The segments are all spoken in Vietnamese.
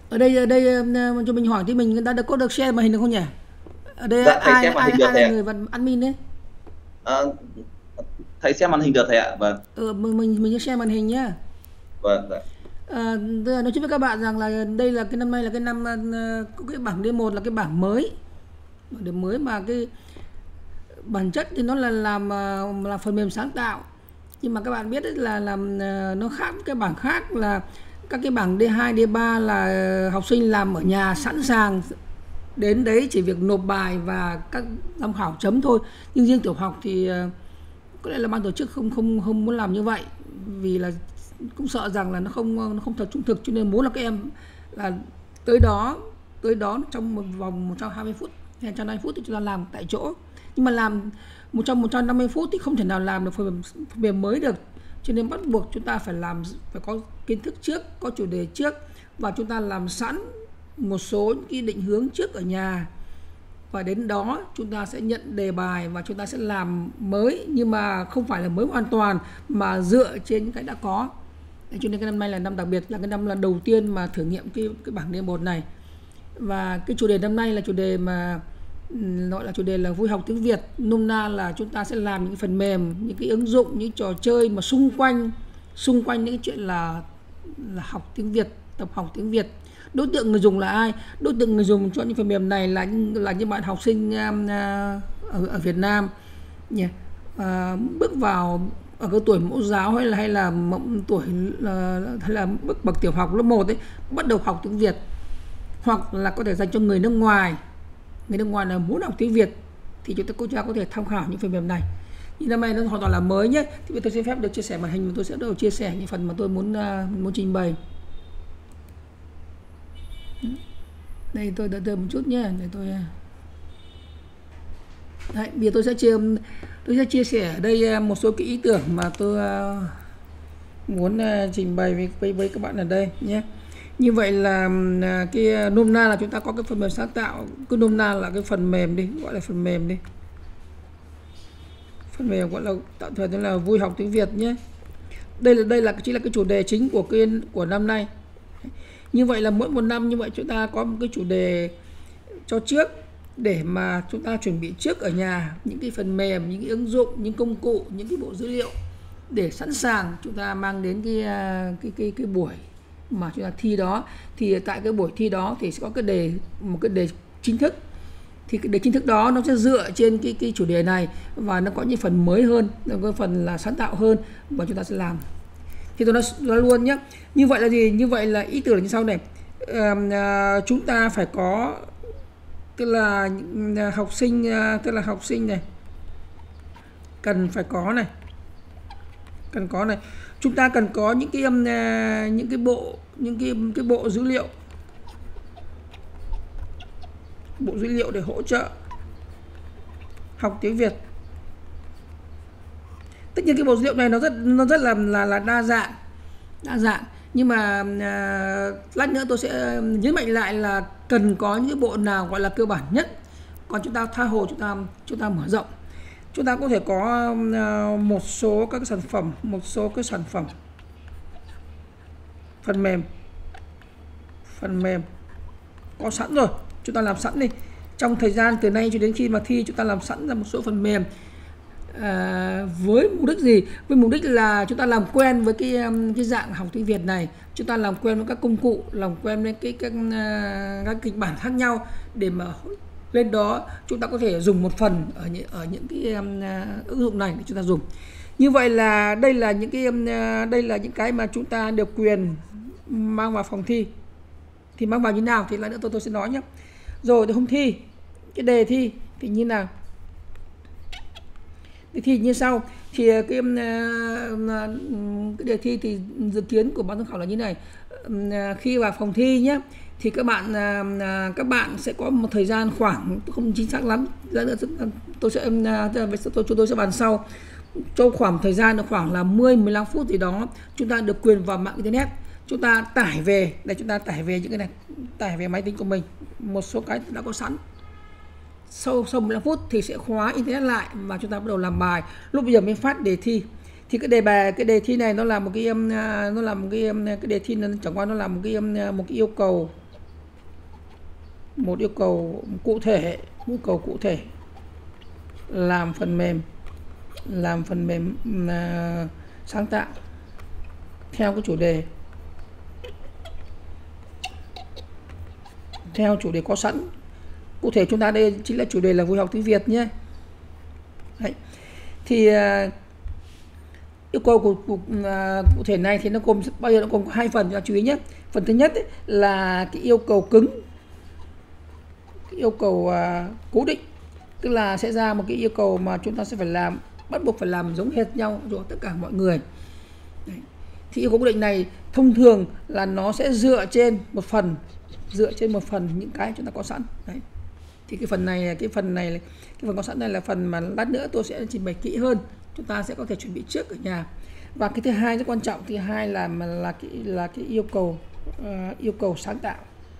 Ở đây cho mình hỏi thì mình đã có được share màn hình được không nhỉ? Ở đây Dạ, thầy ai xem màn ai hình được ai thầy là ạ. người vận admin đấy? Ờ, thầy xem màn hình được thầy ạ. Vâng, Mình share màn hình nhá. vâng, dạ, Tức là nói chung với các bạn rằng là đây là cái năm nay là cái năm có cái bảng D1 là cái bảng mới, bảng điểm mới mà cái bản chất thì nó là làm phần mềm sáng tạo, nhưng mà các bạn biết đấy là làm nó khác cái bảng khác là các cái bảng D2, D3 là học sinh làm ở nhà sẵn sàng đến đấy chỉ việc nộp bài và các giám khảo chấm thôi. Nhưng riêng tiểu học thì có lẽ là ban tổ chức không muốn làm như vậy, vì là cũng sợ rằng là nó không thật trung thực, cho nên muốn là các em là tới đó trong một vòng 120 phút hay 150 phút thì chúng ta làm tại chỗ. Nhưng mà làm trong 150 phút thì không thể nào làm được phần mềm mới được, cho nên bắt buộc chúng ta phải có kiến thức trước, có chủ đề trước, và chúng ta làm sẵn một số những cái định hướng trước ở nhà, và đến đó chúng ta sẽ nhận đề bài và chúng ta sẽ làm mới, nhưng mà không phải là mới hoàn toàn mà dựa trên những cái đã có. Cho nên cái năm nay là năm đặc biệt, là cái năm là đầu tiên mà thử nghiệm cái bảng D1 này. Và cái chủ đề năm nay là chủ đề mà gọi là chủ đề là vui học tiếng Việt, nôm na là chúng ta sẽ làm những phần mềm, những cái ứng dụng, những trò chơi mà xung quanh những cái chuyện là học tiếng Việt, tập học tiếng Việt. Đối tượng người dùng là ai? Đối tượng người dùng cho những phần mềm này là những bạn học sinh ở Việt Nam nhỉ, bước vào ở cái tuổi mẫu giáo hay là tuổi hay là bậc tiểu học lớp 1 ấy, bắt đầu học tiếng Việt, hoặc là có thể dành cho người nước ngoài là muốn học tiếng Việt thì chúng ta có thể tham khảo những phần mềm này. Nhưng năm nay nó hoàn toàn là mới nhé. Thì tôi xin phép được chia sẻ màn hình, và tôi sẽ bắt đầu chia sẻ những phần mà tôi muốn trình bày. Đây tôi đợi một chút nhé, để tôi đấy, bây giờ tôi sẽ chia sẻ ở đây một số cái ý tưởng mà tôi muốn trình bày với các bạn ở đây nhé. Như vậy là cái nôm na là chúng ta có cái phần mềm sáng tạo, cứ nôm na là cái phần mềm đi, gọi là phần mềm đi, phần mềm gọi là tạm thời là vui học tiếng Việt nhé. Đây là chính là cái chủ đề chính của năm nay. Như vậy là mỗi một năm như vậy chúng ta có một cái chủ đề cho trước, để mà chúng ta chuẩn bị trước ở nhà những cái phần mềm, những cái ứng dụng, những công cụ, những cái bộ dữ liệu, để sẵn sàng chúng ta mang đến cái buổi mà chúng ta thi đó. Thì tại cái buổi thi đó thì sẽ có một cái đề chính thức, thì cái đề chính thức đó nó sẽ dựa trên cái chủ đề này, và nó có những phần mới hơn, nó có phần là sáng tạo hơn, và chúng ta sẽ làm. Thì tôi nói luôn nhé. Như vậy là gì? Như vậy là ý tưởng là như sau này. Chúng ta phải có, tức là học sinh này cần có này, chúng ta cần có những cái bộ dữ liệu, để hỗ trợ học tiếng Việt. Tất nhiên cái bộ dữ liệu này nó rất là đa dạng, nhưng mà lát nữa tôi sẽ nhấn mạnh lại là cần có những bộ nào gọi là cơ bản nhất, còn chúng ta tha hồ chúng ta mở rộng. Chúng ta có thể có một số các sản phẩm phần mềm có sẵn rồi, chúng ta làm sẵn đi. Trong thời gian từ nay cho đến khi mà thi, chúng ta làm sẵn ra một số phần mềm. Với mục đích gì? Với mục đích là chúng ta làm quen với cái dạng học tiếng Việt này, chúng ta làm quen với các công cụ, làm quen với các kịch bản khác nhau, để mà lên đó chúng ta có thể dùng một phần ở những cái ứng dụng này để chúng ta dùng. Như vậy là đây là những cái mà chúng ta được quyền mang vào phòng thi. Thì mang vào như nào thì lại nữa tôi sẽ nói nhé. Rồi thì hôm thi, cái đề thi thì như nào? Đề thi như sau. Thì cái đề thi thì dự kiến của ban giám khảo là như này. Khi vào phòng thi nhé, thì các bạn sẽ có một thời gian khoảng, không chính xác lắm, tôi sẽ bàn sau, cho khoảng thời gian khoảng là 10-15 phút gì đó, chúng ta được quyền vào mạng internet, chúng ta tải về những cái này, tải về máy tính của mình một số cái đã có sẵn. Sau 15 phút thì sẽ khóa internet lại và chúng ta bắt đầu làm bài. Lúc bây giờ mới phát đề thi. Thì cái đề thi này nó là một cái đề thi, nó chẳng qua nó là một cái yêu cầu một yêu cầu cụ thể làm phần mềm sáng tạo theo cái chủ đề có sẵn. Cụ thể chúng ta đây chính là chủ đề là vui học tiếng Việt nhé. Đấy. Thì yêu cầu cụ thể này thì nó gồm bao giờ nó gồm có 2 phần, chúng ta chú ý nhé. Phần thứ nhất ấy, là cái yêu cầu cứng, cái yêu cầu cố định, tức là sẽ ra một cái yêu cầu mà chúng ta sẽ phải làm, bắt buộc phải làm giống hệt nhau cho tất cả mọi người. Đấy. Thì yêu cầu cố định này thông thường là nó sẽ dựa trên một phần những cái chúng ta có sẵn. Đấy. Thì cái phần có sẵn này là phần mà lát nữa tôi sẽ trình bày kỹ hơn, chúng ta sẽ có thể chuẩn bị trước ở nhà. Và cái thứ hai rất quan trọng, là cái yêu cầu sáng tạo,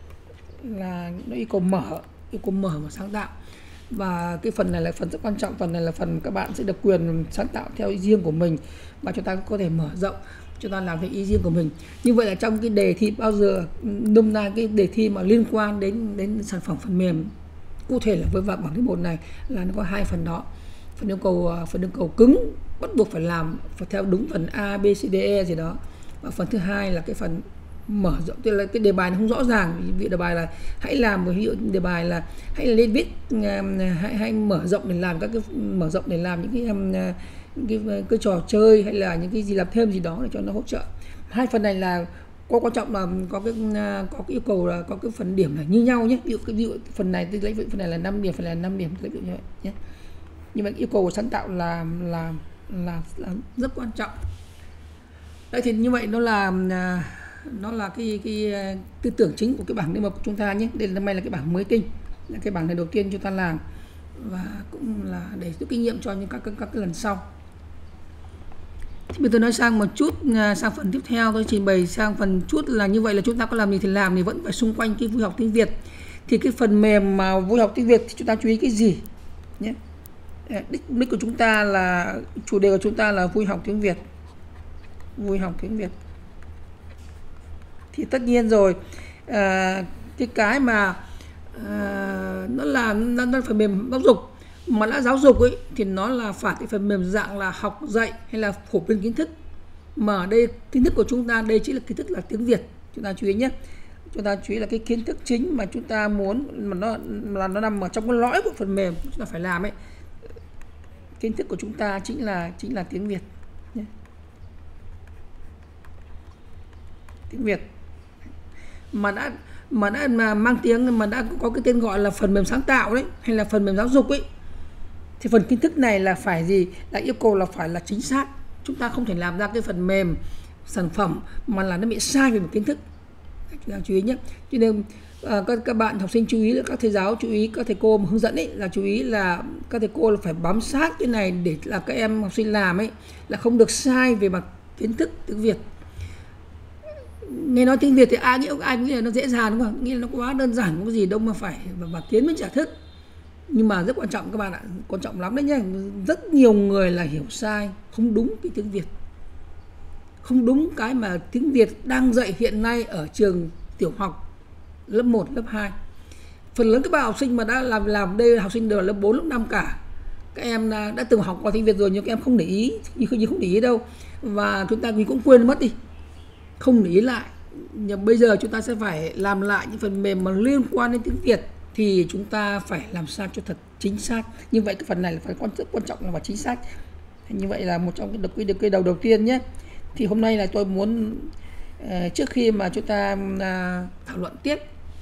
là nó yêu cầu mở và sáng tạo. Và cái phần này là phần rất quan trọng, phần này là phần các bạn sẽ được quyền sáng tạo theo ý riêng của mình, và chúng ta có thể mở rộng, chúng ta làm theo ý riêng của mình. Như vậy là trong cái đề thi bao giờ nôm na cái đề thi mà liên quan đến sản phẩm phần mềm, cụ thể là với bảng điểm 1 này là nó có 2 phần đó. Phần yêu cầu cứng bắt buộc phải làm phải theo đúng phần A, B, C, D, E gì đó. Và phần thứ hai là cái phần mở rộng, tức là cái đề bài nó không rõ ràng. Ví dụ đề bài là hãy làm, ví dụ đề bài là hãy lên viết, hãy mở rộng để làm những cái trò chơi hay là những cái gì làm thêm gì đó để cho nó hỗ trợ. 2 phần này là có quan trọng là có cái yêu cầu là có cái phần điểm là như nhau nhé. Ví dụ phần này tôi lấy phần này là 5 điểm, phần này là 5 điểm, lấy ví dụ như vậy nhé. Nhưng mà yêu cầu của sáng tạo là rất quan trọng. Đấy, thì như vậy nó là cái tư tưởng chính của cái bảng D1 của chúng ta nhé. Đây là cái bảng mới tinh, là cái bảng này đầu tiên chúng ta làm, và cũng là để rút kinh nghiệm cho những các cái lần sau. Thì bây giờ nói sang một chút, sang phần tiếp theo tôi trình bày sang phần chút là như vậy là chúng ta có làm gì thì làm, thì vẫn phải xung quanh cái vui học tiếng Việt. Thì cái phần mềm mà vui học tiếng Việt thì chúng ta chú ý cái gì nhé. Đích của chúng ta là, chủ đề của chúng ta là vui học tiếng Việt. Thì tất nhiên rồi, cái mà nó là phần mềm giáo dục, mà đã giáo dục ấy thì nó là phải cái phần mềm dạng là học dạy hay là phổ biến kiến thức. Mà ở đây kiến thức của chúng ta đây chính là kiến thức là tiếng Việt, chúng ta chú ý nhé. Chúng ta chú ý là cái kiến thức chính mà chúng ta muốn, mà nó nằm ở trong cái lõi của phần mềm chúng ta phải làm ấy. Kiến thức của chúng ta chính là tiếng Việt nhé. Tiếng Việt mà đã mang tiếng, mà đã có cái tên gọi là phần mềm sáng tạo đấy, hay là phần mềm giáo dục ấy, thì phần kiến thức này là phải gì, là yêu cầu là phải là chính xác. Chúng ta không thể làm ra cái phần mềm sản phẩm mà là nó bị sai về một kiến thức. Chúng ta chú ý nhé. Cho nên các bạn học sinh chú ý, là các thầy giáo chú ý, các thầy cô mà hướng dẫn ấy là chú ý là các thầy cô là phải bám sát cái này để là các em học sinh làm ấy là không được sai về mặt kiến thức tiếng Việt. Nghe nói tiếng Việt thì ai nghĩ là nó dễ dàng, đúng không? Nghĩ là nó quá đơn giản, không có gì đâu mà phải và kiến mới trả thức. Nhưng mà rất quan trọng các bạn ạ, quan trọng lắm đấy nhé. Rất nhiều người là hiểu sai, không đúng cái tiếng Việt, không đúng cái mà tiếng Việt đang dạy hiện nay ở trường tiểu học lớp 1, lớp 2. Phần lớn các bạn học sinh mà đã làm đây, học sinh đều là lớp 4, lớp 5 cả. Các em đã từng học qua tiếng Việt rồi nhưng các em không để ý, như không để ý đâu. Và chúng ta cũng quên mất đi, không để ý lại. Nhưng bây giờ chúng ta sẽ phải làm lại những phần mềm mà liên quan đến tiếng Việt, thì chúng ta phải làm sao cho thật chính xác. Như vậy cái phần này là phải rất quan trọng là phải chính xác. Như vậy là một trong cái đầu tiên nhé. Thì hôm nay là tôi muốn trước khi mà chúng ta thảo luận tiếp,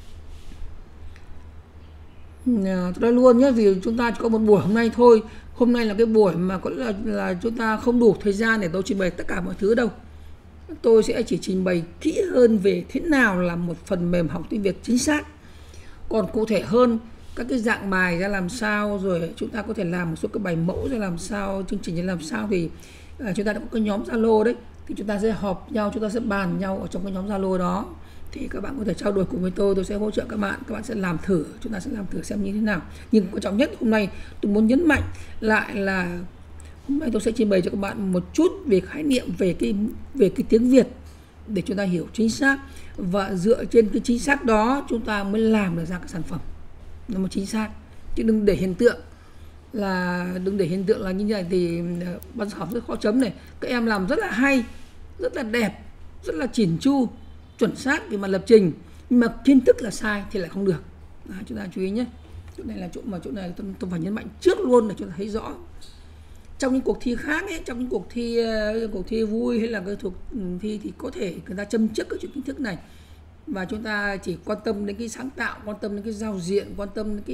tôi nói luôn nhé, vì chúng ta chỉ có một buổi hôm nay thôi. Hôm nay là cái buổi mà có là chúng ta không đủ thời gian để tôi trình bày tất cả mọi thứ đâu. Tôi sẽ chỉ trình bày kỹ hơn về thế nào là một phần mềm học tiếng Việt chính xác. Còn cụ thể hơn, các cái dạng bài ra làm sao, rồi chúng ta có thể làm một số cái bài mẫu ra làm sao, chương trình ra làm sao, thì chúng ta đã có cái nhóm Zalo đấy. Thì chúng ta sẽ họp nhau, chúng ta sẽ bàn nhau ở trong cái nhóm Zalo đó. Thì các bạn có thể trao đổi cùng với tôi sẽ hỗ trợ các bạn sẽ làm thử, chúng ta sẽ làm thử xem như thế nào. Nhưng quan trọng nhất hôm nay tôi muốn nhấn mạnh lại là hôm nay tôi sẽ trình bày cho các bạn một chút về khái niệm về cái tiếng Việt, để chúng ta hiểu chính xác, và dựa trên cái chính xác đó chúng ta mới làm được ra cái sản phẩm nó mà chính xác. Chứ đừng để hiện tượng là như vậy thì ban giám khảo rất khó chấm này. Các em làm rất là hay, rất là đẹp, rất là chỉn chu, chuẩn xác về mặt lập trình, nhưng mà kiến thức là sai thì lại không được. Chúng ta chú ý nhé. Chỗ này là chỗ này tôi phải nhấn mạnh trước luôn để chúng ta thấy rõ. Trong những cuộc thi khác ấy, trong những cuộc thi vui hay là cái cuộc thi thì có thể người ta châm trước cái chuyện kiến thức này, và chúng ta chỉ quan tâm đến cái sáng tạo, quan tâm đến cái giao diện, quan tâm đến cái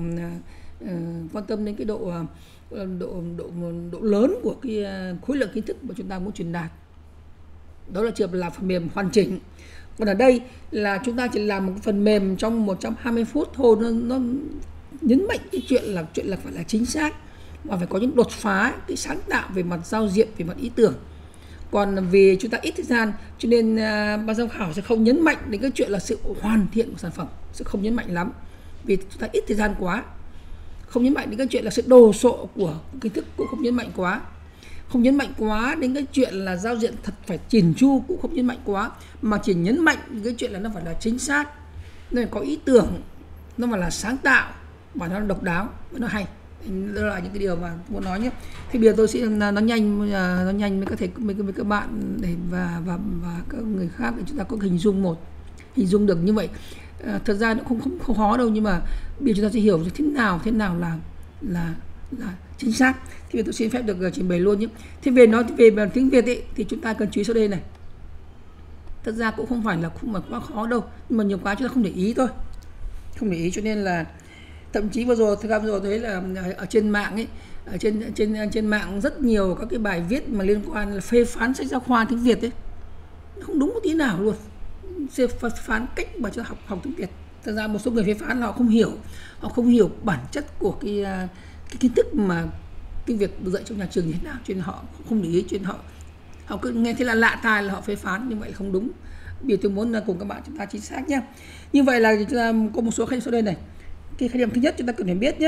độ lớn của cái khối lượng kiến thức mà chúng ta muốn truyền đạt. Đó là trường làm phần mềm hoàn chỉnh. Còn ở đây là chúng ta chỉ làm một phần mềm trong 120 phút thôi, nó nhấn mạnh cái chuyện là phải là chính xác và phải có những đột phá, cái sáng tạo về mặt giao diện, về mặt ý tưởng. Còn vì chúng ta ít thời gian cho nên ban giám khảo sẽ không nhấn mạnh đến cái chuyện là sự hoàn thiện của sản phẩm, sẽ không nhấn mạnh lắm vì chúng ta ít thời gian quá. Không nhấn mạnh đến cái chuyện là sự đồ sộ của kiến thức, cũng không nhấn mạnh quá. Không nhấn mạnh quá đến cái chuyện là giao diện thật phải chỉn chu, cũng không nhấn mạnh quá, mà chỉ nhấn mạnh cái chuyện là nó phải là chính xác, nó phải có ý tưởng, nó phải là sáng tạo và nó độc đáo và nó hay. Đó là những cái điều mà muốn nói nhé. Thì bây giờ tôi sẽ nó nhanh với các thầy, với các bạn để và các người khác để chúng ta có hình dung được như vậy. Thật ra nó không khó đâu, nhưng mà bây giờ chúng ta sẽ hiểu thế nào là chính xác. Thì tôi xin phép được trình bày luôn nhé. Thì về tiếng Việt ấy, thì chúng ta cần chú ý sau đây này. Thật ra cũng không phải quá khó đâu, nhưng mà nhiều quá chúng ta không để ý thôi, không để ý, cho nên là thậm chí vừa rồi thấy là ở trên mạng ấy, ở trên mạng rất nhiều các cái bài viết mà liên quan là phê phán sách giáo khoa tiếng Việt ấy, không đúng một tí nào luôn. Phê phán cách mà cho học tiếng Việt. Thật ra một số người phê phán là họ không hiểu bản chất của cái kiến thức mà tiếng Việt được dạy trong nhà trường như thế nào, cho nên họ không để ý, cho nên họ cứ nghe thấy là lạ tai là họ phê phán, nhưng vậy là không đúng. Bây giờ tôi muốn cùng các bạn chúng ta chính xác nhé. Như vậy là chúng ta có một số khái niệm sau đây này. Cái khái niệm thứ nhất chúng ta cần phải biết nhé.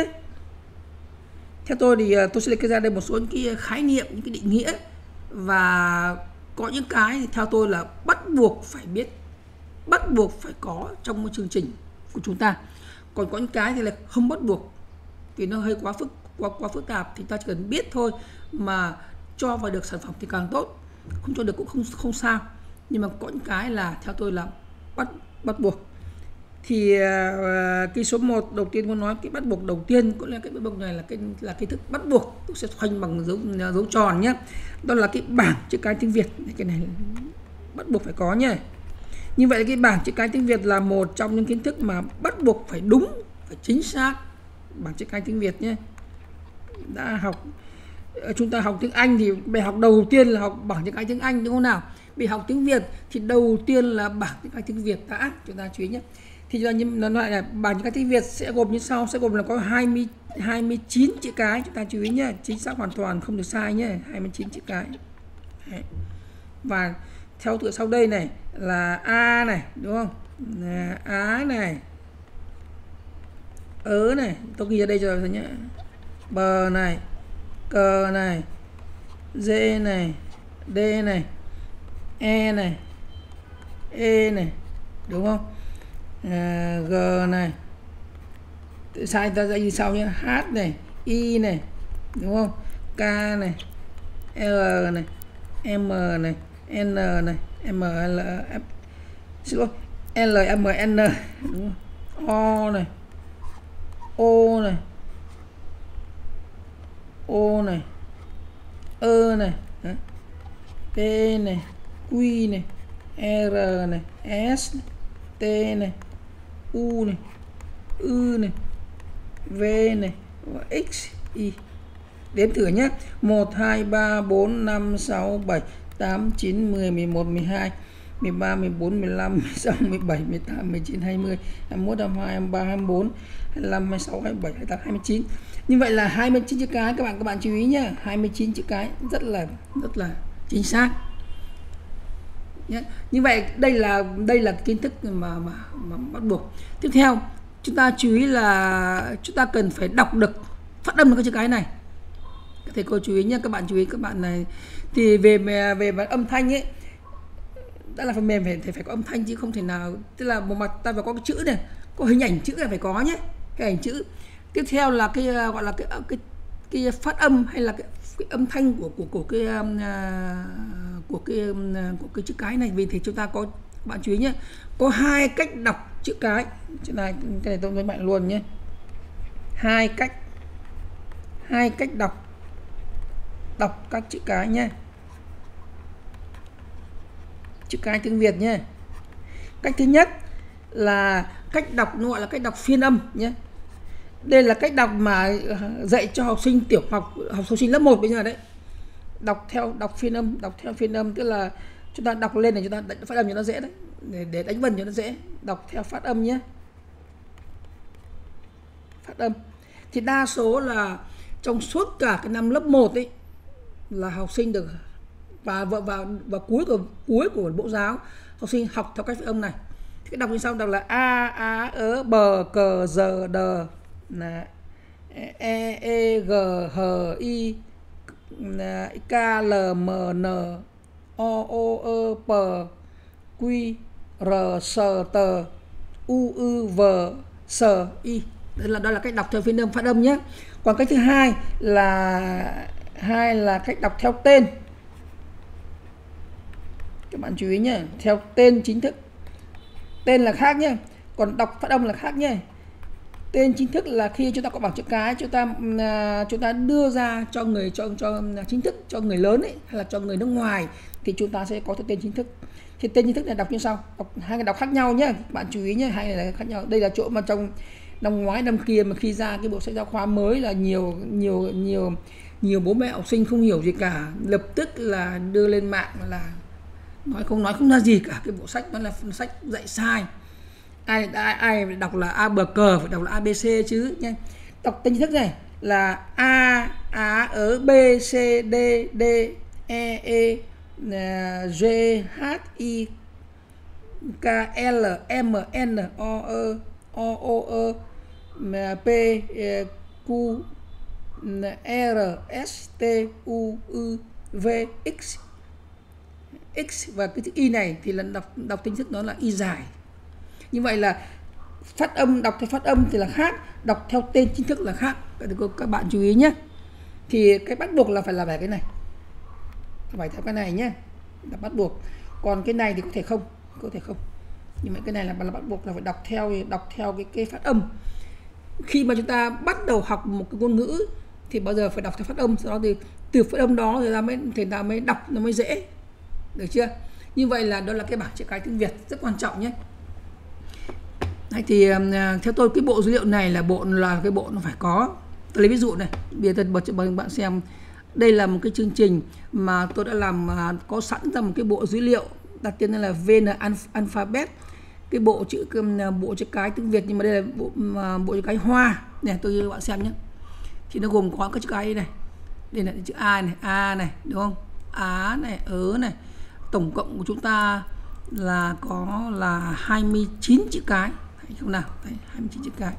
Theo tôi thì tôi sẽ liệt kê ra đây một số những cái khái niệm, những cái định nghĩa, và có những cái thì theo tôi là bắt buộc phải biết, bắt buộc phải có trong một chương trình của chúng ta. Còn có những cái thì là không bắt buộc vì nó hơi quá phức tạp, thì ta chỉ cần biết thôi, mà cho vào được sản phẩm thì càng tốt, không cho được cũng không sao. Nhưng mà có những cái là theo tôi là bắt buộc. Thì cái số 1 đầu tiên muốn nói, cái bắt buộc đầu tiên cũng là cái bắt buộc này là cái thức bắt buộc. Tôi sẽ khoanh bằng dấu tròn nhé. Đó là cái bảng chữ cái tiếng Việt. Cái này bắt buộc phải có nhé. Như vậy cái bảng chữ cái tiếng Việt là một trong những kiến thức mà bắt buộc phải đúng, phải chính xác. Bảng chữ cái tiếng Việt nhé. Chúng ta học tiếng Anh thì bài học đầu tiên là học bảng chữ cái tiếng Anh, đúng không nào? Bài học tiếng Việt thì đầu tiên là bảng chữ cái tiếng Việt đã, chúng ta chú ý nhé. Thì nó nói là bảng chữ cái tiếng Việt sẽ gồm như sau, sẽ gồm là có 29 chữ cái, chúng ta chú ý nhé, chính xác hoàn toàn, không được sai nhé, 29 chữ cái. Đấy. Và theo tựa sau đây này là A này, đúng không? Là Á này, ớ này, tôi ghi ở đây rồi nhé, bờ này, cờ này, dê này, D này, E này, E này, đúng không? G này, sai ta dạy gì sau nhé, H này, I này, đúng không? K này, L này, M này, N này, M L F, xin lỗi, L M N, đúng không? O này, O này, O này, ơ này, P này, Q này, R này, S này, T này, U này, U này, V này, và X, Y. Đếm thử nhé. 1, 2, 3, 4, 5, 6, 7, 8, 9, 10, 11, 12, 13, 14, 15, 16, 17, 18, 19, 20, 21, 22, 23, 24, 25, 26, 27, 28, 29. Như vậy là 29 chữ cái, các bạn chú ý nhé. 29 chữ cái rất là chính xác. Nhé. Như vậy đây là kiến thức mà bắt buộc. Tiếp theo chúng ta chú ý là chúng ta cần phải đọc được, phát âm được cái chữ cái này. Các thầy cô chú ý nhé, các bạn chú ý, các bạn này thì về mặt âm thanh ấy, đã là phần mềm phải có âm thanh chứ không thể nào, tức là một mặt ta phải có cái chữ này, có hình ảnh chữ này phải có nhé, cái hình chữ. Tiếp theo là cái gọi là cái phát âm hay là cái âm thanh của cái chữ cái này. Vì thế chúng ta có, bạn chú ý nhé, có 2 cách đọc chữ cái. Cái này tôi với bạn luôn nhé. Hai cách đọc các chữ cái nhé. Chữ cái tiếng Việt nhé. Cách thứ nhất là cách đọc, nó gọi là cách đọc phiên âm nhé. Đây là cách đọc mà dạy cho học sinh tiểu học, học sinh lớp 1 bây giờ đấy. Đọc phiên âm, tức là chúng ta đọc lên này, chúng ta phát âm cho nó dễ đấy, để đánh vần cho nó dễ. Đọc theo phát âm nhé. Phát âm thì đa số là trong suốt cả cái năm lớp 1 ấy là học sinh được và cuối của mẫu giáo, học sinh học theo cách phát âm này. Thì cái đọc như sau, đọc là a á ớ bờ cờ giờ đờ là e g h i k l m n o ơ p q r s t u ư v s i. Đó là cách đọc theo phiên âm, phát âm nhé. Còn cách thứ hai là cách đọc theo tên. Các bạn chú ý nhé, theo tên chính thức. Tên là khác nhé, còn đọc phát âm là khác nhé. Tên chính thức là khi chúng ta có bảng chữ cái, chúng ta đưa ra cho chính thức, cho người lớn ấy, hay là cho người nước ngoài thì chúng ta sẽ có cái tên chính thức. Thì tên chính thức này đọc như sau, hai cái đọc khác nhau nhé. Bạn chú ý nhé, hai cái này khác nhau. Đây là chỗ mà trong năm ngoái năm kia mà khi ra cái bộ sách giáo khoa mới là nhiều bố mẹ học sinh không hiểu gì cả, lập tức là đưa lên mạng là nói không ra gì cả, cái bộ sách nó là sách dạy sai. Ai đọc là a bờ cờ phải đọc là abc chứ nhé. Đọc tên chính thức này là a á ớ b c d d e g h i k l m n o ơ p q r s t u ư v x. Và cái chữ y này thì là đọc chính thức nó là y dài. Như vậy là phát âm, đọc theo phát âm thì là khác, đọc theo tên chính thức là khác. Các bạn chú ý nhé. Thì cái bắt buộc là phải làm cái này, phải theo cái này nhé, là bắt buộc. Còn cái này thì có thể không. Nhưng mà cái này là bắt buộc là phải đọc theo cái phát âm. Khi mà chúng ta bắt đầu học một cái ngôn ngữ thì bao giờ phải đọc theo phát âm, sau đó thì từ phát âm đó thì ta mới đọc, nó mới dễ. Được chưa? Như vậy là đó là cái bảng chữ cái tiếng Việt rất quan trọng nhé. Đấy, thì theo tôi cái bộ dữ liệu này là cái bộ nó phải có. Tôi lấy ví dụ này, bây giờ tôi bật cho bạn xem. Đây là một cái chương trình mà tôi đã làm, có sẵn ra một cái bộ dữ liệu đặt tên là VN Alphabet, cái bộ chữ cái tiếng Việt, nhưng mà đây là bộ chữ cái Hoa này, tôi cho các bạn xem nhé. Thì nó gồm có các chữ cái này, đây là chữ A này, đúng không? Á này, ớ này, tổng cộng của chúng ta là có là 29 chữ cái, thấy không nào? Đấy, 29 chữ cái.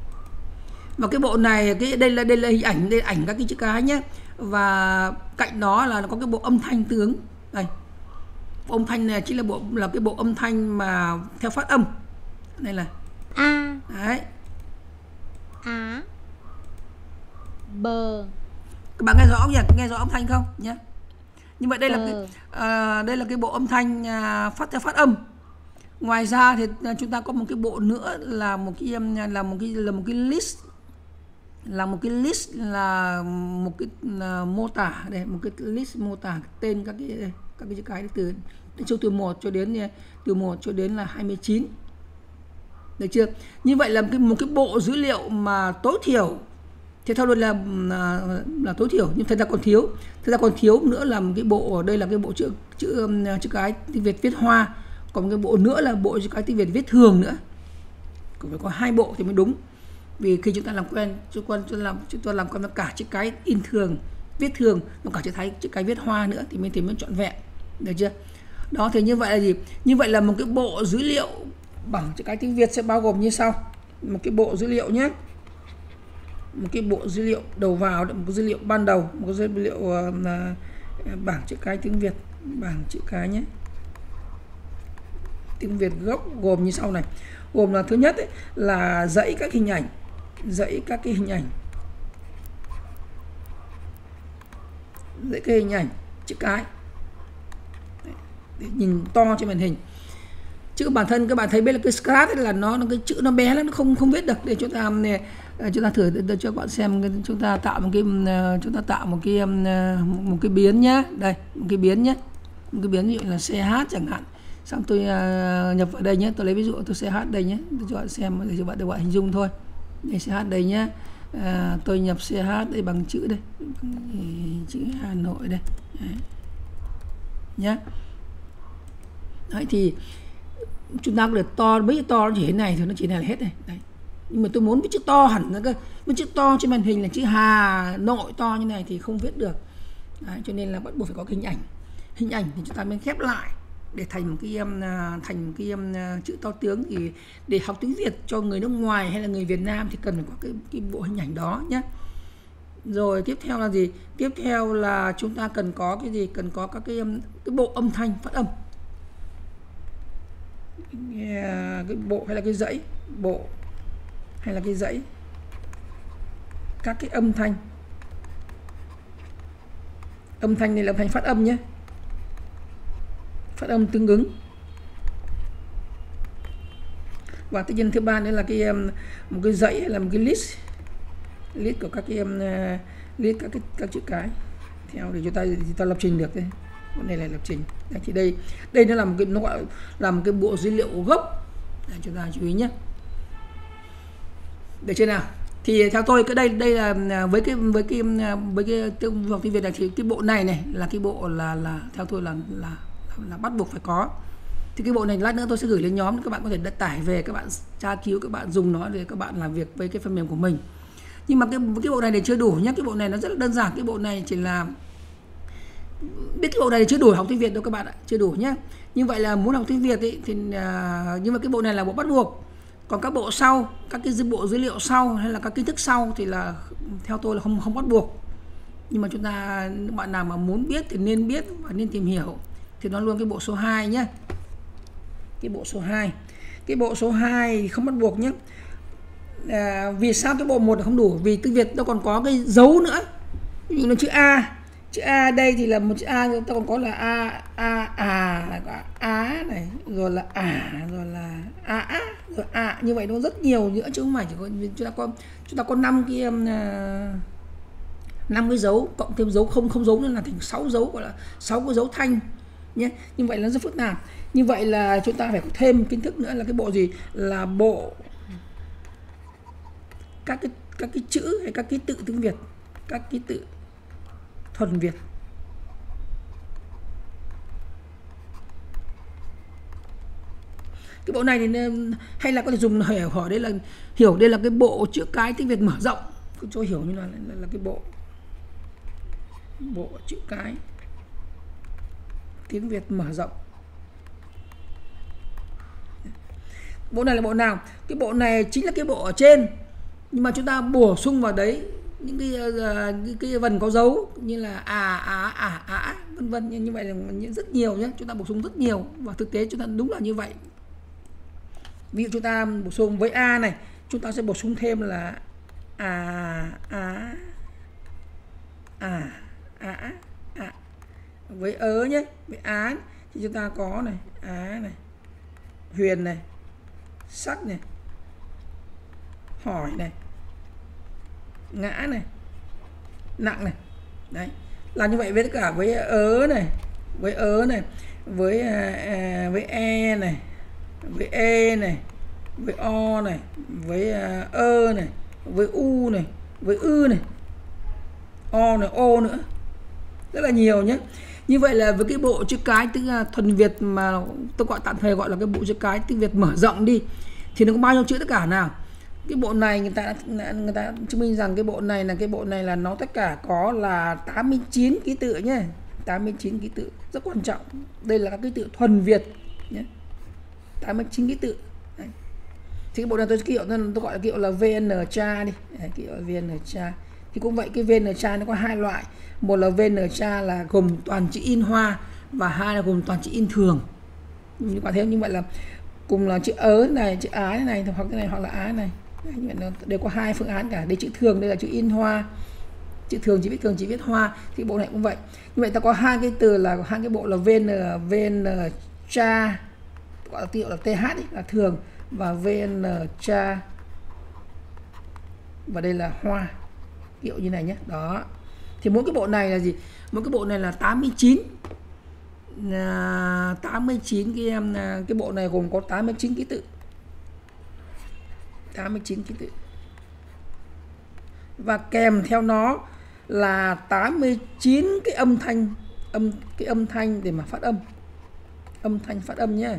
Và cái bộ này, đây là hình ảnh, đây là ảnh các cái chữ cái nhé. Và cạnh đó là nó có cái bộ âm thanh tương ứng. Đây, bộ âm thanh này chính là cái bộ âm thanh mà theo phát âm. Đây là a, đấy, á, bờ. các bạn nghe rõ không nhỉ? Nghe rõ âm thanh không nhé? Như vậy đây là cái bộ âm thanh phát theo phát âm. Ngoài ra thì chúng ta có một cái bộ nữa là một cái list, là một cái mô tả đây, một cái list mô tả tên các cái chữ cái từ 1 cho đến là 29. Được chưa? Như vậy là một cái bộ dữ liệu mà tối thiểu, thì theo luật là tối thiểu, nhưng thật ra còn thiếu nữa là một cái bộ, đây là cái bộ chữ cái tiếng Việt viết Hoa, còn một cái bộ nữa là bộ chữ cái tiếng Việt viết thường nữa. Cũng phải có 2 bộ thì mới đúng. Vì khi chúng ta làm quen, chúng ta làm quen với cả chữ cái in thường, viết thường, và cả chữ cái viết Hoa nữa thì mới trọn vẹn. Được chưa? Đó, thì như vậy là gì? Như vậy là một cái bộ dữ liệu bảng chữ cái tiếng Việt sẽ bao gồm như sau. Một cái bộ dữ liệu nhé. Một cái bộ dữ liệu đầu vào, một cái dữ liệu ban đầu, một cái dữ liệu bảng chữ cái tiếng Việt, bảng chữ cái nhé. tiếng Việt gốc gồm như sau này. Gồm là thứ nhất ấy, là dãy các hình ảnh, dãy các cái hình ảnh, dãy cái hình ảnh chữ cái. Để nhìn to trên màn hình. Chữ bản thân các bạn thấy biết là cái scratch ấy là nó cái chữ nó bé lắm, nó không viết được. Để chúng ta thử cho các bạn xem, chúng ta tạo một cái biến nhá. Đây, một cái biến nhé. Một cái biến ví dụ là CH chẳng hạn. Xong tôi nhập vào đây nhé, tôi lấy ví dụ tôi CH đây nhé, tôi cho bạn xem để cho bạn được bạn hình dung thôi. Đây CH đây nhé. Tôi nhập CH đây bằng chữ đây, bằng chữ Hà Nội đây. Đấy. Nhé. Đấy thì chúng ta có được to, mấy to nó chỉ thế này thôi, nó chỉ này là hết này. Đấy. Nhưng mà tôi muốn cái chữ to hẳn ra cơ, cái chữ to trên màn hình là chữ Hà Nội to như này thì không viết được. Đấy, cho nên là bắt buộc phải có cái hình ảnh. Hình ảnh thì chúng ta mới khép lại để thành một cái chữ to tướng. Thì để học tiếng Việt cho người nước ngoài hay là người Việt Nam thì cần phải có cái bộ hình ảnh đó nhé. Rồi tiếp theo là gì? Tiếp theo là chúng ta cần có cái gì? Cần có các cái bộ âm thanh phát âm. Cái bộ hay là cái dãy, bộ hay là cái dãy, các cái âm thanh. Âm thanh này là âm thanh phát âm nhé, phát âm tương ứng. Và tự nhiên thứ ba nữa là một cái dãy hay là một cái list của các cái list các chữ cái theo để chúng ta lập trình được. Đây cái này là lập trình. Thì đây nó là một cái bộ dữ liệu gốc. Để chúng ta chú ý nhé. Được chưa nào? Thì theo tôi cái đây là với cái tiếng Việt này thì cái bộ này là cái bộ là theo tôi là bắt buộc phải có. Thì cái bộ này lát nữa tôi sẽ gửi lên nhóm, các bạn có thể tải về, các bạn tra cứu, các bạn dùng nó để các bạn làm việc với cái phần mềm của mình. Nhưng mà cái bộ này thì chưa đủ nhé. Cái bộ này nó rất là đơn giản. Cái bộ này chỉ là biết cái bộ này thì chưa đủ học tiếng Việt đâu các bạn ạ, chưa đủ nhé. Như vậy là muốn học tiếng Việt ấy, thì nhưng mà cái bộ này là bộ bắt buộc. Còn các bộ sau, các cái bộ dữ liệu sau hay là các kiến thức sau thì là theo tôi là không bắt buộc. Nhưng mà bạn nào mà muốn biết thì nên biết và nên tìm hiểu thì nó luôn cái bộ số 2 nhé. Cái bộ số 2. Cái bộ số 2 không bắt buộc nhé. Vì sao cái bộ 1 là không đủ? Vì tiếng Việt nó còn có cái dấu nữa. Ví dụ là chữ A. Chữ A đây thì là một chữ A, ta còn có là á này, rồi là rồi là rồi như vậy nó rất nhiều nữa chứ không phải chỉ có chúng ta có 5 cái dấu cộng thêm dấu không dấu nữa là thành 6 dấu, gọi là 6 cái dấu thanh nhé. Như vậy nó rất phức tạp. Như vậy là chúng ta phải có thêm kiến thức nữa là cái bộ gì? Là bộ các cái chữ hay các ký tự tiếng Việt, các ký tự thuần Việt. Cái bộ này thì hay là có thể dùng hỏi đây là hiểu đây là cái bộ chữ cái tiếng Việt mở rộng, cho hiểu như là cái bộ chữ cái tiếng Việt mở rộng. Bộ này là bộ nào? Cái bộ này chính là cái bộ ở trên, nhưng mà chúng ta bổ sung vào đấy những cái vần có dấu như là vân vân, như vậy là rất nhiều nhé. Chúng ta bổ sung rất nhiều và thực tế chúng ta đúng là như vậy. Ví dụ chúng ta bổ sung với A này, chúng ta sẽ bổ sung thêm là với ớ nhé, với Á thì chúng ta có này Á này, huyền này, sắc này, hỏi này, ngã này, nặng này. Đấy, là như vậy với tất cả với ớ này, với ớ này, với e này, với e này, với o này, với ơ này, với u này, với ư này, o này, ô nữa, rất là nhiều nhé. Như vậy là với cái bộ chữ cái tiếng thuần Việt mà tôi tạm thời gọi là cái bộ chữ cái tiếng Việt mở rộng đi, thì nó có bao nhiêu chữ tất cả nào? Cái bộ này người ta chứng minh rằng cái bộ này là nó tất cả có là 89 ký tự nhé, 89 ký tự rất quan trọng. Đây là các ký tự thuần Việt nhé, 89 ký tự. Đấy. Thì cái bộ này tôi gọi là kiểu là VN-Tra đi. Đấy, kiểu là VN-Tra. Thì cũng vậy, cái VN-Tra nó có hai loại. Một là VN-Tra là gồm toàn chữ in hoa và hai là gồm toàn chữ in thường. Như bạn thấy như vậy là cùng là chữ ớ này, chữ á này hoặc cái này hoặc là á này. Đấy, như vậy nó đều có hai phương án cả. Đây chữ thường, đây là chữ in hoa. Chữ thường chỉ viết hoa, thì bộ này cũng vậy. Như vậy ta có hai cái từ là hai cái bộ là vn cha, gọi là tiêu là th ấy, là thường, và vn cha, và đây là hoa, kiểu như này nhé. Đó, thì mỗi cái bộ này là gì? Mỗi cái bộ này là 89 cái bộ này gồm có 89 ký tự, 89 ký tự, và kèm theo nó là 89 cái âm thanh để mà phát âm nhé,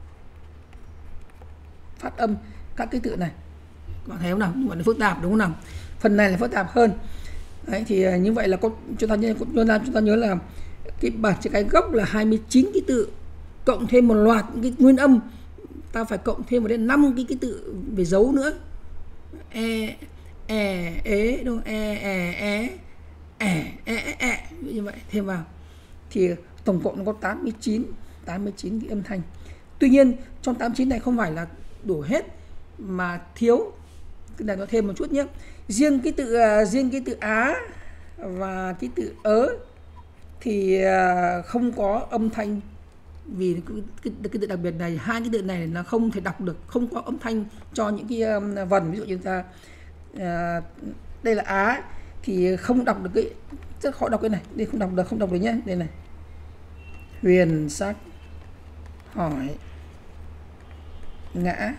phát âm các ký tự này. Bạn thấy không nào? Nhưng mà nó phức tạp đúng không nào? Phần này là phức tạp hơn. Đấy, thì như vậy là chúng ta nhớ là cái bảng chữ cái gốc là 29 ký tự, cộng thêm một loạt những cái nguyên âm, ta phải cộng thêm đến 5 cái ký tự về dấu nữa. Ế đúng không? Như vậy thêm vào thì tổng cộng nó có 89 cái âm thanh. Tuy nhiên trong 89 này không phải là đủ hết mà thiếu cái này, nó thêm một chút nhé. Riêng cái tự á và cái tự ớ thì không có âm thanh, vì cái tự đặc biệt này, hai cái tự này nó không thể đọc được, không có âm thanh cho những cái vần. Ví dụ như ta đây là á thì không đọc được, cái rất khó đọc cái này, đây không đọc được nhé. Đây này, huyền sắc hỏi ngã,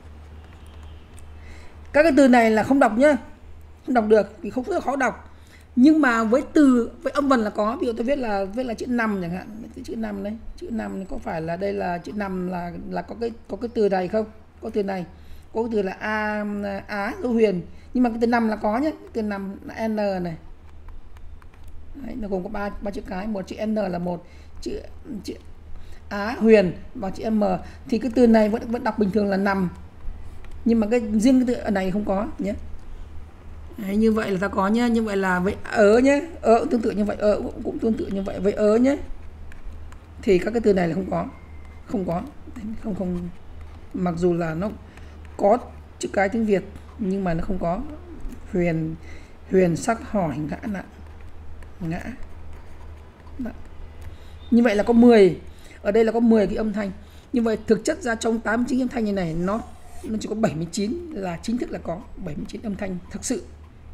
các cái từ này là không đọc nhá, không đọc được vì không, rất khó đọc. Nhưng mà với âm vần là có. Ví dụ tôi viết là chữ nằm chẳng hạn, cái chữ nằm đấy, chữ nằm có phải là đây là chữ nằm là có cái từ này không? Có từ này, có cái từ là á dấu huyền, nhưng mà cái từ nằm là có nhé. Từ nằm là n này. Đấy, nó gồm có ba chữ cái, một chữ n là một, chữ á huyền và chữ m, thì cái từ này vẫn đọc bình thường là nằm, nhưng mà riêng cái từ này không có nhé. Đấy, như vậy là ta có nhé. Như vậy là với ớ nhé, ớ cũng tương tự như vậy, ớ cũng tương tự như vậy với ớ nhé, thì các cái từ này là không có. Mặc dù là nó có chữ cái tiếng Việt nhưng mà nó không có. Huyền sắc hỏi ngã nặng, ngã nặng. Như vậy là có 10, ở đây là có 10 cái âm thanh. Như vậy thực chất ra trong 89 âm thanh như này, nó chỉ có 79 là chính thức là có 79 âm thanh thực sự,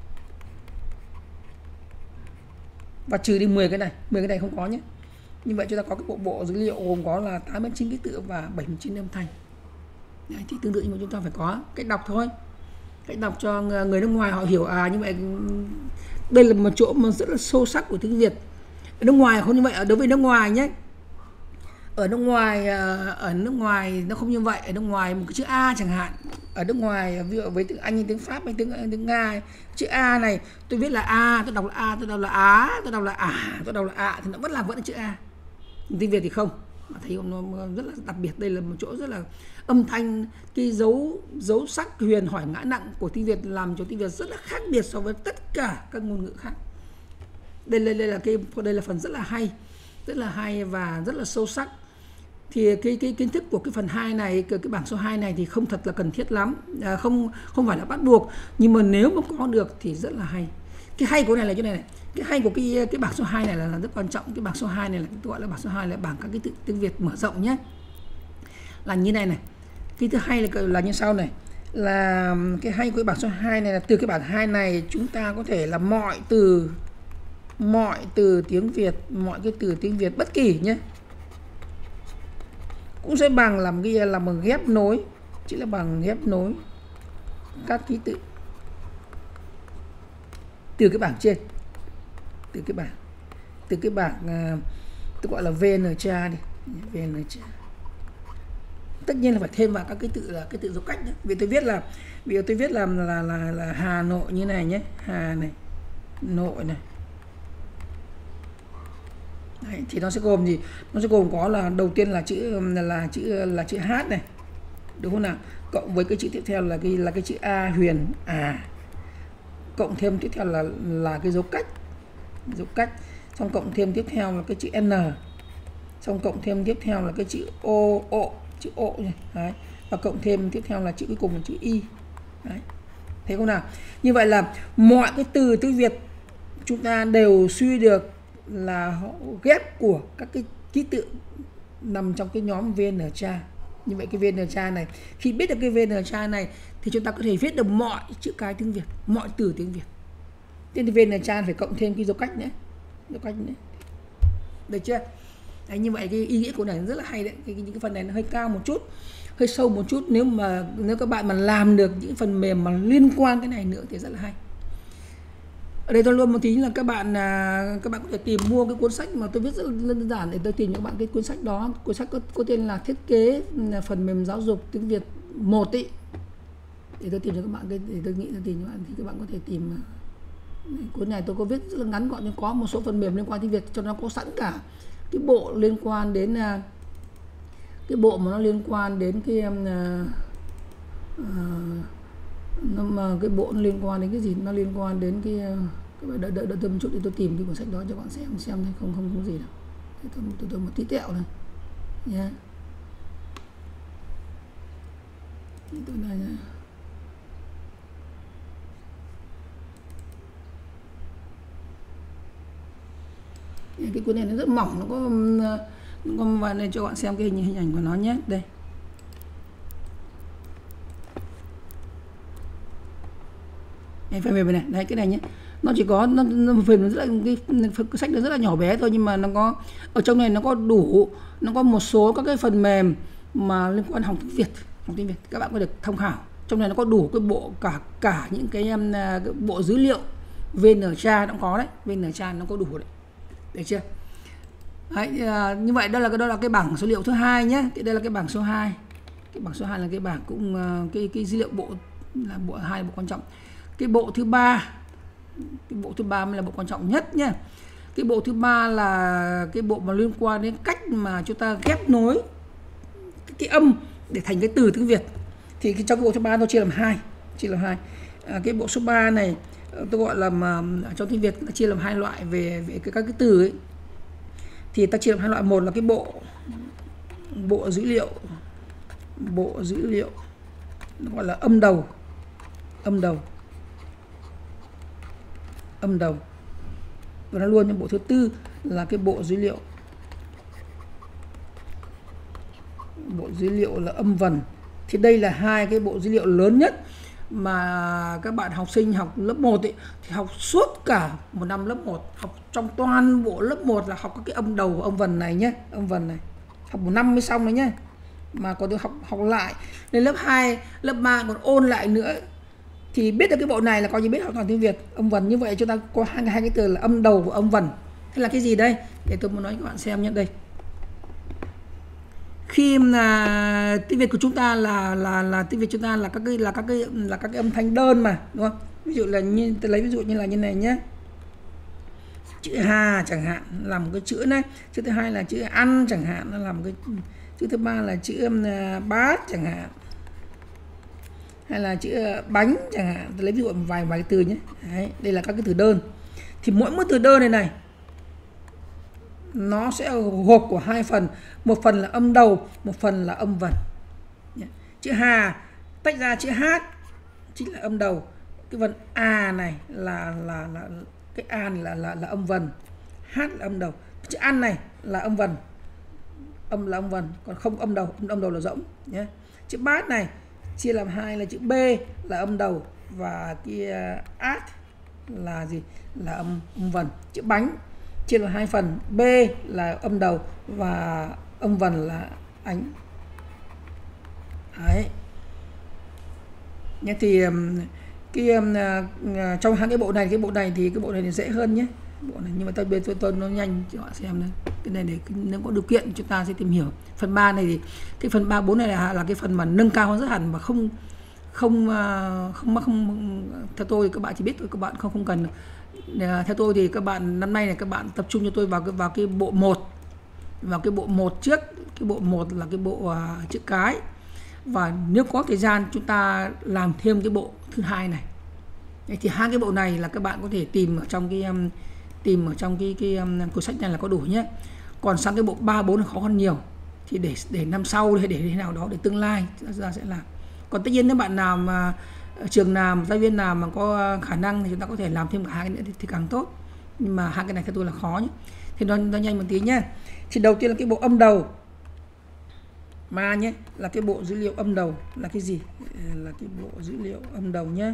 và trừ đi 10 cái này không có nhé. Như vậy chúng ta có cái bộ dữ liệu gồm có là 89 ký tự và 79 âm thanh. Đấy, thì tương tự như vậy chúng ta phải có cách đọc thôi, cách đọc cho người nước ngoài họ hiểu. Như vậy đây là một chỗ mà rất là sâu sắc của tiếng Việt. Ở nước ngoài không như vậy, đối với nước ngoài nhé. Ở nước ngoài nó không như vậy. Ở nước ngoài một cái chữ A chẳng hạn, ở nước ngoài ví dụ với tiếng Anh, tiếng Pháp hay tiếng Nga, chữ A này tôi viết là A, tôi đọc là A, tôi đọc là Á, tôi đọc là ả, tôi đọc là ạ, thì nó vẫn là chữ A. Tiếng Việt thì không. Mà thấy nó rất là đặc biệt. Đây là một chỗ rất là âm thanh, cái dấu sắc huyền hỏi ngã nặng của tiếng Việt làm cho tiếng Việt rất là khác biệt so với tất cả các ngôn ngữ khác. Đây là phần rất là hay và rất là sâu sắc. Thì cái kiến thức của cái phần 2 này, cái bảng số 2 này thì không thật là cần thiết lắm, không phải là bắt buộc, nhưng mà nếu mà có được thì rất là hay. Cái hay của này là chỗ này, cái hay của cái bảng số 2 này là rất quan trọng. Cái bảng số 2 này là gọi là bảng số 2 là bảng các cái tự tiếng Việt mở rộng nhé. Là như này này. Cái thứ hai là như sau này. Là cái hay của cái bảng số 2 này là từ cái bảng 2 này chúng ta có thể là mọi từ tiếng Việt, mọi cái từ tiếng Việt bất kỳ nhé, cũng sẽ bằng bằng ghép nối, chỉ là bằng ghép nối các ký tự từ cái bảng trên, từ cái bảng tôi gọi là VN-Tra đi, VN-Tra. Tất nhiên là phải thêm vào các cái tự là cái tự dấu cách nữa. Vì tôi viết là Hà Nội như này nhé, Hà này, Nội này. Đấy, thì nó sẽ gồm gì? Nó sẽ gồm có là đầu tiên là chữ H này, đúng không nào? Cộng với cái chữ tiếp theo là cái chữ A huyền cộng thêm tiếp theo là cái dấu cách, xong cộng thêm tiếp theo là cái chữ N, xong cộng thêm tiếp theo là cái chữ O, chữ O này. Đấy. Và cộng thêm tiếp theo là chữ cuối cùng là chữ Y. Đấy. Thấy không nào? Như vậy là mọi cái từ tiếng Việt chúng ta đều suy được là ghép của các cái ký tự nằm trong cái nhóm VN-Tra. Như vậy cái VN-Tra này, khi biết được cái VN-Tra này thì chúng ta có thể viết được mọi chữ cái tiếng Việt, mọi từ tiếng Việt. Thế thì VN-Tra phải cộng thêm cái dấu cách nữa. Dấu cách nữa. Được chưa? Đấy, như vậy cái ý nghĩa của này rất là hay đấy. Những cái phần này nó hơi cao một chút, hơi sâu một chút. Nếu các bạn mà làm được những phần mềm mà liên quan cái này nữa thì rất là hay. Ở đây tôi luôn một tí là các bạn có thể tìm mua cái cuốn sách mà tôi viết rất là đơn giản để tôi tìm cho các bạn cái cuốn sách đó. Cuốn sách có tên là Thiết kế phần mềm giáo dục tiếng Việt 1 ý. Để tôi tìm cho các bạn để tôi nghĩ là tìm cho các bạn thì các bạn có thể tìm. Cuốn này tôi có viết rất là ngắn gọn nhưng có một số phần mềm liên quan tiếng Việt cho nó có sẵn cả cái bộ liên quan đến cái bộ mà nó liên quan đến cái cái bộ nó liên quan đến cái gì, nó liên quan đến cái các bạn đợi tôi một chút để tôi tìm cái cuốn sách đó cho bạn xem thấy không có gì đâu. Tôi một tí tẹo này nhé. Tôi này nhé. Cái cuốn này nó rất mỏng, nó có và này cho bạn xem cái hình ảnh của nó nhé. Đây. Đây phần mềm này, đây cái này nhé. Nó chỉ có nó phần rất là cái sách nó rất là nhỏ bé thôi, nhưng mà nó có ở trong này nó có một số các cái phần mềm mà liên quan học tiếng Việt các bạn có được tham khảo. Trong này nó có đủ cái bộ cả những cái bộ dữ liệu VN-Tra nó có đấy, VN-Tra nó có đủ đấy. Được chưa? Đấy, như vậy đó là cái bảng số liệu thứ hai nhé. Đây là cái bảng số 2. Cái bảng số 2 là cái bảng cũng cái dữ liệu bộ là bộ 2 bộ quan trọng. Cái bộ thứ ba mới là bộ quan trọng nhất nhé. Cái bộ thứ ba là cái bộ mà liên quan đến cách mà chúng ta ghép nối cái âm để thành cái từ tiếng Việt. Thì trong cái bộ thứ ba tôi chia làm hai. Cái bộ số 3 này tôi gọi là trong tiếng Việt ta chia làm hai loại về các cái từ ấy. Thì ta chia làm hai loại, một là cái bộ dữ liệu nó gọi là âm đầu. Và nó luôn. Nhưng bộ thứ tư là cái bộ dữ liệu là âm vần. Thì đây là hai cái bộ dữ liệu lớn nhất mà các bạn học sinh học lớp 1 ấy, thì học suốt cả một năm lớp 1, học trong toàn bộ lớp 1 là học các cái âm đầu âm vần này nhé, âm vần này. Học một năm mới xong đấy nhé. Mà còn được học lại. Đến lớp 2, lớp 3 còn ôn lại nữa. Thì biết được cái bộ này là coi như biết học toàn tiếng Việt, âm vần. Như vậy chúng ta có hai cái từ là âm đầu và âm vần. Thế là cái gì đây? Để tôi muốn nói cho các bạn xem nhé. Đây. Khi mà tiếng Việt của chúng ta là tiếng Việt chúng ta là các cái âm thanh đơn mà, đúng không? Ví dụ là như tôi lấy ví dụ như là như này nhé. Chữ hà chẳng hạn là một cái chữ này, chữ thứ hai là chữ ăn chẳng hạn, nó là một cái chữ thứ ba là chữ bát chẳng hạn, hay là chữ bánh chẳng hạn. Tôi lấy ví dụ vài từ nhé. Đấy, đây là các cái từ đơn. Thì mỗi từ đơn này nó sẽ gộp của hai phần, một phần là âm đầu, một phần là âm vần. Chữ hà tách ra chữ hát chính là âm đầu, cái vần a này là cái a này là âm vần, hát là âm đầu. Chữ ăn này là âm vần, âm là âm vần, còn không âm đầu là rỗng nhé. Chữ bát này chia làm hai là chữ b là âm đầu và cái át là gì, là âm vần. Chữ bánh chia làm hai phần, b là âm đầu và âm vần là ánh. Đấy. Nhé, thì trong hai cái bộ này thì cái bộ này thì dễ hơn nhé. Bộ này, nhưng mà tôi nó nhanh cho bạn xem đấy. Cái này để nếu có điều kiện chúng ta sẽ tìm hiểu. Phần 3 này thì cái phần 3 4 này là cái phần mà nâng cao hơn rất hẳn mà không theo tôi các bạn chỉ biết thôi, các bạn không cần. Theo tôi thì các bạn năm nay này các bạn tập trung cho tôi vào cái bộ 1. Vào cái bộ 1 trước. Cái bộ 1 là cái bộ chữ cái. Và nếu có thời gian chúng ta làm thêm cái bộ thứ hai này. Thì hai cái bộ này là các bạn có thể tìm ở trong cái cuốn sách này là có đủ nhé. Còn sang cái bộ 3, 4 là khó hơn nhiều. Thì để năm sau hay để thế nào đó, để tương lai ra sẽ làm. Còn tất nhiên nếu bạn nào mà trường nào, giáo viên nào mà có khả năng thì chúng ta có thể làm thêm cả 2 cái nữa thì càng tốt. Nhưng mà 2 cái này theo tôi là khó nhé. Thì nó nhanh một tí nhé. Thì đầu tiên là cái bộ âm đầu mà nhé, là cái bộ dữ liệu âm đầu là cái gì? Là cái bộ dữ liệu âm đầu nhé.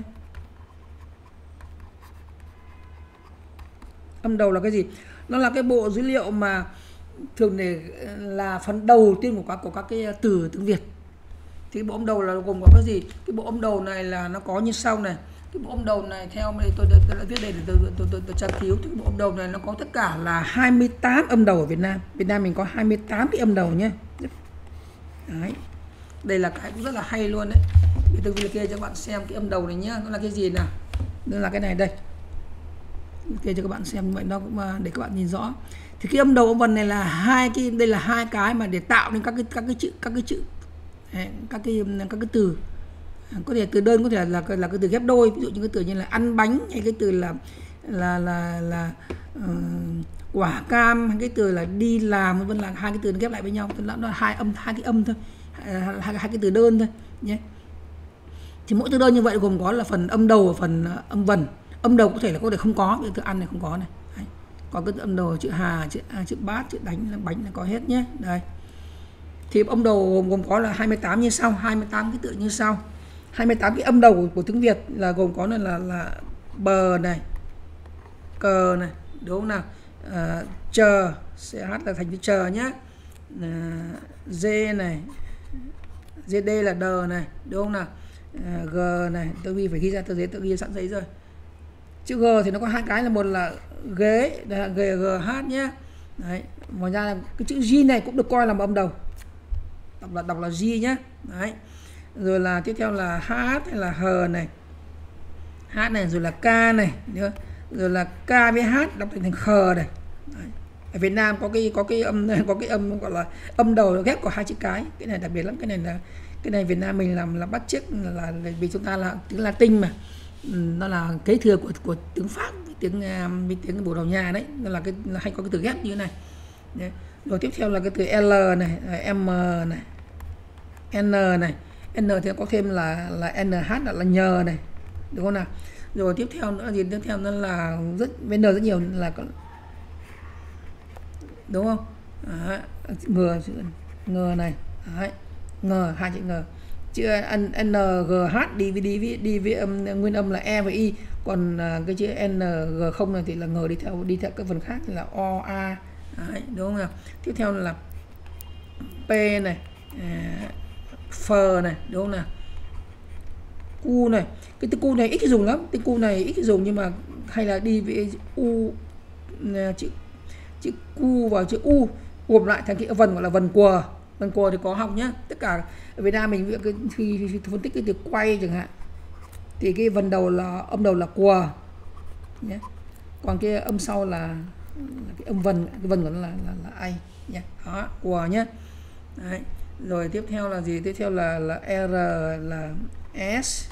Âm đầu là cái gì? Nó là cái bộ dữ liệu mà thường để là phần đầu tiên của các cái từ tiếng Việt. Thì cái bộ âm đầu là gồm có cái gì? Cái bộ âm đầu này là nó có như sau này. Cái bộ âm đầu này theo tôi đã viết đây để tôi tra cứu. Thì cái bộ âm đầu này nó có tất cả là 28 âm đầu ở Việt Nam. Việt Nam mình có 28 cái âm đầu nhé. Đấy. Đây là cái cũng rất là hay luôn đấy. Để tôi liệt kê cho các bạn xem cái âm đầu này nhá. Nó là cái gì nào? Nó là cái này đây. Kê cho các bạn xem vậy nó cũng để các bạn nhìn rõ. Thì cái âm đầu âm vần này là đây là 2 cái mà để tạo nên các cái chữ các cái từ, có thể từ đơn, có thể là cái từ ghép đôi, ví dụ như cái từ như là ăn bánh, hay cái từ là quả cam, hay cái từ là đi làm, vân là 2 cái từ ghép lại với nhau, nó là 2 cái âm thôi, hai cái từ đơn thôi nhé. Thì mỗi từ đơn như vậy gồm có là phần âm đầu và phần âm vần. Âm đầu có thể không có, cái từ ăn này không có này. Đấy. Còn cái âm đầu chữ hà, chữ bát, chữ đánh, bánh là có hết nhé. Đây. Thì âm đầu gồm có là 28 như sau, 28 cái tự như sau. 28 cái âm đầu của tiếng Việt là gồm có là bờ này, cờ này, đúng không nào? Chờ, CH là thành chữ chờ nhé. D này, GD là đờ này, đúng không nào? G này, tôi phải ghi ra tờ giấy, tôi ghi sẵn giấy rồi. Chữ G thì nó có 2 cái, là một là ghế, là GH nhé. Đấy, ngoài ra là cái chữ G này cũng được coi là một âm đầu. Đọc là G nhé. Đấy. Rồi là tiếp theo là H hay là H này. H này, rồi là K này, rồi là K với H đọc thành khờ này. Đấy. Ở Việt Nam có cái âm gọi là âm đầu ghép có 2 chữ cái này đặc biệt lắm. Cái này Việt Nam mình là bắt chước là vì chúng ta là tiếng Latin mà. Nó là kế thừa của tiếng Pháp với tiếng Bồ Đào Nha đấy. Nó là hay có cái từ ghép như thế này. Đấy. Rồi tiếp theo là cái từ L này, M này, N này. N thì có thêm là NH là nhờ này, đúng không nào? Rồi tiếp theo nữa là gì? Tiếp theo nó là với N rất nhiều là có, đúng không? Đấy. Ngờ này. Đấy. Ngờ, 2 chữ ngờ. Chữ NGH đi với nguyên âm là E và I, còn cái chữ NG0 này thì là ngờ đi theo các phần khác thì là O, A. Đấy, đúng không nào? Tiếp theo là P này, F này, đúng không nào? Q này, cái từ Q này ít dùng lắm, từ Q này ít dùng, nhưng mà hay là đi với U, chữ Q và chữ U gộp lại thành cái vần gọi là vần quờ. Vần quờ thì có học nhé. Tất cả ở Việt Nam mình khi phân tích cái từ quay chẳng hạn thì cái vần đầu là âm đầu là quờ nhé. Còn cái âm sau là cái âm vần, cái vần của nó là ai nhé. Đó, quờ nhé. Đấy. Rồi tiếp theo là gì? Tiếp theo là R là S.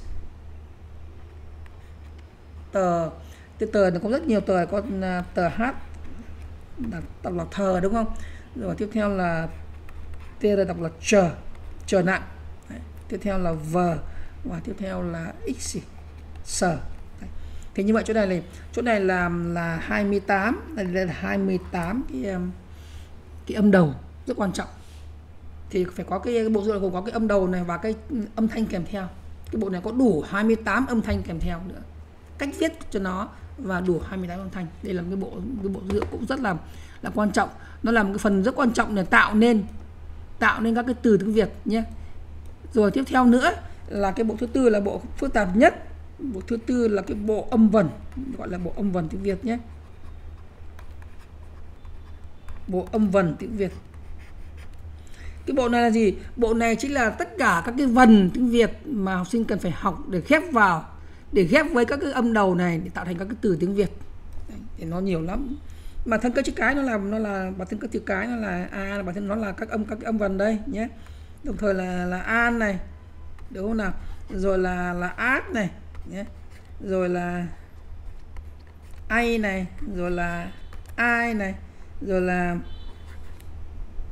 Tờ nó có rất nhiều tờ, có tờ H đọc là thờ, đúng không? Rồi tiếp theo là T đọc là chờ nặng. Đấy. Tiếp theo là V, và tiếp theo là X, sở. Đấy. Thì như vậy chỗ này là 28, đây là 28 cái âm đầu rất quan trọng. Thì phải có cái bộ dữ liệu gồm có cái âm đầu này và cái âm thanh kèm theo. Cái bộ này có đủ 28 âm thanh kèm theo nữa. Cách viết cho nó và đủ 28 âm thanh. Đây là cái bộ dữ liệu cũng rất là quan trọng. Nó là một cái phần rất quan trọng để tạo nên các cái từ tiếng Việt nhé. Rồi tiếp theo nữa là cái bộ thứ tư là bộ phức tạp nhất. Bộ thứ tư là cái bộ âm vần, gọi là bộ âm vần tiếng Việt nhé. Bộ âm vần tiếng Việt. Cái bộ này là gì? Bộ này chính là tất cả các cái vần tiếng Việt mà học sinh cần phải học để ghép với các cái âm đầu này để tạo thành các cái từ tiếng Việt. Đấy, thì nó nhiều lắm. Mà thân cơ chữ cái nó là bản thân cơ chữ cái nó là a, là bản thân nó là các cái âm vần đây nhé. Đồng thời là an này, đúng không nào? Rồi là át này nhé. Rồi là ai này, rồi là ai này, rồi là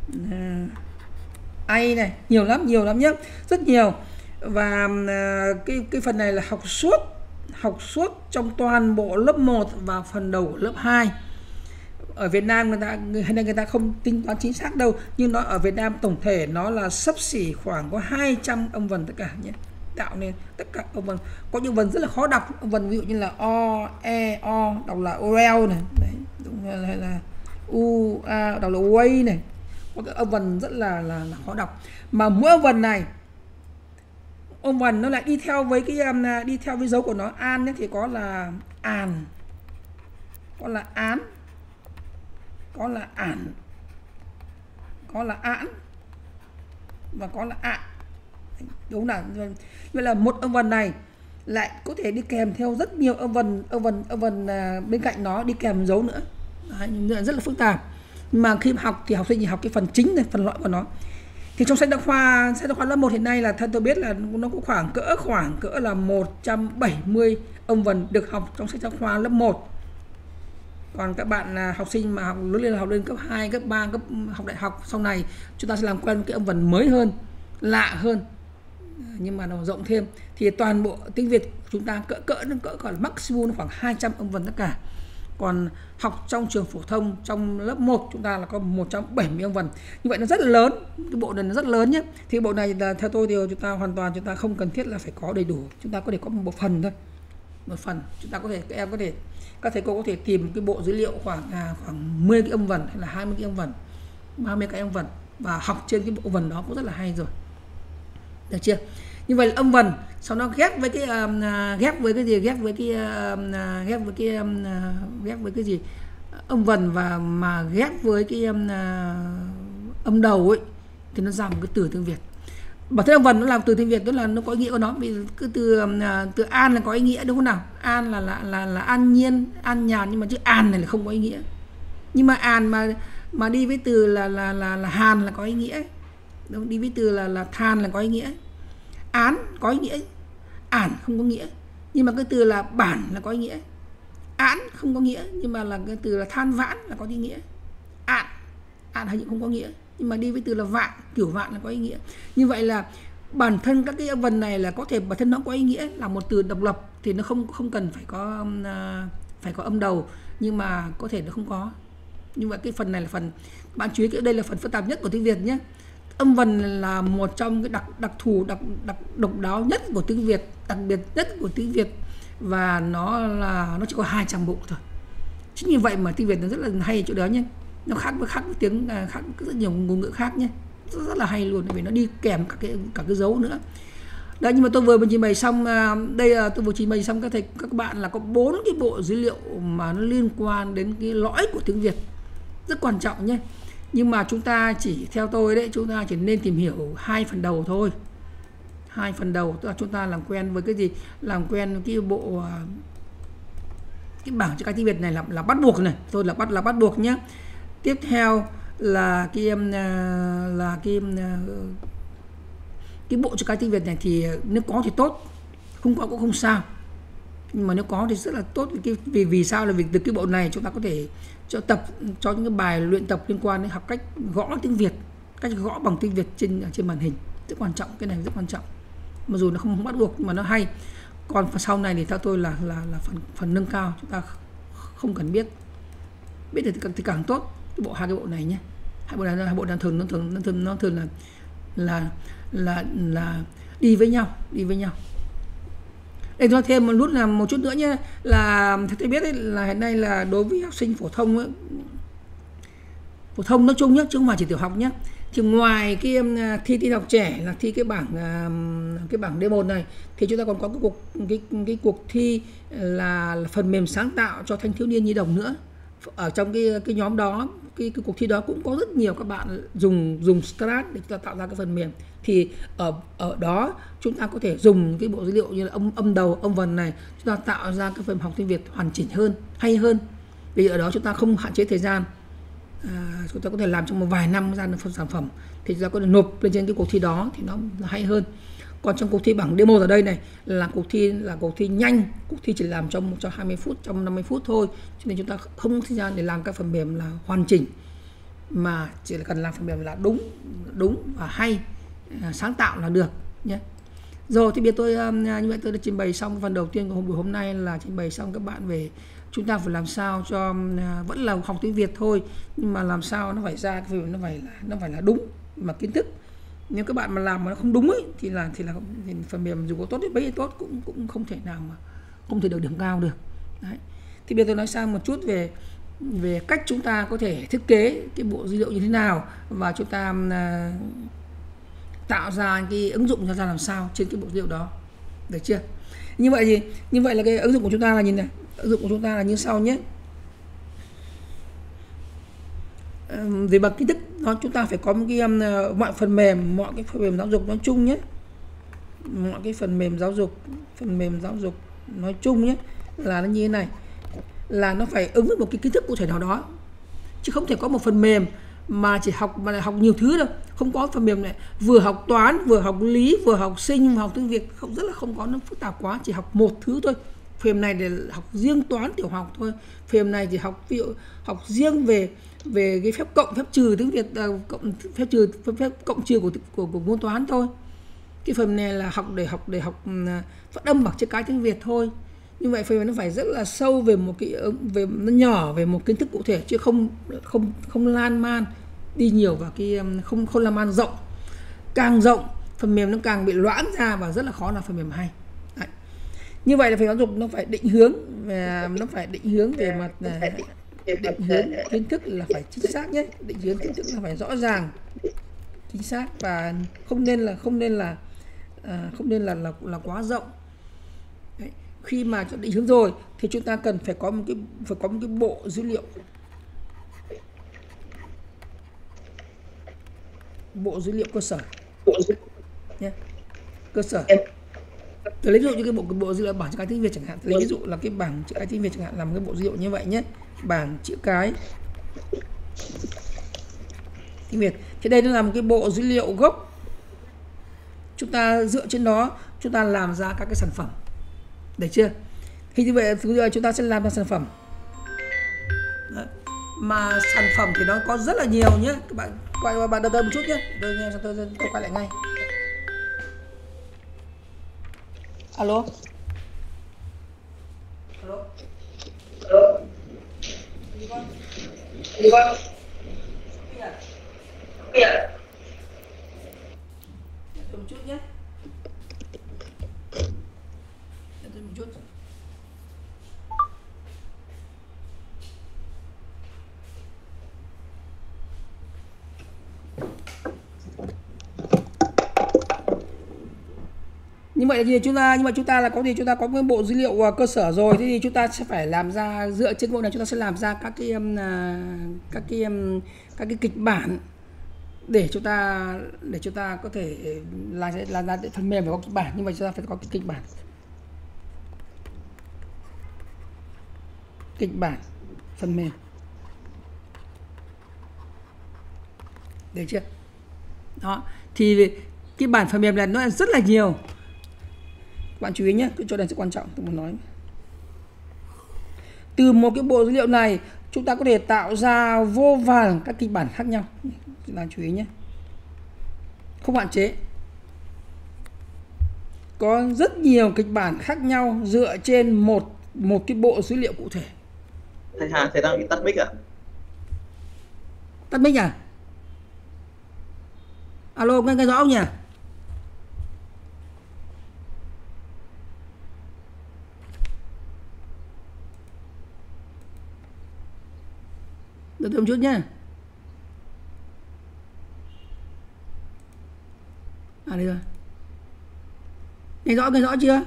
A này, nhiều lắm nhé, rất nhiều. Và cái phần này là học suốt trong toàn bộ lớp 1 và phần đầu của lớp 2. Ở Việt Nam người ta không tính toán chính xác đâu, nhưng nó ở Việt Nam tổng thể nó là xấp xỉ khoảng có 200 âm vần tất cả nhé, tạo nên tất cả âm vần. Có những vần rất là khó đọc, âm vần ví dụ như là o, e, o đọc là orel này, đấy, hay là u, a đọc là way này. Có cái âm vần rất là khó đọc, mà mỗi âm vần này, âm vần nó lại đi theo với dấu của nó. An nhé, thì có là àn, có là án, có là ản, có là án và có là ạ. Đúng là vậy, là một âm vần này lại có thể đi kèm theo rất nhiều âm vần bên cạnh nó đi kèm dấu nữa. Đấy, rất là phức tạp. Nhưng mà khi học thì học sinh chỉ học cái phần chính này, phần lõi của nó. Thì trong sách giáo khoa lớp 1 hiện nay là thân tôi biết là nó cũng khoảng cỡ là 170 âm vần được học trong sách giáo khoa lớp 1. Còn các bạn học sinh mà học lên cấp 2, cấp 3, học đại học sau này, chúng ta sẽ làm quen với cái âm vần mới hơn, lạ hơn, nhưng mà nó rộng thêm. Thì toàn bộ tiếng Việt chúng ta cỡ còn maximum nó khoảng 200 âm vần tất cả. Còn học trong trường phổ thông trong lớp 1 chúng ta là có 170 âm vần. Như vậy nó rất là lớn, cái bộ này nó rất lớn nhé. Thì cái bộ này là, theo tôi thì chúng ta không cần thiết là phải có đầy đủ, chúng ta có thể có một phần thôi. Một phần chúng ta có thể, các thầy cô có thể tìm cái bộ dữ liệu khoảng 10 cái âm vần hay là 20 cái âm vần, 30 cái âm vần và học trên cái bộ vần đó cũng rất là hay rồi. Được chưa? Như vậy là âm vần, sau đó ghép với cái gì? Âm vần và mà ghép với cái âm đầu ấy thì nó ra một cái từ tiếng Việt. Bản thân âm vần nó làm từ tiếng Việt, tức là nó có ý nghĩa của nó. Vì cái từ an là có ý nghĩa đúng không nào? An là an nhiên, an nhàn, nhưng mà chữ an này là không có ý nghĩa. Nhưng mà an mà đi với từ là hàn là có ý nghĩa. Đúng, đi với từ là than là có ý nghĩa. Án có ý nghĩa, ản không có nghĩa. Nhưng mà cái từ là bản là có ý nghĩa. Án không có nghĩa, nhưng mà là cái từ là than vãn là có ý nghĩa. Ạn hình như không có nghĩa, nhưng mà đi với từ là vạn, kiểu vạn là có ý nghĩa. Như vậy là bản thân các cái âm vần này là có thể bản thân nó có ý nghĩa là một từ độc lập, thì nó không cần phải có âm đầu, nhưng mà có thể nó không có. như vậy cái phần này là phần bạn chú ý, cái đây là phần phức tạp nhất của tiếng Việt nhé. Âm vần là một trong cái độc đáo nhất của tiếng Việt, đặc biệt nhất của tiếng Việt, và nó chỉ có 200 bộ thôi. Chính như vậy mà tiếng Việt nó rất là hay chỗ đó nhé. Nó khác với tiếng khác rất nhiều ngôn ngữ khác nhé, rất là hay luôn, vì nó đi kèm cả cái dấu nữa. Đấy, nhưng mà tôi vừa trình bày xong đây là tôi vừa trình bày xong các bạn là có 4 cái bộ dữ liệu mà nó liên quan đến cái lõi của tiếng Việt, rất quan trọng nhé. Nhưng mà chúng ta chỉ, theo tôi đấy, chúng ta chỉ nên tìm hiểu 2 phần đầu thôi. 2 phần đầu, tức là chúng ta làm quen với cái gì? Làm quen với cái bộ cái bảng chữ cái tiếng Việt này là bắt buộc này, thôi là bắt buộc nhé. Tiếp theo là cái bộ chữ cái tiếng Việt này thì nếu có thì tốt, không có cũng không sao, nhưng mà nếu có thì rất là tốt. Vì sao là vì từ cái bộ này chúng ta có thể cho những cái bài luyện tập liên quan đến học cách gõ tiếng Việt, cách gõ bằng tiếng Việt trên màn hình, rất quan trọng. Cái này rất quan trọng, mặc dù nó không bắt buộc nhưng mà nó hay. Còn phần sau này thì theo tôi là phần nâng cao, chúng ta không cần biết thì càng tốt. Hai cái bộ này nhé, hai bộ này thường là đi với nhau. Để nói thêm một chút nữa nhé, là tôi biết ấy, là hiện nay là đối với học sinh phổ thông ấy, phổ thông nói chung nhé, chứ không phải chỉ tiểu học nhé, thì ngoài cái thi tin học trẻ là thi cái bảng D1 này, thì chúng ta còn có cái cuộc thi là phần mềm sáng tạo cho thanh thiếu niên nhi đồng nữa. Ở trong cái nhóm đó, cái cuộc thi đó cũng có rất nhiều các bạn dùng Scratch để chúng ta tạo ra cái phần mềm. Thì ở đó chúng ta có thể dùng cái bộ dữ liệu như là âm đầu, âm vần này, chúng ta tạo ra cái phần học tiếng Việt hoàn chỉnh hơn, hay hơn. Vì ở đó chúng ta không hạn chế thời gian, chúng ta có thể làm trong một vài năm ra được sản phẩm, thì chúng ta có thể nộp lên trên cái cuộc thi đó thì nó hay hơn. Còn trong cuộc thi bảng D1 ở đây này là cuộc thi nhanh, cuộc thi chỉ làm trong 20 phút, trong 50 phút thôi, cho nên chúng ta không có thời gian để làm các phần mềm là hoàn chỉnh. mà chỉ cần làm phần mềm là đúng và hay, sáng tạo là được nhé. Rồi thì bây giờ tôi như vậy tôi đã trình bày xong phần đầu tiên của buổi hôm nay, là trình bày xong các bạn về chúng ta phải làm sao cho vẫn là học tiếng Việt thôi, nhưng mà làm sao nó phải ra cái nó phải là đúng mà kiến thức. Nếu các bạn mà làm mà nó không đúng ấy thì phần mềm dù có tốt đến mấy tốt cũng không thể nào mà không thể được điểm cao được. Đấy. Thì bây giờ tôi nói sang một chút về cách chúng ta có thể thiết kế cái bộ dữ liệu như thế nào, và chúng ta tạo ra cái ứng dụng ra làm sao trên cái bộ dữ liệu đó, được chưa? Như vậy là cái ứng dụng của chúng ta là nhìn này, ứng dụng của chúng ta là như sau nhé. Về mặt kiến thức chúng ta phải có một cái mọi cái phần mềm giáo dục nói chung nhé, mọi cái phần mềm giáo dục nói chung nhé, là nó như thế này, là nó phải ứng với một cái kiến thức cụ thể nào đó, chứ không thể có một phần mềm mà chỉ học mà lại học nhiều thứ đâu. Không có phần mềm này vừa học toán, vừa học lý, vừa học sinh, vừa học tiếng Việt, không có, nó phức tạp quá, chỉ học một thứ thôi. Phần mềm này để học riêng toán tiểu học thôi, phần mềm này chỉ học ví dụ học riêng về cái phép cộng, phép trừ tiếng Việt, phép cộng trừ của môn toán thôi. Cái phần này là để học phát âm bằng chữ cái tiếng Việt thôi. Như vậy phần mềm nó phải rất là sâu về nó nhỏ về một kiến thức cụ thể, chứ không lan man đi nhiều vào cái không lan man rộng. Càng rộng phần mềm nó càng bị loãng ra và rất là khó làm phần mềm hay. Đấy. Như vậy là phải giáo dục nó phải định hướng về mặt định hướng kiến thức là phải chính xác nhé, định hướng kiến thức là phải rõ ràng, chính xác, và không nên là quá rộng. Đấy. Khi mà định hướng rồi thì chúng ta cần phải có một cái bộ dữ liệu, cơ sở nhé, cơ sở. Tôi lấy ví dụ như cái bộ dữ liệu bảng chữ cái tiếng Việt chẳng hạn, tôi lấy ví dụ là cái bảng chữ cái tiếng Việt chẳng hạn, làm cái bộ dữ liệu như vậy nhé, bảng chữ cái tiếng Việt. Thì đây nó là một cái bộ dữ liệu gốc, chúng ta dựa trên đó chúng ta làm ra các cái sản phẩm, được chưa? Thì như vậy chúng ta sẽ làm ra sản phẩm. Đấy. Mà sản phẩm thì nó có rất là nhiều nhé, các bạn quay qua bạn đợi một chút nhé, đợi nghe cho tôi quay lại ngay. Alo. Đi con. Một chút nhé. Một chút. Như vậy là chúng ta là có gì, chúng ta có cái bộ dữ liệu cơ sở rồi, thế thì chúng ta sẽ phải làm ra, dựa trên bộ này chúng ta sẽ làm ra các cái kịch bản để chúng ta có thể làm ra phần mềm phải có kịch bản. Nhưng mà chúng ta phải có cái kịch bản phần mềm, được chưa? Đó, thì cái bản phần mềm này nó rất là nhiều. Các bạn chú ý nhé, cái chỗ này rất quan trọng, tôi muốn nói. Từ một cái bộ dữ liệu này chúng ta có thể tạo ra vô vàn các kịch bản khác nhau. Các bạn chú ý nhé, không hạn chế. Có rất nhiều kịch bản khác nhau dựa trên một cái bộ dữ liệu cụ thể. Thầy Hà, thầy đang bị tắt mic à? Tắt mic à? Alo, nghe rõ không nhỉ? Đợi tôi một chút nhé. Đây rồi. Nghe rõ chưa?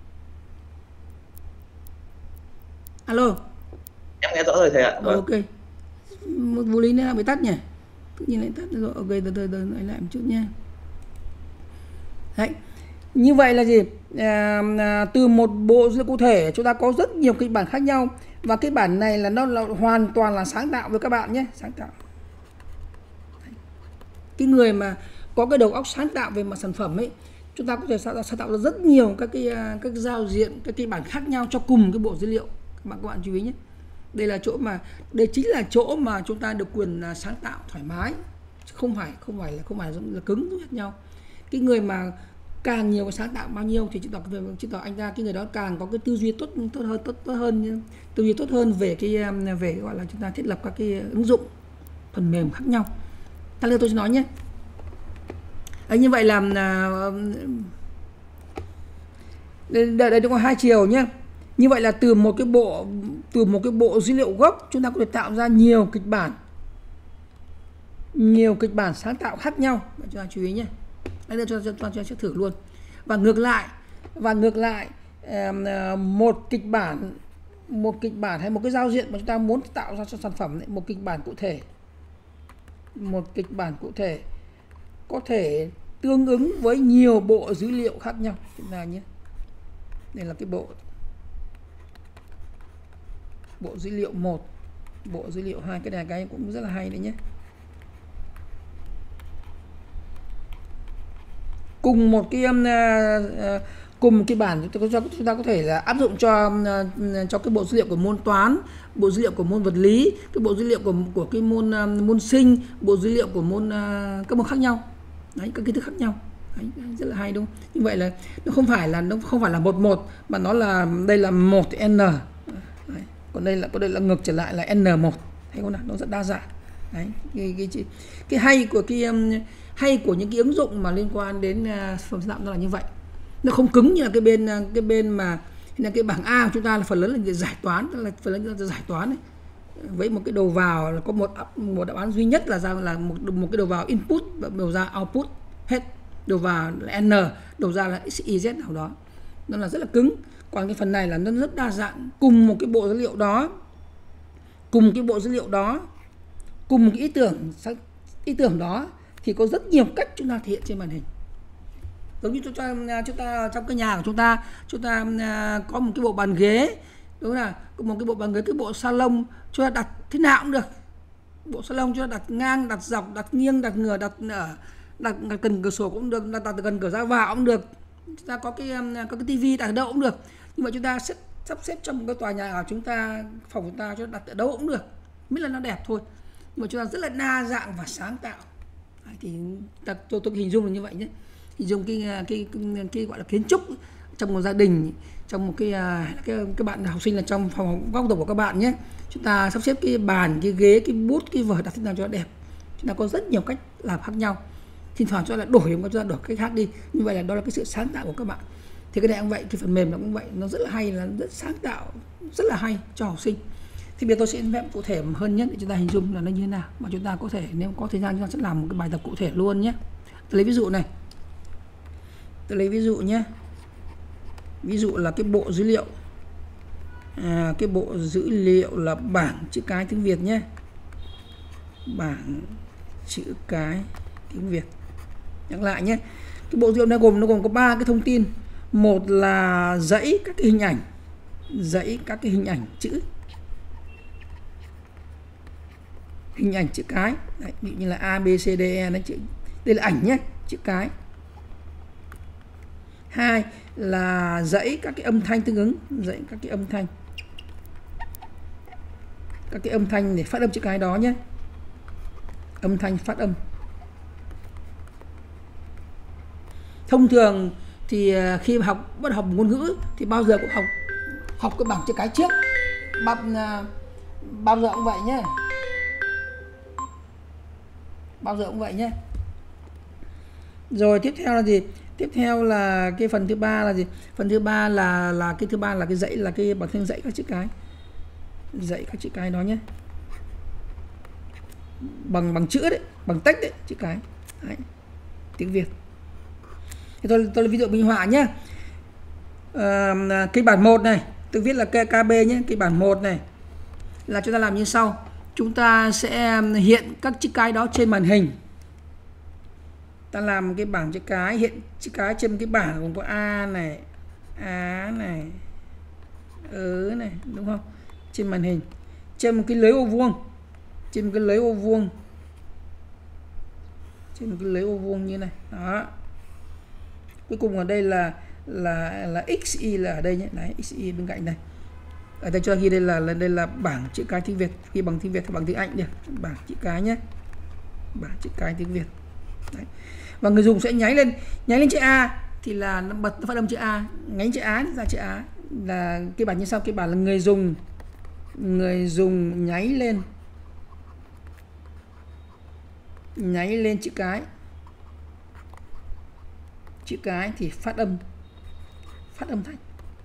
Alo. Em nghe rõ rồi thầy ạ. Ok. Một vô lý nữa bị tắt nhỉ? Tự nhiên lại tắt rồi. Ok, từ nói lại một chút nha. Đấy. Như vậy là gì? Từ một bộ dữ liệu cụ thể chúng ta có rất nhiều kịch bản khác nhau, và cái bản này là nó hoàn toàn là sáng tạo với các bạn nhé, sáng tạo. Cái người mà có cái đầu óc sáng tạo về mặt sản phẩm ấy, chúng ta có thể sáng tạo ra rất nhiều các giao diện, các kịch bản khác nhau cho cùng cái bộ dữ liệu. Các bạn chú ý nhé. Đây là chỗ mà đây chính là chỗ mà chúng ta được quyền sáng tạo thoải mái, không phải là cứng giống như nhau. Cái người mà càng nhiều sáng tạo bao nhiêu thì chứng tỏ anh ta cái người đó càng có cái tư duy tốt hơn tư duy tốt hơn về về gọi là chúng ta thiết lập các cái ứng dụng phần mềm khác nhau. Ta lên tôi sẽ nói nhé. Như vậy là đây có hai chiều nhé. Như vậy là từ một cái bộ dữ liệu gốc chúng ta có thể tạo ra nhiều kịch bản sáng tạo khác nhau. Chúng ta chú ý nhé. Đây cho sẽ thử luôn. Và ngược lại một kịch bản hay một cái giao diện mà chúng ta muốn tạo ra cho sản phẩm này, một kịch bản cụ thể có thể tương ứng với nhiều bộ dữ liệu khác nhau. Chúng ta nhé. Đây là cái bộ dữ liệu 1, bộ dữ liệu 2, cái này cái cũng rất là hay đấy nhé. Cùng một cái bản chúng ta có thể là áp dụng cho cái bộ dữ liệu của môn toán, bộ dữ liệu của môn vật lý, cái bộ dữ liệu của cái môn sinh, bộ dữ liệu của các môn khác nhau. Đấy, các kiến thức khác nhau. Đấy, rất là hay đúng không? Như vậy là nó không phải là 11 mà nó là đây là 1n. Đấy, còn đây là ngược trở lại là n1. Thấy không nào? Nó rất đa dạng. Đấy, cái hay của những cái ứng dụng mà liên quan đến phần sáng tạo nó là như vậy. Nó không cứng như là cái bên mà là cái bảng A của chúng ta là phần lớn là giải toán, tức là phần lớn là giải toán ấy. Với một cái đầu vào là có một đáp án duy nhất là một cái đầu vào input và đầu ra output hết. Đầu vào là n, đầu ra là x, y, z nào đó. Nó là rất là cứng. Còn cái phần này là nó rất đa dạng, cùng một cái bộ dữ liệu đó, cùng cái ý tưởng đó thì có rất nhiều cách chúng ta thể hiện trên màn hình. Giống như chúng ta trong cái nhà của chúng ta có một cái bộ bàn ghế, đúng là một cái bộ bàn ghế, cái bộ salon chúng ta đặt thế nào cũng được. Bộ salon chúng ta đặt ngang, đặt dọc, đặt nghiêng, đặt ngửa, đặt gần cửa sổ cũng được, đặt gần cửa ra vào cũng được. Chúng ta có cái tivi đặt ở đâu cũng được. Nhưng mà chúng ta sắp xếp trong một cái tòa nhà của chúng ta, phòng chúng ta cho đặt ở đâu cũng được, miễn là nó đẹp thôi. Nhưng mà chúng ta rất là đa dạng và sáng tạo. Đấy, thì tôi hình dung là như vậy nhé. Hình dung cái gọi là kiến trúc trong một gia đình, trong một cái bạn học sinh là trong phòng góc tập của các bạn nhé. Chúng ta sắp xếp cái bàn, cái ghế, cái bút, cái vở đặt thế nào cho nó đẹp. Chúng ta có rất nhiều cách làm khác nhau. Thỉnh thoảng cho là đổi cách khác đi. Như vậy là đó là cái sự sáng tạo của các bạn. Thì cái này cũng vậy, cái phần mềm nó cũng vậy, nó rất là hay, là rất sáng tạo, rất là hay cho học sinh. Thì bây giờ tôi sẽ vẽ cụ thể hơn nhất để chúng ta hình dung là nó như thế nào, mà chúng ta có thể nếu có thời gian chúng ta sẽ làm một cái bài tập cụ thể luôn nhé. Tôi lấy ví dụ này, tôi lấy ví dụ nhé. Ví dụ là cái bộ dữ liệu, cái bộ dữ liệu là bảng chữ cái tiếng Việt nhé, bảng chữ cái tiếng Việt. Nhắc lại nhé, cái bộ dữ liệu này nó gồm có 3 cái thông tin. Một là dãy các cái hình ảnh, chữ, hình ảnh chữ cái. Đấy, ví dụ như là A, B, C, D, E, đây là ảnh nhé, chữ cái. 2 là dãy các cái âm thanh tương ứng, các cái âm thanh để phát âm chữ cái đó nhé, âm thanh phát âm. Thông thường thì khi bắt học ngôn ngữ thì bao giờ cũng học cái bảng chữ cái trước, bao giờ cũng vậy nhé, Rồi tiếp theo là gì? Tiếp theo là cái phần thứ ba là gì? Phần thứ ba là cái dãy, là cái bảng thanh dãy các chữ cái. Dãy các chữ cái đó nhé. Bằng chữ đấy, bằng text đấy, chữ cái. Đấy. Tiếng Việt. Thì tôi lấy ví dụ minh họa nhé. Kịch bản 1 này, tôi viết là KB nhé, kịch bản 1 này là chúng ta làm như sau. Chúng ta sẽ hiện các chữ cái đó trên màn hình. Ta làm cái bảng chữ cái, hiện chữ cái trên cái bảng gồm có A này, Á này, ớ này, đúng không? Trên màn hình, trên một cái lưới ô vuông, trên một cái lưới ô vuông như này. Đó. Cuối cùng ở đây là XY là ở đây nhé, đấy, XY bên cạnh này. Ở đây cho ghi đây là bảng chữ cái tiếng Việt, ghi bằng tiếng Việt hay bằng tiếng Anh được, bảng chữ cái nhé, bảng chữ cái tiếng Việt. Đấy. Và người dùng sẽ nháy lên chữ A thì là nó phát âm chữ A, nháy chữ Á ra chữ Á, là cái bản như sau. Cái bản là người dùng nháy lên chữ cái thì phát âm thành.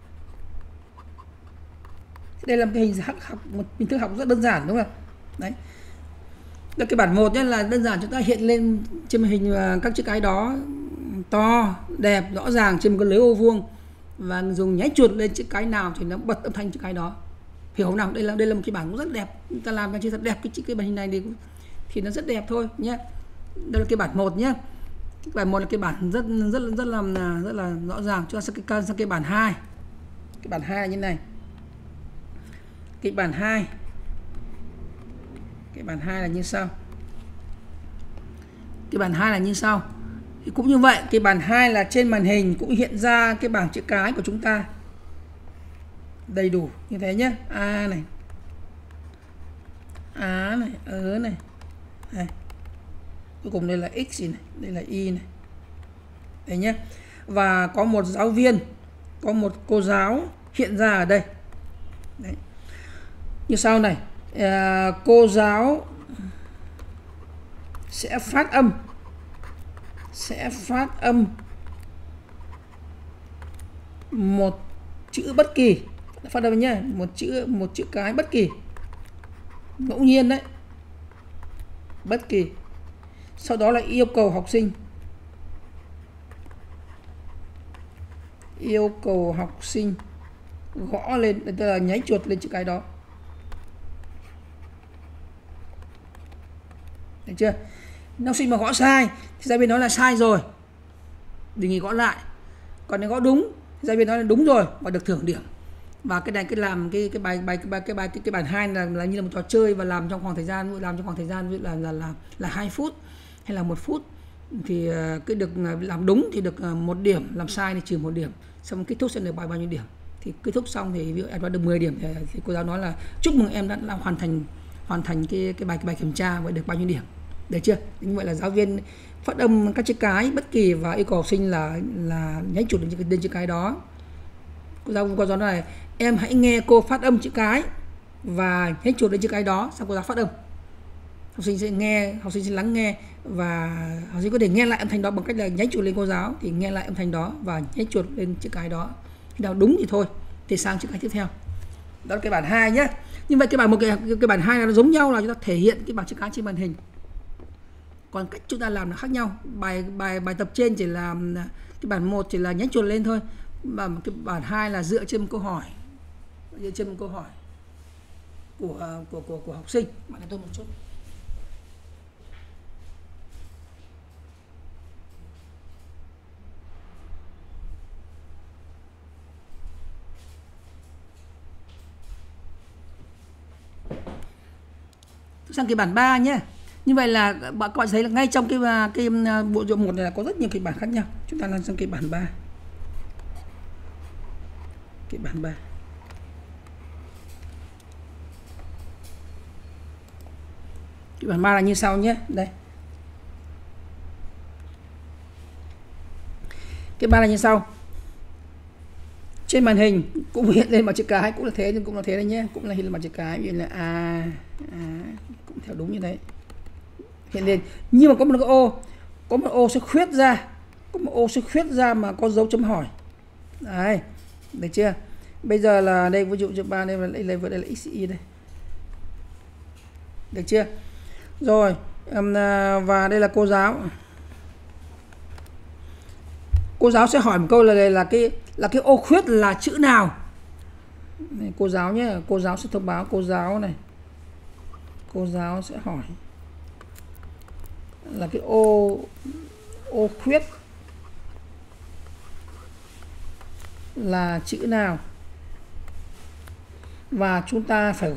Đây là một cái hình một hình thức học rất đơn giản, đúng không? Đấy. Là cái bản 1 nhé, là đơn giản chúng ta hiện lên trên màn hình các chữ cái đó to, đẹp, rõ ràng trên một cái lưới ô vuông, và dùng nháy chuột lên chữ cái nào thì nó bật âm thanh chữ cái đó. Hiểu không nào? Đây là một cái bản cũng rất đẹp. Chúng ta làm cho thật đẹp cái màn hình này thì nó rất đẹp thôi nhé. Đây là cái bản 1 nhé. Cái bản 1 là cái bản rất là rõ ràng. Cho sang cái bản 2. Cái bản 2 là như này. Cái bản 2 là như sau. Cái bản 2 là như sau. Thì cũng như vậy, cái bản 2 là trên màn hình cũng hiện ra cái bảng chữ cái của chúng ta đầy đủ như thế nhé. A này, Á này, ớ này. Đây. Cuối cùng đây là X này, đây là Y này. Đấy nhé. Và có một giáo viên, có một cô giáo hiện ra ở đây. Đấy. Như sau này, cô giáo sẽ phát âm một chữ bất kỳ, phát âm nhé, một chữ cái bất kỳ, ngẫu nhiên đấy, bất kỳ. Sau đó là yêu cầu học sinh gõ lên, tức là nháy chuột lên chữ cái đó. Được chưa? Học sinh mà gõ sai thì giáo viên nói là sai rồi, đề nghị gõ lại. Còn nếu gõ đúng, giáo viên nói là đúng rồi và được thưởng điểm. Và cái này làm cái bản 2 là như là một trò chơi, và làm trong khoảng thời gian ví dụ là 2 phút hay là 1 phút, thì cái được làm đúng thì được 1 điểm, làm sai thì trừ 1 điểm, xong kết thúc sẽ được bao nhiêu điểm. Thì kết thúc xong thì ví dụ em được 10 điểm thì cô giáo nói là chúc mừng em đã hoàn thành cái bài kiểm tra và được bao nhiêu điểm. Được chưa? Như vậy là giáo viên phát âm các chữ cái bất kỳ và yêu cầu học sinh là nháy chuột lên chữ cái đó. Cô giáo nói là em hãy nghe cô phát âm chữ cái và nháy chuột lên chữ cái đó, xong cô giáo phát âm. Học sinh sẽ nghe, học sinh sẽ lắng nghe, và học sinh có thể nghe lại âm thanh đó bằng cách là nháy chuột lên cô giáo thì nghe lại âm thanh đó và nháy chuột lên chữ cái đó. Khi nào đúng thì thôi thì sang chữ cái tiếp theo. Đó là cái bản 2 nhé. Như vậy cái bản 2 là nó giống nhau, là chúng ta thể hiện cái bảng chữ cái trên màn hình. Còn cách chúng ta làm là khác nhau. Bài tập trên chỉ là cái bản 1 chỉ là nháy chuột lên thôi, và cái bản 2 là dựa trên một câu hỏi, của học sinh. Bạn tôi một chút. Sang cái bản 3 nhé. Như vậy là các bạn thấy là ngay trong cái bộ dụng 1 này là có rất nhiều kịch bản khác nhau. Chúng ta làm sang kịch bản 3. Kịch bản 3. Kịch bản 3 là như sau nhé. Đây. Kịch 3 là như sau. Trên màn hình cũng hiện lên bằng chữ cái, cũng là thế, nhưng cũng là thế đấy nhé, cũng là hiện lên bằng chữ cái, như là A, cũng theo đúng như thế. Hiện lên, nhưng mà có một ô sẽ khuyết ra, mà có dấu chấm hỏi. Đấy, được chưa? Bây giờ là đây, ví dụ chữ 3 đây là XY đây. Được chưa? Rồi, và đây là cô giáo. Cô giáo sẽ hỏi một câu là cái ô khuyết là chữ nào? Này, cô giáo nhé, cô giáo sẽ thông báo, cô giáo sẽ hỏi là cái ô khuyết là chữ nào, và chúng ta phải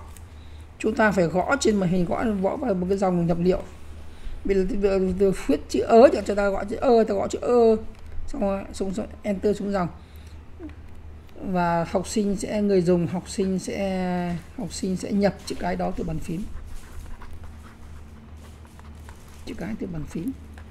gõ trên màn hình, gõ vào một cái dòng nhập liệu. Bây giờ khuyết chữ ớ cho ta gọi chữ ơ, ta gõ chữ ơ, xong enter xuống dòng. và người dùng học sinh sẽ nhập chữ cái đó từ bàn phím, chữ cái từ bàn phím.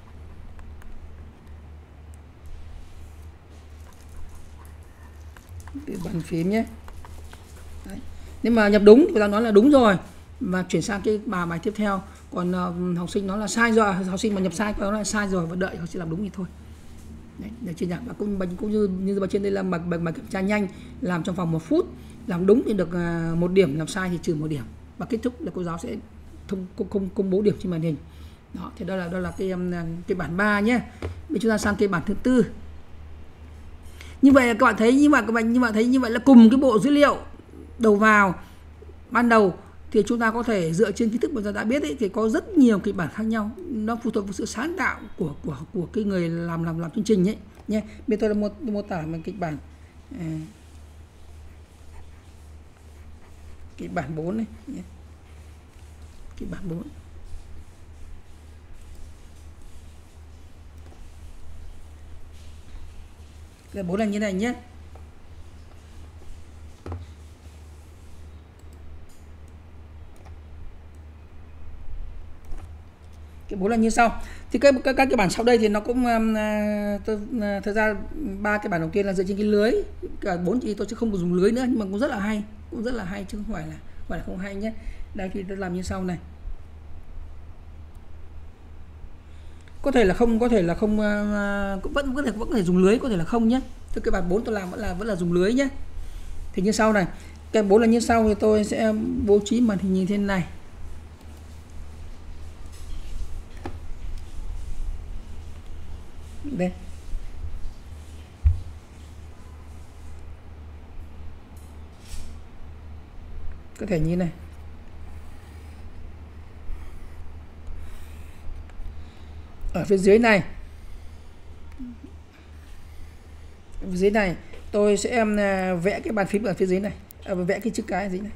Từ bàn phím nhé. Đấy. Nếu mà nhập đúng thì ta nói là đúng rồi và chuyển sang cái bài tiếp theo. Còn học sinh nó là sai rồi, học sinh mà nhập sai nó là sai rồi và đợi học sinh làm đúng thì thôi. Đấy, để chia nhỏ. Và cũng như bài trên đây là bài kiểm tra nhanh, làm trong vòng 1 phút, làm đúng thì được 1 điểm, làm sai thì trừ 1 điểm. Và kết thúc là cô giáo sẽ công bố điểm trên màn hình. Đó, thì đó là cái bản 3 nhé. Bây chúng ta sang cái bản thứ 4. Như vậy là các bạn thấy như vậy là cùng cái bộ dữ liệu đầu vào ban đầu thì chúng ta có thể dựa trên kiến thức mà chúng ta đã biết ấy, thì có rất nhiều kịch bản khác nhau, nó phụ thuộc vào sự sáng tạo của cái người làm chương trình ấy nhé. Bây tôi là mô tả một kịch bản kịch bản 4 này nhé. Kịch bản 4. Cái 4 là như này nhé. Cái 4 là như sau. Thì các cái bản sau đây thì nó cũng thật ra 3 cái bản đầu tiên là dựa trên cái lưới. Cả 4 thì tôi sẽ không dùng lưới nữa, nhưng mà cũng rất là hay chứ không phải là không hay nhé. Đây thì tôi làm như sau này. Có thể là không vẫn có thể dùng lưới, có thể là không nhé. Thì cái bản 4 tôi làm vẫn là dùng lưới nhé. Thì như sau này. Cái 4 là như sau, thì tôi sẽ bố trí màn hình như thế này. Đây. Có thể như này. Ở phía dưới này. Ở phía dưới này tôi sẽ vẽ cái bàn phím ở phía dưới này, vẽ cái chữ cái ở dưới này.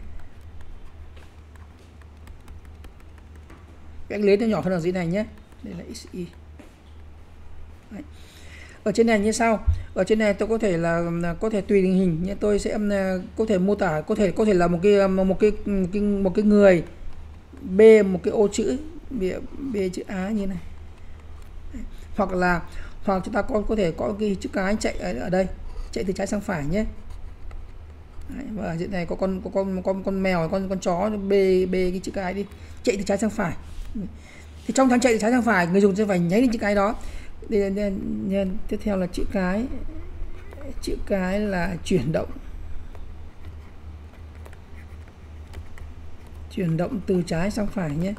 Vẽ cái lưới nó nhỏ hơn ở dưới này nhé. Đây là XY. Đấy. Ở trên này như sau. Ở trên này tôi có thể tùy tình hình như tôi sẽ có thể mô tả, có thể là một cái người, B một cái ô chữ, B chữ Á như này. Đấy. Hoặc chúng ta có thể có cái chữ cái chạy ở đây, chạy từ trái sang phải nhé. Đấy, và ở trên này có con mèo, con chó, B cái chữ cái đi, chạy từ trái sang phải. Thì trong tháng chạy từ trái sang phải, người dùng sẽ phải nháy lên chữ cái đó. Tiếp theo là chữ cái là chuyển động từ trái sang phải nhé.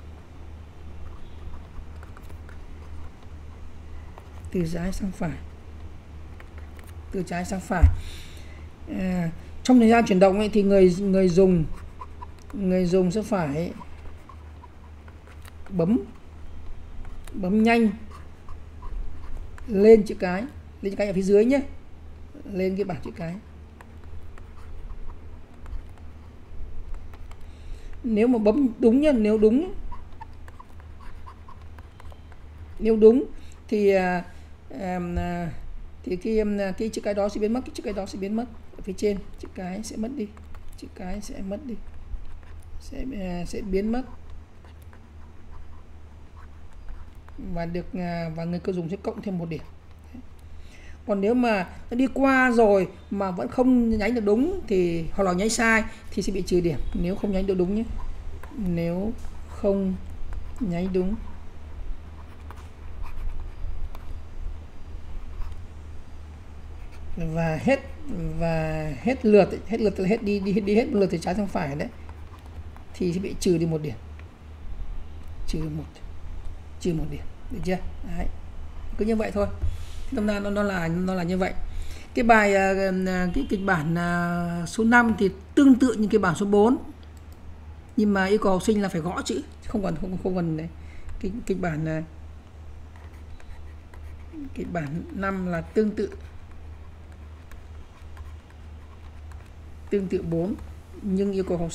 Từ trái sang phải. Trong thời gian chuyển động ấy, thì người dùng sẽ phải bấm nhanh lên chữ cái ở phía dưới nhé, lên cái bảng chữ cái. Nếu mà bấm đúng nhé, nếu đúng thì cái chữ cái đó sẽ biến mất, ở phía trên chữ cái sẽ mất đi, sẽ biến mất và người tiêu dùng sẽ cộng thêm 1 điểm. Còn nếu mà nó đi qua rồi mà vẫn không nháy được đúng thì hoặc là nháy sai thì sẽ bị trừ điểm nếu không nháy được đúng nhé. Nếu không nháy đúng và hết lượt là đi hết lượt từ trái sang phải đấy thì sẽ bị trừ đi 1 điểm. Trừ một điểm, được chưa? Đấy. Cứ như vậy thôi. Nó là như vậy. Cái bài cái kịch bản số 5 thì tương tự như cái bản số 4. Nhưng mà yêu cầu học sinh là phải gõ chữ, không cần này. Kịch bản 5 là tương tự 4 nhưng yêu cầu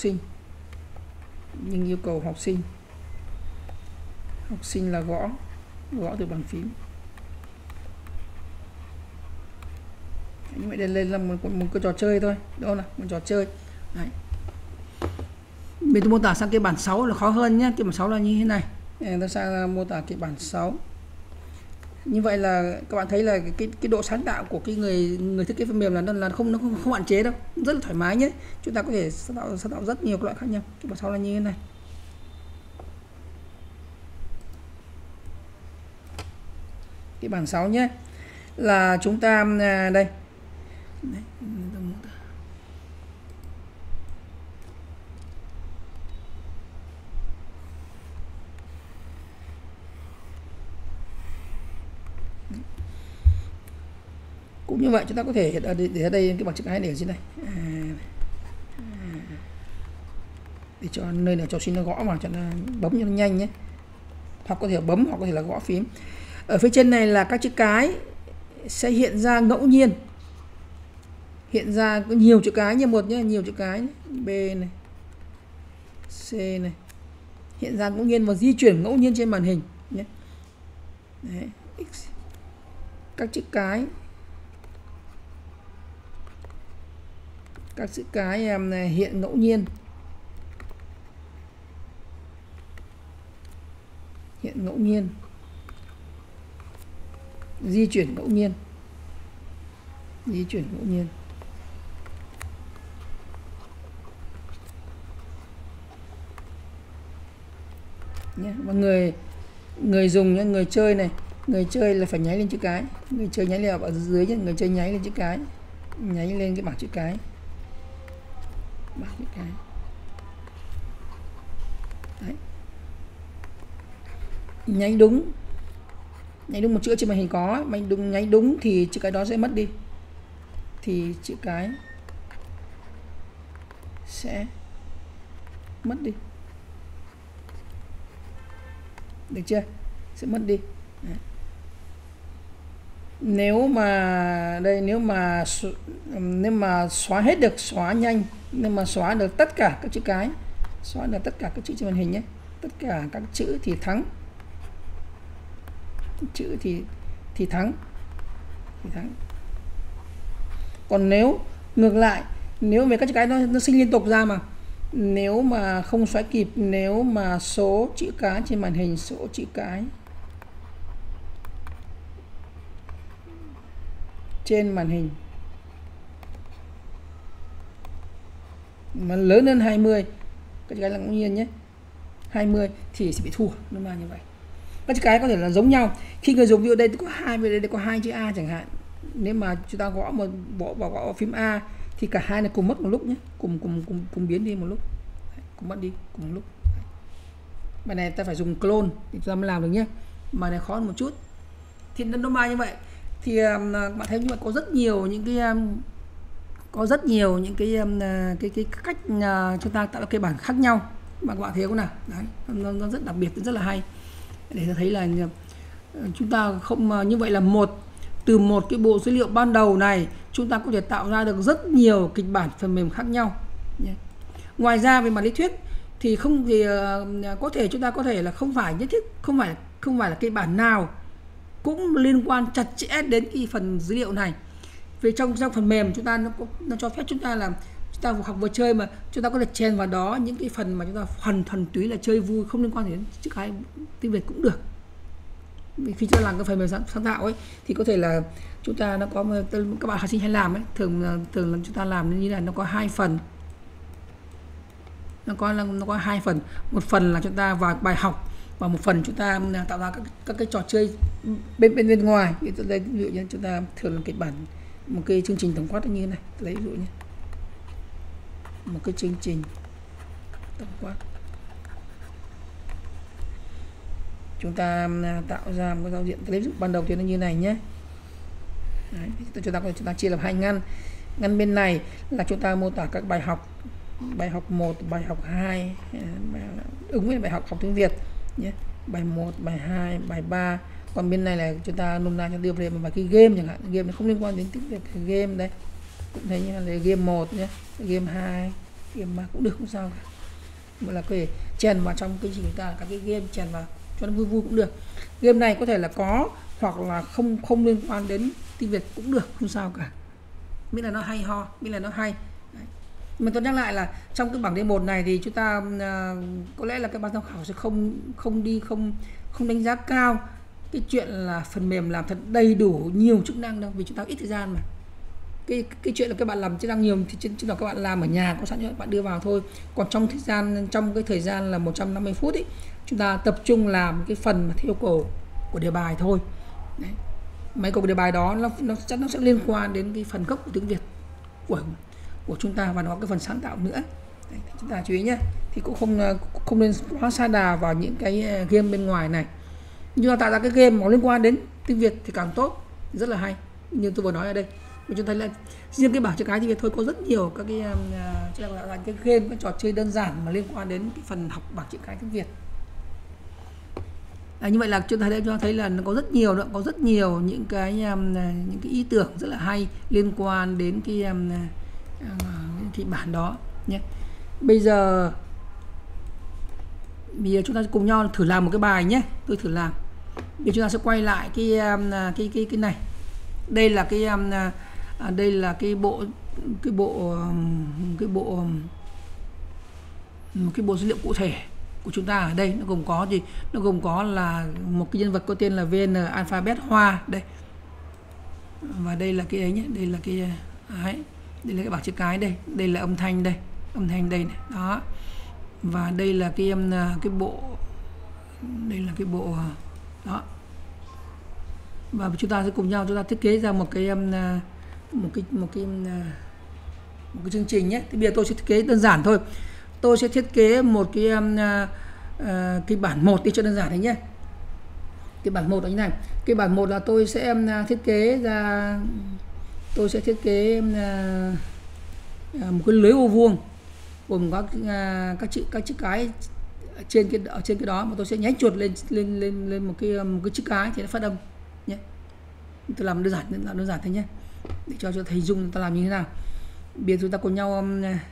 học sinh là gõ từ bàn phím. Vậy đây là một cái trò chơi thôi, đó là một trò chơi. Đấy. Mình tôi mô tả sang cái bản 6 là khó hơn nhé. Cái bản 6 là như thế này. Tôi sang mô tả cái bản 6. Như vậy là các bạn thấy là cái độ sáng tạo của cái người thiết kế phần mềm là nó không hạn chế đâu, rất là thoải mái nhé. Chúng ta có thể sáng tạo rất nhiều loại khác nhau. Cái bản 6 là như thế này. Cái bản 6 nhé, là chúng ta đây. Đấy. Cũng như vậy chúng ta có thể để ở đây cái bảng chữ cái để ở trên này, để cho nơi nào cho xin nó gõ vào cho nó bấm cho nó nhanh nhé, hoặc có thể bấm hoặc có thể là gõ phím. Ở phía trên này là các chữ cái sẽ hiện ra ngẫu nhiên, hiện ra có nhiều chữ cái như một nhé, nhiều chữ cái này. B này, C này, hiện ra ngẫu nhiên và di chuyển ngẫu nhiên trên màn hình nhé. Đấy. Các chữ cái hiện ngẫu nhiên, di chuyển ngẫu nhiên, nhé. Và người dùng nhé, người chơi này, người chơi là phải nháy lên chữ cái, người chơi nháy lên ở dưới nhé, người chơi nháy lên chữ cái, nháy lên cái bảng chữ cái. Đấy. Nháy đúng một chữ trên màn hình có, nháy đúng thì chữ cái đó sẽ mất đi, thì chữ cái sẽ mất đi, được chưa? Sẽ mất đi. Đấy. Nếu mà xóa hết được, xóa nhanh, nếu mà xóa được tất cả các chữ cái, xóa được tất cả các chữ trên màn hình nhé, tất cả các chữ thì thắng, chữ thì thắng. Còn nếu ngược lại, nếu mà các chữ cái nó sinh liên tục ra mà, nếu mà không xóa kịp, nếu mà số chữ cái trên màn hình, số chữ cái trên màn hình mà lớn hơn 20, các chữ cái là ngẫu nhiên nhé, 20 thì sẽ bị thua, nó là như vậy. Các chữ cái có thể là giống nhau. Khi người dùng ví dụ đây có 20, đây có 2 chữ A chẳng hạn, nếu mà chúng ta gõ gõ phím A thì cả hai này cùng mất một lúc nhé, cùng biến đi một lúc, cùng mất đi cùng một lúc. Bài này ta phải dùng clone thì chúng ta mới làm được nhé. Bài này khó hơn một chút. Thì nó như vậy. Thì bạn thấy như vậy có rất nhiều những cái cách chúng ta tạo cái bảng khác nhau mà các bạn thấy không nào. Đấy, nó rất đặc biệt, rất là hay. Để ta thấy là chúng ta không như vậy là từ một cái bộ dữ liệu ban đầu này chúng ta có thể tạo ra được rất nhiều kịch bản phần mềm khác nhau. Ngoài ra về mặt lý thuyết thì có thể chúng ta có thể là không phải nhất thiết, không phải là kịch bản nào cũng liên quan chặt chẽ đến cái phần dữ liệu này. Vì trong phần mềm chúng ta nó cho phép chúng ta làm, chúng ta học vừa chơi mà chúng ta có thể chèn vào đó những cái phần mà chúng ta thuần túy là chơi vui, không liên quan đến chữ cái tiếng Việt cũng được. Vì khi chúng ta làm cái phần mềm sáng tạo ấy thì có thể là chúng ta nó có, các bạn học sinh hay làm ấy, thường là chúng ta làm như này, nó có hai phần, nó có hai phần. Một phần là chúng ta vào bài học và một phần chúng ta tạo ra các cái trò chơi bên ngoài. Ví dụ như chúng ta thường là kịch bản một cái chương trình tổng quát như thế này, lấy ví dụ nhé, một cái chương trình tổng quát, chúng ta tạo ra một cái giao diện, lấy ví dụ ban đầu thì nó như này nhé. Đấy, chúng ta chia làm hai ngăn bên này là chúng ta mô tả các bài học 1, bài học 2 ứng với bài học tiếng Việt nhé, bài 1, bài 2, bài 3. Còn bên này là chúng ta nôm na cho đưa về một vài cái game chẳng hạn, game nó không liên quan đến tiếng Việt, cái game đây cũng thấy như là game 1 nhé, game 2, game 3 cũng được, không sao cả. Mà là có thể chèn vào trong cái gì chúng ta, các cái game chèn vào cho nó vui cũng được. Game này có thể là có hoặc là không liên quan đến tiếng Việt cũng được, không sao cả. miễn là nó hay ho, miễn là nó hay. Đấy. Mà tôi nhắc lại là trong cái bảng D1 này thì chúng ta có lẽ là các ban giám khảo sẽ không đánh giá cao cái chuyện là phần mềm làm thật đầy đủ nhiều chức năng đâu, vì chúng ta ít thời gian mà. Cái chuyện là các bạn làm chức năng nhiều thì chứ là các bạn làm ở nhà có sẵn cho các bạn đưa vào thôi. Còn trong cái thời gian là 150 phút ấy, chúng ta tập trung làm cái phần mà theo yêu cầu của đề bài thôi. Đấy. Mấy câu đề bài đó nó sẽ liên quan đến cái phần gốc của tiếng Việt của chúng ta, và nó cái phần sáng tạo nữa. Đấy, chúng ta chú ý nhé. Thì cũng không nên quá sa đà vào những cái game bên ngoài này. Nhưng mà tạo ra cái game mà liên quan đến tiếng Việt thì càng tốt, rất là hay. Như tôi vừa nói ở đây, chúng ta thấy là riêng cái bảng chữ cái tiếng Việt thôi có rất nhiều các cái game, cái trò chơi đơn giản mà liên quan đến cái phần học bảng chữ cái tiếng Việt. Như vậy là chúng ta thấy là nó có rất nhiều những cái ý tưởng rất là hay liên quan đến cái bản đó nhé. Bây giờ chúng ta cùng nhau thử làm một cái bài nhé. Tôi thử làm. Bây giờ chúng ta sẽ quay lại cái này. Đây là cái bộ dữ liệu cụ thể của chúng ta ở đây. Nó gồm có gì? Nó gồm có là một cái nhân vật có tên là VN Alphabet Hoa đây, và đây là cái ấy nhé, đây là cái ấy, đây là cái bảng chữ cái đây, đây là âm thanh đây này, đó, và đây là cái bộ, đây là cái bộ đó, và chúng ta sẽ cùng nhau chúng ta thiết kế ra một cái chương trình nhé. Thì bây giờ tôi sẽ thiết kế đơn giản thôi. Tôi sẽ thiết kế một cái bản 1 đi cho đơn giản đấy nhé. Cái bản 1 là như này. Cái bản 1 là tôi sẽ thiết kế một cái lưới ô vuông gồm các chữ cái trên cái đó, mà tôi sẽ nhánh chuột lên một cái chữ cái thì nó phát âm nhé. Tôi làm đơn giản thế nhé, để cho thầy Dung ta làm như thế nào. Bây giờ chúng ta cùng nhau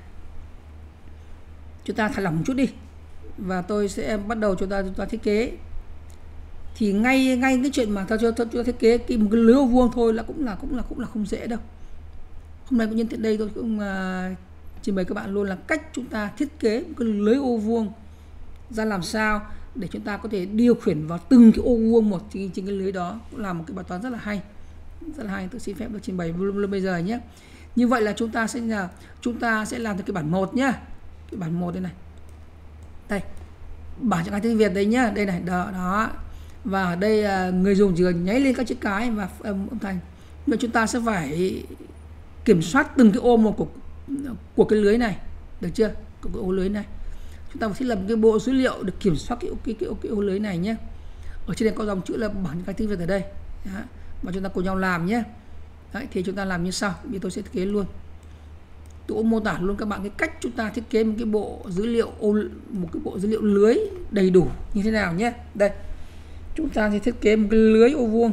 chúng ta thả lỏng một chút đi, và tôi sẽ bắt đầu chúng ta thiết kế. Thì ngay cái chuyện mà chúng ta thiết kế một cái lưới ô vuông thôi là cũng là không dễ đâu. Hôm nay cũng nhân tiện đây tôi cũng trình bày các bạn luôn là cách chúng ta thiết kế một cái lưới ô vuông ra làm sao để chúng ta có thể điều khiển vào từng cái ô vuông một trên cái lưới đó, cũng là một cái bài toán rất là hay. Tôi xin phép được trình bày luôn bây giờ nhé. Như vậy là chúng ta sẽ làm được cái bản 1 nhá. Cái bản 1 đây này. Đây. Bảng chữ cái tiếng Việt đây nhá, đây này, đó. Và ở đây người dùng chỉ cần nháy lên các chữ cái và âm thanh. Nhưng chúng ta sẽ phải kiểm soát từng cái ô một của cái lưới này, được chưa? Của cái ô lưới này. Chúng ta phải thiết lập cái bộ dữ liệu được kiểm soát cái ô lưới này nhé. Ở trên đây có dòng chữ là bảng chữ cái tiếng Việt ở đây. Đó. Và chúng ta cùng nhau làm nhé. Đấy, thì chúng ta làm như sau. Bây giờ tôi sẽ thiết kế luôn. Tôi mô tả luôn các bạn cái cách chúng ta thiết kế một cái bộ dữ liệu lưới đầy đủ như thế nào nhé. Đây, chúng ta sẽ thiết kế một cái lưới ô vuông,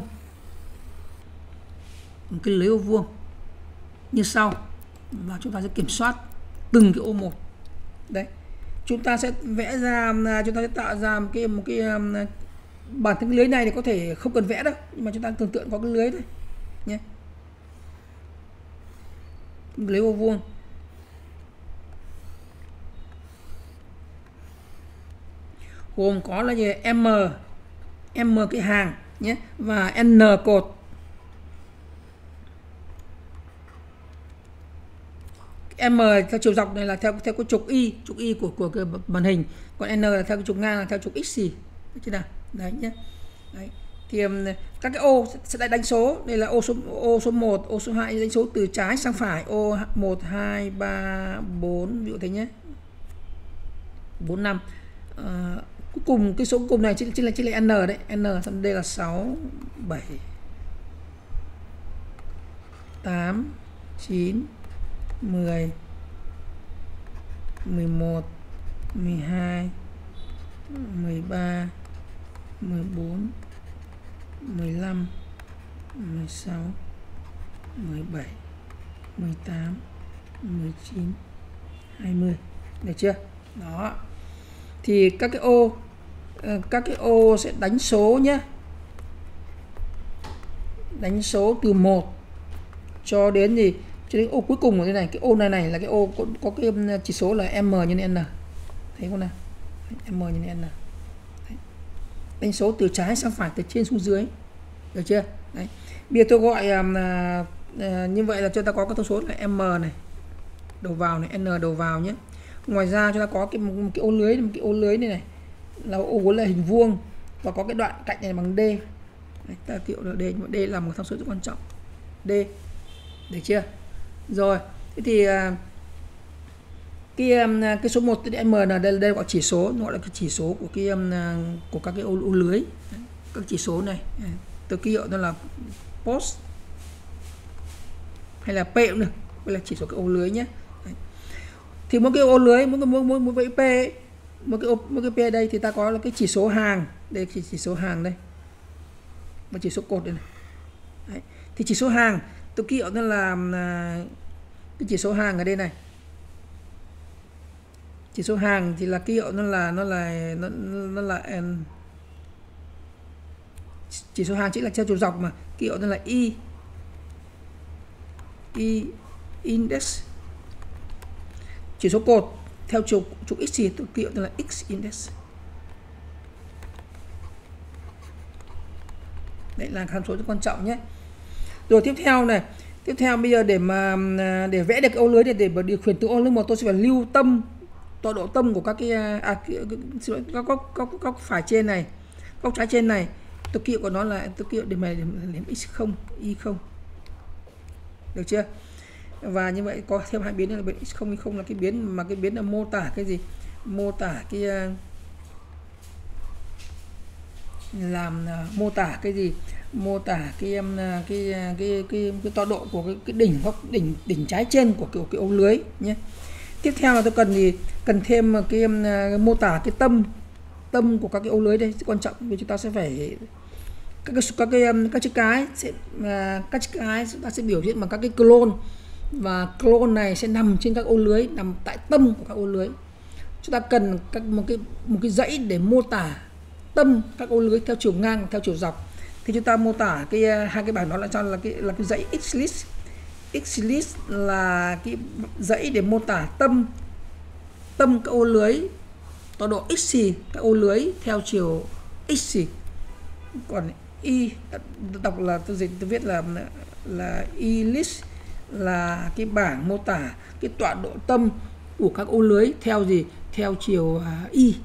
như sau, và chúng ta sẽ kiểm soát từng cái ô một. Đấy, chúng ta sẽ chúng ta sẽ tạo ra một cái bản thân lưới này thì có thể không cần vẽ đâu, nhưng mà chúng ta tưởng tượng có cái lưới thôi nhé, lưới ô vuông. Gồm có là gì? M cái hàng nhé, và N cột. M theo chiều dọc này là theo cái trục Y của cái màn hình, còn N là theo cái trục ngang là theo trục X gì nào. Đấy nhé. Đấy. Thì các cái ô sẽ đánh số. Đây là ô số 1, ô số 2 đánh số từ trái sang phải, ô 1 2 3 4 ví dụ thế nhé. 4 5. Cuối cùng cái số cuối cùng này chính là N đấy. N xong đây là 6 7 8 9 10 11 12 13 14 15 16 17 18 19 20. Được chưa? Đó. Thì các cái ô sẽ đánh số nhé. Đánh số từ 1 cho đến gì? cho đến ô cuối cùng của cái này, cái ô này là cái ô có cái chỉ số là m nhân n, thấy không nào? M nhân n. Đấy. Đánh số từ trái sang phải, từ trên xuống dưới, được chưa? Đấy. Bây giờ tôi gọi như vậy là chúng ta có cái thông số là m này đầu vào này, n đầu vào nhé. Ngoài ra chúng ta có một cái ô lưới này là ô vốn là hình vuông và có cái đoạn cạnh này bằng d. Đấy, ta kiểu là d, nhưng mà d là một thông số rất quan trọng, d, được chưa? Rồi, thế thì cái số 1 m là đây gọi chỉ số, gọi là cái chỉ số của cái của các cái ô lưới. Đấy, các chỉ số này tôi ký hiệu nó là post hay là p cũng được, đây là chỉ số cái ô lưới nhé. Đấy. Thì mỗi cái ô lưới, mỗi p, một cái p ở đây thì ta có là cái chỉ số hàng, đây là chỉ số hàng đây, và chỉ số cột đây này. Đấy. Thì chỉ số hàng tôi ký hiệu nó là cái chỉ số hàng ở đây này. Chỉ số hàng thì là ký hiệu nó là chỉ số hàng chỉ là theo chiều dọc mà, ký hiệu nó là y index. Chỉ số cột theo trục x thì tôi ký hiệu nó là x index. Đấy là tham số rất quan trọng nhé. Rồi tiếp theo bây giờ để vẽ được cái ô lưới này, để điều khiển từ ô lưới một, tôi sẽ phải lưu tâm tọa độ tâm của các cái góc phải trên này, góc trái trên này, tôi ký hiệu của nó là tôi ký hiệu điểm này điểm x0, y0, được chưa? Và như vậy có thêm hai biến là biến x0, y0 là cái biến mà cái biến là mô tả cái gì? Mô tả cái mô tả cái gì? Mô tả cái tọa độ của cái đỉnh trái trên của cái ô lưới nhé. Tiếp theo là tôi cần thêm cái mô tả cái tâm của các cái ô lưới đây, rất quan trọng vì chúng ta sẽ phải các chữ cái chúng ta sẽ biểu hiện bằng các cái clone, và clone này sẽ nằm trên các ô lưới, nằm tại tâm của các ô lưới. Chúng ta cần một cái dãy để mô tả tâm các ô lưới theo chiều ngang, theo chiều dọc. Thì chúng ta mô tả hai cái bảng đó là cái dãy x-list. X-list là cái dãy để mô tả tâm các ô lưới, tọa độ x xì các ô lưới theo chiều x xì. Còn y đọc là tôi viết là y-list là cái bảng mô tả cái tọa độ tâm của các ô lưới theo gì? Theo chiều y.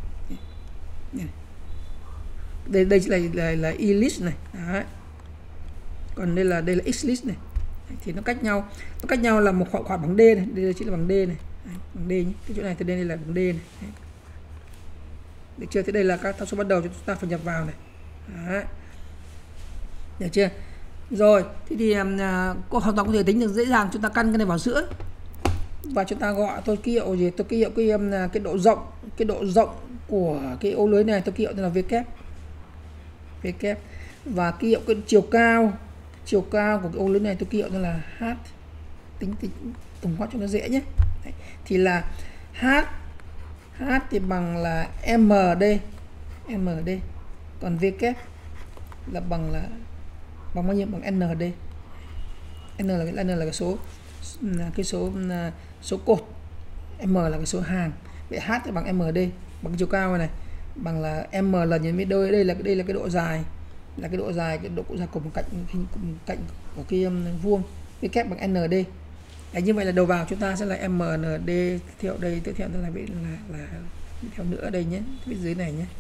Đây là y-list này. Đấy. Còn đây là x-list này. Thì nó cách nhau là một khoảng bằng d này, đây chỉ là bằng d này. Đấy, bằng d nhé. Cái chỗ này từ đây là bằng d này. Đấy. Được chưa? Thế đây là các tham số bắt đầu chúng ta phải nhập vào này. Đấy. Được chưa? Rồi, thì cô hoàn toàn có thể tính được dễ dàng, chúng ta căn cái này vào giữa và chúng ta gọi tôi ký hiệu gì? Tôi ký hiệu cái độ rộng của cái ô lưới này, tôi ký hiệu là v kép, và ký hiệu cái chiều cao của cái ô lưới này tôi ký hiệu là h, tính tổng quát cho nó dễ nhé. Đấy. Thì là h thì bằng là md, còn v kép là bằng bao nhiêu? Bằng nd. N là cái số cột, m là cái số hàng. Vậy h thì bằng md, bằng cái chiều cao này bằng là m lần nhân với đôi, đây là cái độ dài, cái độ dài của một cạnh của cái vuông. V kép bằng nd. Đấy, như vậy là đầu vào chúng ta sẽ là mnd. Tiếp theo là theo nữa đây nhé, phía dưới này nhé.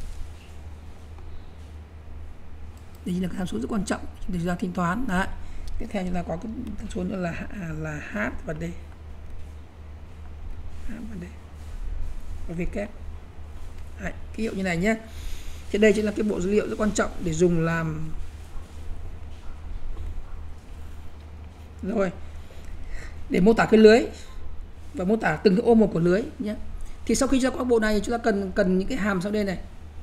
Đây là cái tham số rất quan trọng để chúng ta tính toán. Đấy. Tiếp theo chúng ta có cái tham số nữa là h và d, và v kép. Đấy, ký hiệu như này nhé. Thì đây chính là cái bộ dữ liệu rất quan trọng để dùng làm. Rồi, để mô tả cái lưới và mô tả từng cái ô một của lưới nhé. Thì sau khi cho các bộ này chúng ta cần những cái hàm sau đây này.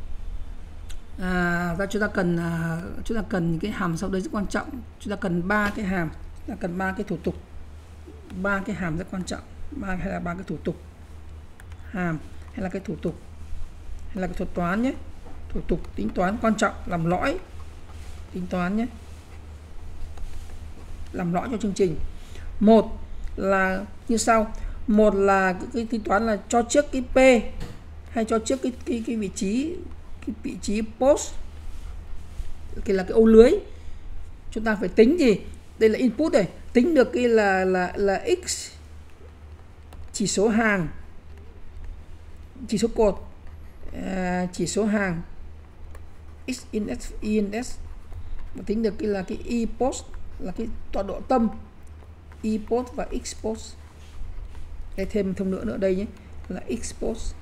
Và chúng ta cần những cái hàm sau đây rất quan trọng. Chúng ta cần 3 cái hàm, chúng ta cần 3 cái thủ tục, 3 cái hàm rất quan trọng, 3 cái thủ tục, hàm hay là cái thủ tục hay là cái thuật toán nhé. Thủ tục tính toán quan trọng, làm lõi tính toán nhé, làm lõi cho chương trình. Một là như sau. Một là cái tính toán là cho trước cái P hay cho trước cái vị trí post, cái là cái ô lưới. Chúng ta phải tính gì? Đây là input này, tính được cái là x chỉ số hàng, chỉ số cột, chỉ số hàng x index, y index, và tính được cái là cái y post là cái tọa độ tâm, y post và x post. Đây thêm thông nữa đây nhé, là x post.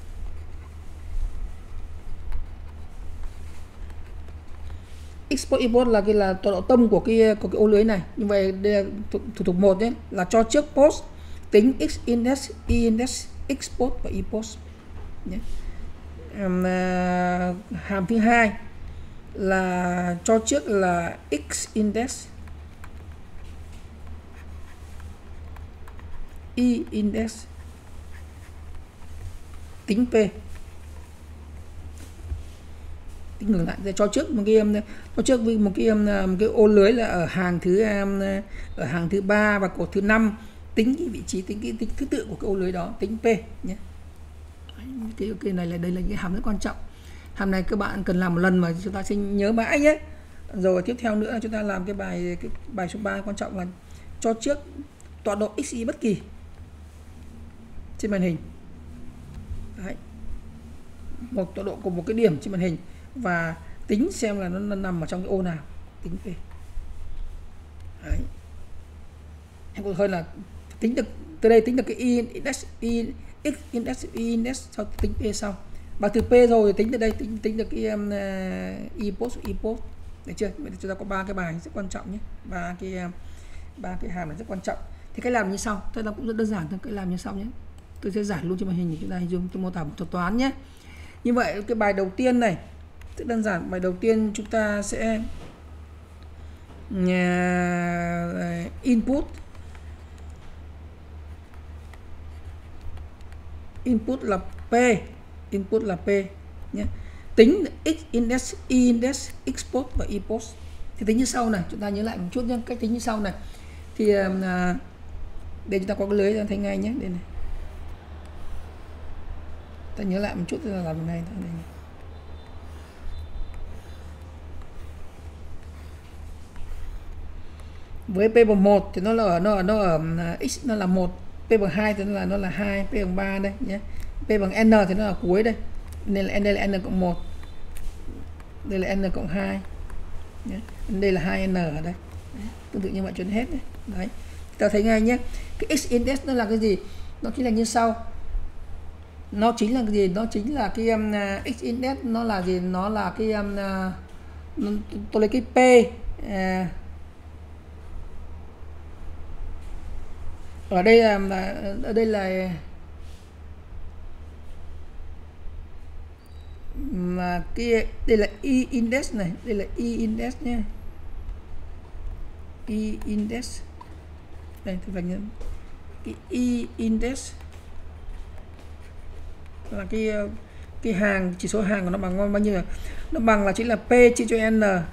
X post y post là cái là tọa độ tâm của cái ô lưới này. Như vậy đây là thủ tục 1 nhé, là cho trước post tính x index, y index, x post và y post nhé. Hàm thứ hai là cho trước là x index, y index, tính p. Tính ngược lại, cho trước một cái ô lưới là ở hàng thứ 3 và cột thứ 5, tính cái vị trí, tính cái thứ tự của cái ô lưới đó, tính p nhé. Cái này là đây là những hàm rất quan trọng. Hàm này các bạn cần làm một lần mà chúng ta sẽ nhớ mãi nhé. Rồi tiếp theo nữa là chúng ta làm cái bài số 3 quan trọng là cho trước tọa độ x, y bất kỳ trên màn hình. Đấy. Một tọa độ của một cái điểm trên màn hình và tính xem là nó nằm ở trong cái ô nào, tính p. Đấy. Hay còn hơn là tính được từ đây, tính được cái y index, x index, y index, sau tính p sau. Bằng từ p rồi tính từ đây tính được cái y post, y post. Được chưa? Vậy chúng ta có 3 cái bài rất quan trọng nhé. ba cái hàm này rất quan trọng. Thì cách làm như sau, tôi nó cũng rất đơn giản thôi, cách làm như sau nhé. Tôi sẽ giải luôn trên màn hình để chúng ta hình dung tôi mô tả một thuật toán nhé. Như vậy cái bài đầu tiên này rất đơn giản. Bài đầu tiên chúng ta sẽ input là p nhé. Tính x index, y index, x post và y post. Thì tính như sau này, chúng ta nhớ lại một chút nhé, cách tính như sau này. Thì để chúng ta có cái lưới ra thấy ngay nhé, đây này. Ta nhớ lại một chút là làm này thôi. Với p bằng 1 thì nó ở x nó là 1, p bằng 2 thì nó là 2, p bằng 3 đây nhé. P bằng n thì nó ở cuối đây. Nên là đây là n cộng 1. Đây là n cộng 2. Nhé. Đây là 2n ở đây. Đấy. Tương tự như vậy cho đến hết đấy. Đấy. Ta thấy ngay nhé. Cái x index nó là cái gì? Nó chính là như sau. Nó chính là cái gì? Nó chính là cái x index nó là gì? Nó là cái tôi lấy cái p ở đây là cái đây là y index này, đây là y index nhé. Y index đây tôi vạch cái y index là cái hàng, chỉ số hàng của nó bằng bao nhiêu là nó bằng là chính là p chia cho n. Đấy.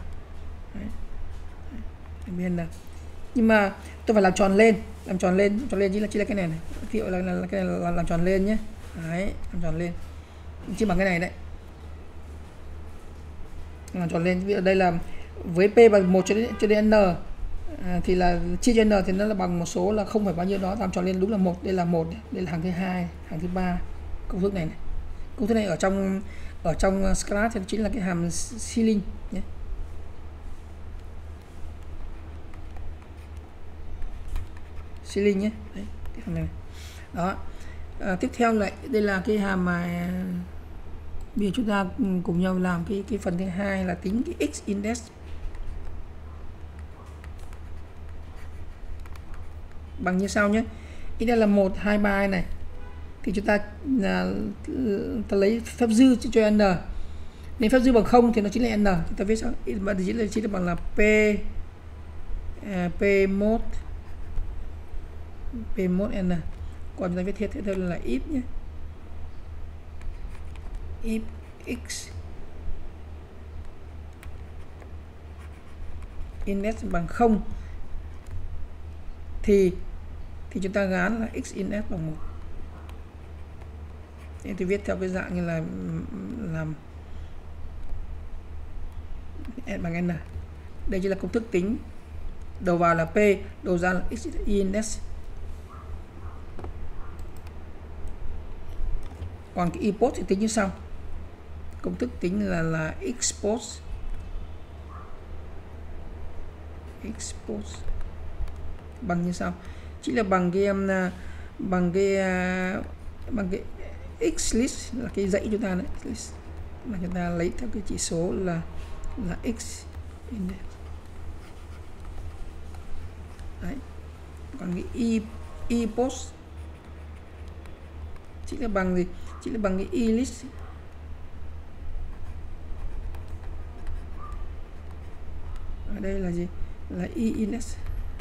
N. Nhưng mà tôi phải làm tròn lên chính là cái này này, hiệu là cái này là làm tròn lên nhé. Đấy, làm tròn lên chỉ bằng cái này đấy, làm tròn lên. Ví dụ đây là với p bằng 1 cho đến n thì là chia cho n thì nó là bằng một số là không phải bao nhiêu đó, làm tròn lên đúng là 1. Đây là 1, đây là hàng thứ 2, hàng thứ 3. Công thức này, công thức này ở trong Scratch thì chính là cái hàm ceiling nhé. Ceiling nhé. Đấy, cái hàm này. Đó. Tiếp theo lại đây là cái hàm mà bây giờ chúng ta cùng nhau làm cái phần thứ hai là tính cái x index bằng như sau nhé. Đây là 1, 2, 3 này. Thì chúng ta lấy phép dư cho n. Nếu phép dư bằng 0 thì nó chính là n. Chúng ta viết sao? Bạn chỉ là bằng là p mốt n. Còn chúng ta viết theo là if nhé. If x index bằng 0 thì chúng ta gán là x in s bằng 1. Thế thì viết theo cái dạng như là làm s bằng n. Đây chỉ là công thức tính, đầu vào là p, đầu ra là x in s. Còn cái e post thì tính như sau. Công thức tính là x post bằng như sau, chỉ là bằng cái x list là cái dãy chúng ta đấy, list mà chúng ta lấy theo cái chỉ số là x index đấy. Còn cái e post chỉ là bằng gì? Chỉ là bằng cái e list ở đây là gì? Là e index.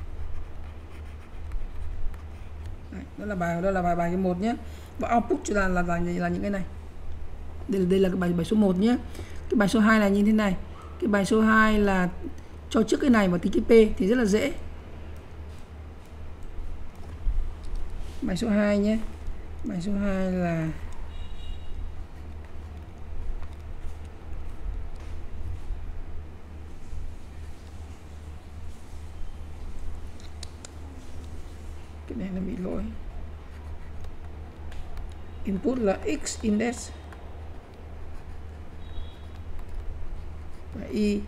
Đấy, đó là bài cái 1 nhé. Và output chúng ta là những cái này. Đây là cái bài số 1 nhé. Cái bài số 2 là như thế này. Cái bài số 2 là cho trước cái này và tính cái p thì rất là dễ. Bài số 2 nhé. Bài số 2 là cái này nó bị lỗi. Input là x index và y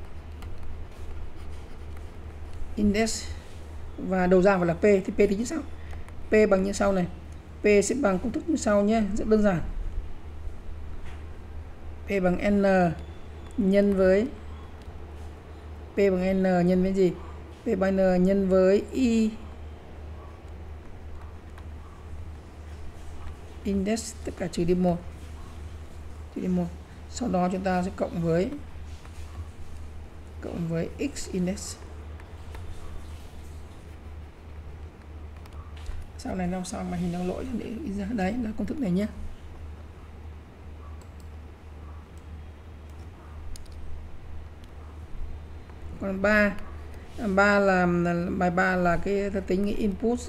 index và đầu ra phải là p, thì p thì như sau. P bằng như sau này. P sẽ bằng công thức như sau nhé, rất đơn giản. P bằng n nhân với P bằng n nhân với gì? P bằng n nhân với y index tất cả trừ đi 1. Sau đó chúng ta sẽ cộng với x index. Sau này năm sau mà hình nó lỗi để ra, đấy là công thức này nhé. Còn bài 3 là cái ta tính cái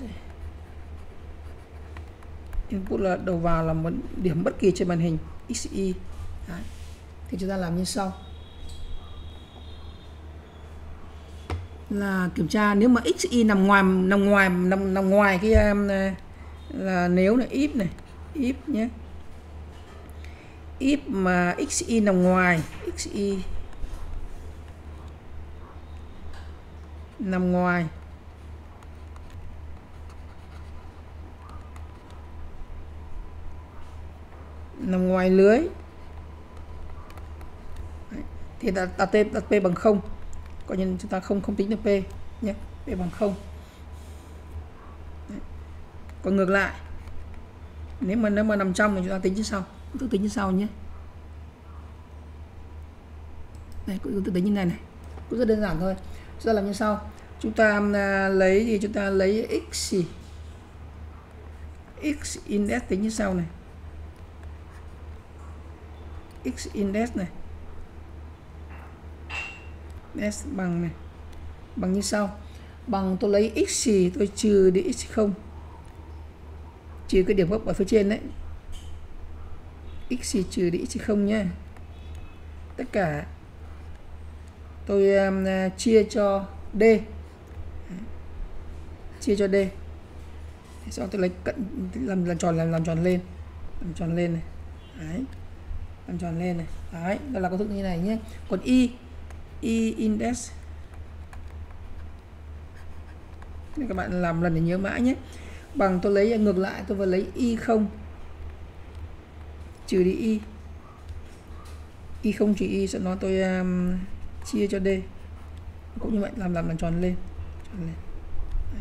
input là đầu vào là một điểm bất kỳ trên màn hình xy. Đấy. Thì chúng ta làm như sau. Là kiểm tra nếu mà xy nằm ngoài cái là nếu là if nhé. If mà xy nằm ngoài, nằm ngoài lưới. Đấy. Thì đặt p bằng 0. Coi như chúng ta không tính được p nhé, p bằng 0. Đấy. Còn ngược lại, nếu mà nằm trong thì chúng ta tính như sau, tôi tính như sau nhé. Đây, tôi tính như này này, cũng rất đơn giản thôi. Chúng ta làm như sau, chúng ta lấy gì? Chúng ta lấy x index tính như sau này, x index này s bằng này, bằng như sau. Bằng tôi lấy x tôi trừ đi x0, trừ cái điểm gốc ở phía trên đấy, x trừ đi x0 nhé. Tất cả tôi chia cho d, sau tôi lấy cận làm tròn lên này. Đấy. Làm tròn lên này. Đấy, đó là công thức như này nhé. Còn y index nên các bạn làm lần để nhớ mãi nhé. Bằng tôi lấy ngược lại, tôi vừa lấy y0 trừ đi y0 trừ y, sau đó tôi chia cho d, cũng như vậy, làm tròn lên. Đấy.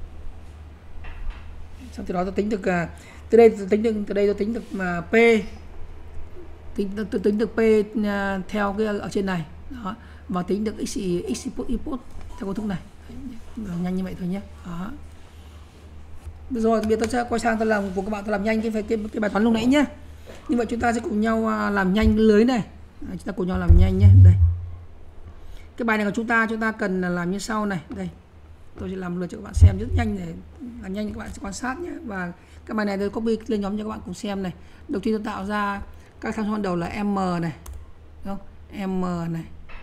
Xong từ đó tôi tính được từ đây tôi tính được mà p, tôi tính được p theo cái ở trên này đó, và tính được x input theo công thức này. Đấy, nhanh như vậy thôi nhé. Đó. Được rồi, bây giờ tôi sẽ quay sang tôi làm cùng các bạn, tôi làm nhanh cái bài toán lúc nãy nhé. Như vậy chúng ta sẽ cùng nhau làm nhanh cái lưới này. Đấy, chúng ta cùng nhau làm nhanh nhé. Đây, cái bài này của chúng ta cần làm như sau này. Đây, Tôi sẽ làm lượt cho các bạn xem rất nhanh để làm nhanh, các bạn sẽ quan sát nhé. Và cái bài này tôi copy lên nhóm cho các bạn cùng xem này. Đầu tiên tôi tạo ra các tham số ban đầu là M này, đúng không? M này,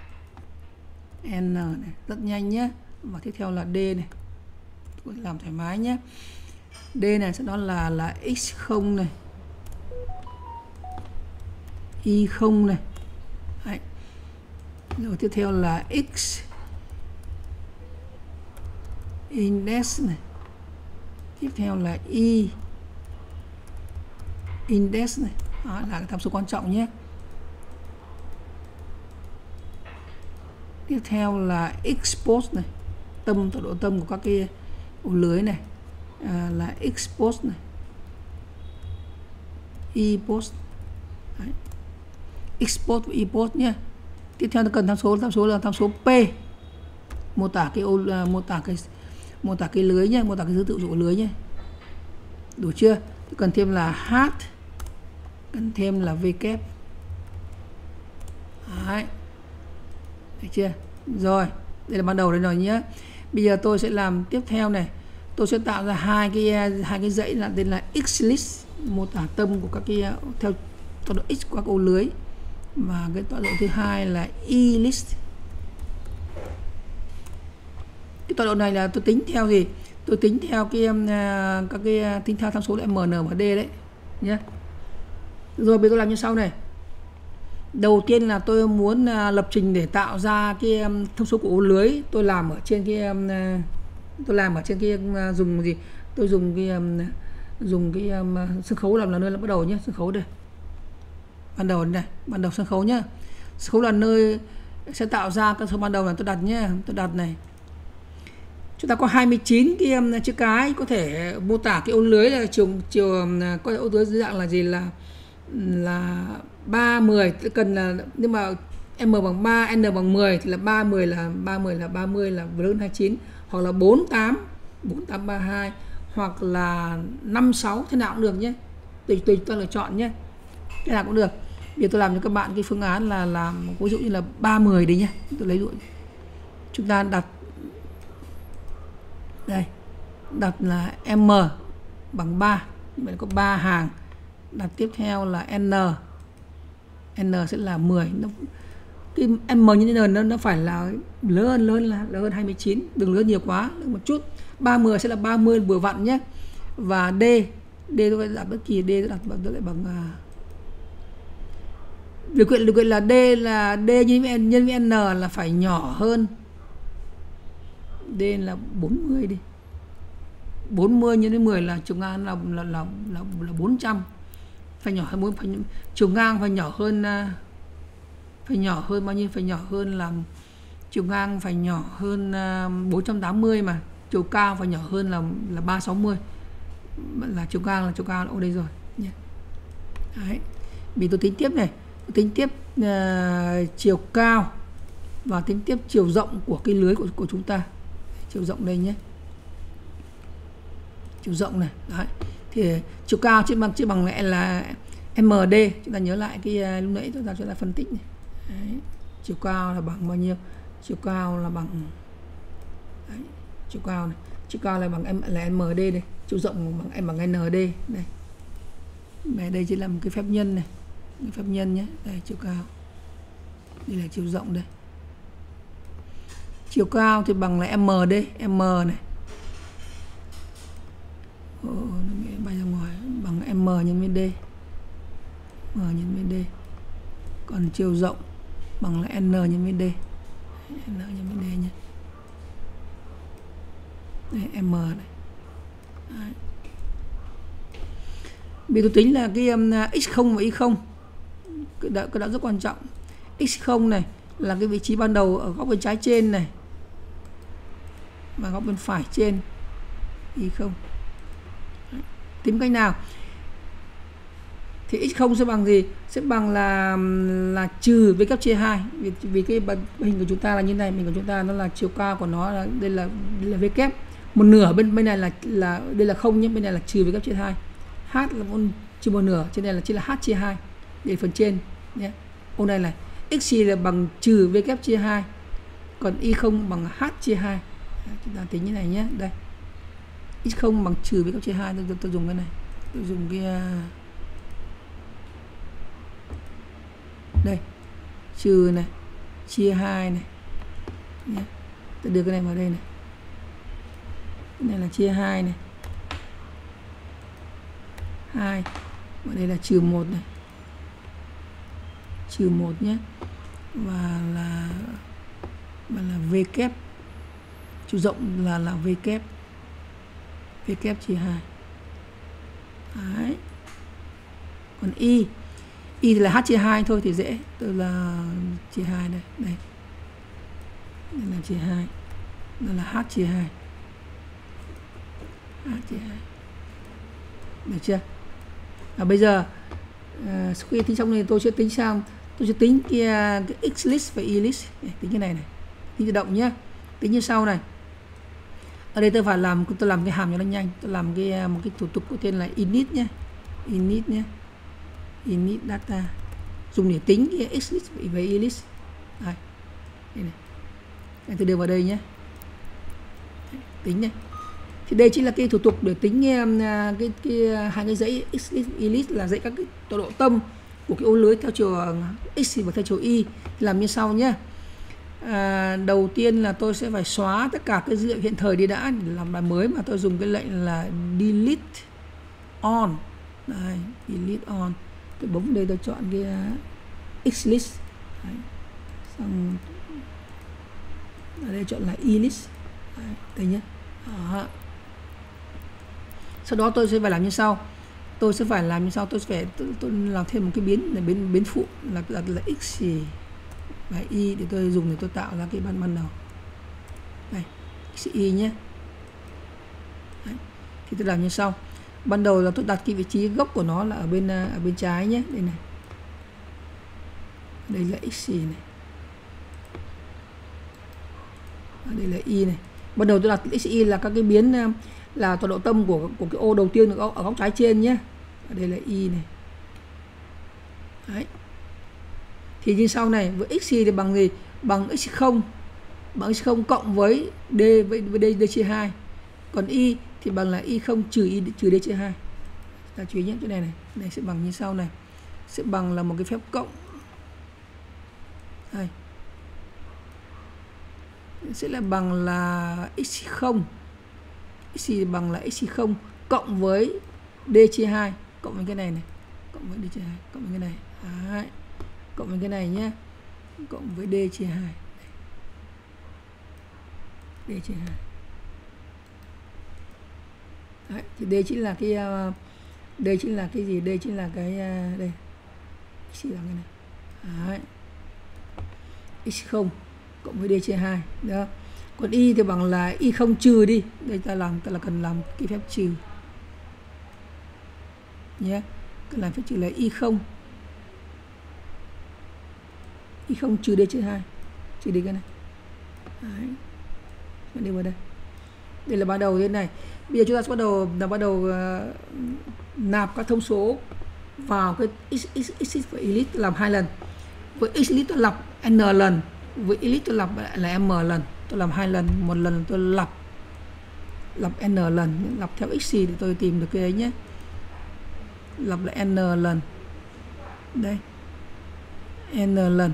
N này, rất nhanh nhé. Và tiếp theo là D này, tôi làm thoải mái nhé. D này sẽ đó là X0 này, Y0 này. Đấy. Rồi tiếp theo là X index này, tiếp theo là Y index này. Đó là cái tham số quan trọng nhé. Tiếp theo là X-post này, tốc độ tâm của các cái ổ lưới này, là X-post này, Y-post. X-post và Y-post nhé. Tiếp theo tôi cần tham số là tham số P, mô tả cái mô tả cái lưới nhé, mô tả cái thứ tự của lưới nhé. Đủ chưa? Tôi cần thêm là H, cần thêm là V kép. Đấy. Được chưa? Rồi, đây là ban đầu đây rồi nhé. Bây giờ tôi sẽ làm tiếp theo này. Tôi sẽ tạo ra hai cái dãy là tên là X-list, mô tả tâm của các cái theo tọa độ X của các ô lưới. Và cái tọa độ thứ hai là Y-list. Cái tọa độ này là tôi tính theo gì? Tôi tính theo tính theo tham số là MN và D đấy nhé. Rồi bây giờ tôi làm như sau này. Đầu tiên là tôi muốn lập trình để tạo ra cái thông số của ô lưới. Tôi làm ở trên cái dùng gì? Tôi dùng cái sân khấu làm là nơi bắt đầu nhé, sân khấu đây. Ban đầu này, ban đầu sân khấu nhá. Sân khấu là nơi sẽ tạo ra các số ban đầu là tôi đặt nhé, tôi đặt này. Chúng ta có 29 cái chữ cái có thể mô tả cái ô lưới là chiều có ô lưới dưới dạng là gì, là 3 10, cần là nhưng mà M bằng 3, N bằng 10 thì là 30 là 30 là lớn 29, hoặc là 48 32, hoặc là 56, thế nào cũng được nhé. Tùy tôi lựa chọn nhé. Thế nào cũng được. Bây giờ tôi làm cho các bạn cái phương án là làm ví dụ như là 30 đi nhé. Tôi lấy dụ chúng ta đặt đây, đặt là M bằng 3, như vậy có 3 hàng. Đặt tiếp theo là N sẽ là 10. Cái M như N nó phải là lớn hơn 29, đừng lớn nhiều quá, lớn một chút. 30 sẽ là 30 vừa vặn nhé. Và D tôi đặt bất kỳ D tôi đặt lại bằng điều kiện là D nhân với N là phải nhỏ hơn. D là 40 đi. 40 nhân với 10 là chiều ngang là 400. Phải nhỏ hơn chiều ngang phải nhỏ hơn bao nhiêu? Phải nhỏ hơn là chiều ngang phải nhỏ hơn 480 mà. Chiều cao phải nhỏ hơn là 360. Là chiều cao ở đây rồi nhé. Đấy. Vì tôi tính tiếp này, tôi tính tiếp chiều cao và tính tiếp chiều rộng của cái lưới của chúng ta. Chiều rộng đây nhé. Chiều rộng này. Đấy. Thì chiều cao chỉ bằng là MD. Chúng ta nhớ lại cái lúc nãy chúng ta phân tích này. Đấy. Chiều cao là bằng bao nhiêu? Chiều cao là bằng đấy. Chiều cao này. Chiều cao là bằng là MD đây. Chiều rộng bằng ND đây. Đây chỉ là một cái phép nhân này. Cái phép nhân nhé. Đây chiều cao. Đây là chiều rộng đây. Chiều cao thì bằng là MD, M này. Nó bay ra ngoài bằng M nhân với D. M nhân với D. Còn chiều rộng bằng là N nhân với D. N nhân với D nhé. Đây M này. Đấy. Vì tôi tính là cái X0 và Y0 cái đó rất quan trọng. X0 này là cái vị trí ban đầu ở góc bên trái trên này và góc bên phải trên. Y0 tính cách nào thì X0 sẽ bằng gì? Sẽ bằng là trừ V cấp chia 2. Vì cái hình của chúng ta là như này, mình của chúng ta nó là chiều cao của nó là đây là V kép. Một nửa bên này là đây là 0 nhé, bên này là trừ V cấp chia 2. H là trừ một nửa, trên này là chỉ là H chia 2 để phần trên nhé. Ô này X là bằng trừ V kép chia 2. Còn Y0 bằng H chia 2. Chúng ta tính như này nhé. Đây, x0 bằng trừ với góc chia 2, tôi dùng cái này, tôi dùng cái đây, trừ này, chia 2 này nhé. Tôi đưa cái này vào đây này, cái này là chia 2 này, 2, và đây là trừ 1 này, trừ 1 nhé, và là v kép, chiều rộng là v kép, v kép chia 2. Đấy. Còn y thì là h chia 2 thôi thì dễ, tôi là chia 2 đây, đây là chia 2, đó là h chia 2, h chia 2, được chưa? Bây giờ sau khi tính xong này tôi sẽ tính sang, tôi sẽ tính cái x list và y list, tính cái này này, tính tự động nhé, tính như sau này. Ở đây tôi làm cái hàm cho nó nhanh, tôi làm một cái thủ tục có tên là init nhé, init nhé, init data, dùng để tính cái x list và y list. Đây, đây này. Đây, tôi đưa vào đây nhé, tính này. Thì đây chính là cái thủ tục để tính hai cái dãy x list y list, là dãy các cái tọa độ tâm của cái ô lưới theo chiều x và theo chiều y. Làm như sau nhé. Đầu tiên là tôi sẽ phải xóa tất cả cái dữ liệu hiện thời đi đã, để làm bài mới mà tôi dùng cái lệnh là delete on. Đây, delete on. Tôi bấm đây, tôi chọn cái x list. Đấy. Xong ở đây chọn là y list. Đấy, đây nhé. Đó. Sau đó tôi sẽ phải làm như sau. Tôi sẽ làm thêm một cái biến là biến phụ là x và y, để tôi dùng để tôi tạo ra cái ban đầu. Đây, x y nhé. Đấy. Thì tôi làm như sau. Ban đầu là tôi đặt cái vị trí gốc của nó là ở bên trái nhé, đây này. Đây là x này. Đây là y này. Ban đầu tôi đặt x y là các cái biến là tọa độ tâm của cái ô đầu tiên ở góc trái trên nhé. Ở đây là y này. Đấy. Thì như sau này, với x thì bằng gì? Bằng x0, bằng x0 cộng với d d chia 2. Còn y thì bằng là y0 trừ d chia 2. Ta chú ý nhé, chỗ này này, này sẽ bằng như sau này. Sẽ bằng là một cái phép cộng. Đây. Sẽ là bằng là x0. X bằng là x0 cộng với d chia 2, cộng với cái này này, cộng với d chia 2, cộng với cái này. Đấy. Cộng với cái này nhé, cộng với d chia 2. D chia 2. Đấy, thì đây chính là cái đây chính là cái gì? Đây chính là cái đây. X là cái này. Đấy. X0 cộng với d chia 2. Đó. Còn y thì bằng là y0 trừ đi. Đây ta là cần làm cái phép trừ. Nhé. Cần làm phép trừ là y0. Y0 trừ d chia 2. Trừ đi cái này. Đấy. Đi vào đây. Đây là ban đầu thế này. Bây giờ chúng ta sẽ bắt đầu nạp các thông số vào cái x và y list, làm 2 lần. Với x list tôi lặp n lần, với y list tôi lặp là m lần. Tôi làm 2 lần, một lần tôi lặp n lần, lặp theo x để tôi tìm được cái ấy nhé. Lặp là n lần. Đây. N lần.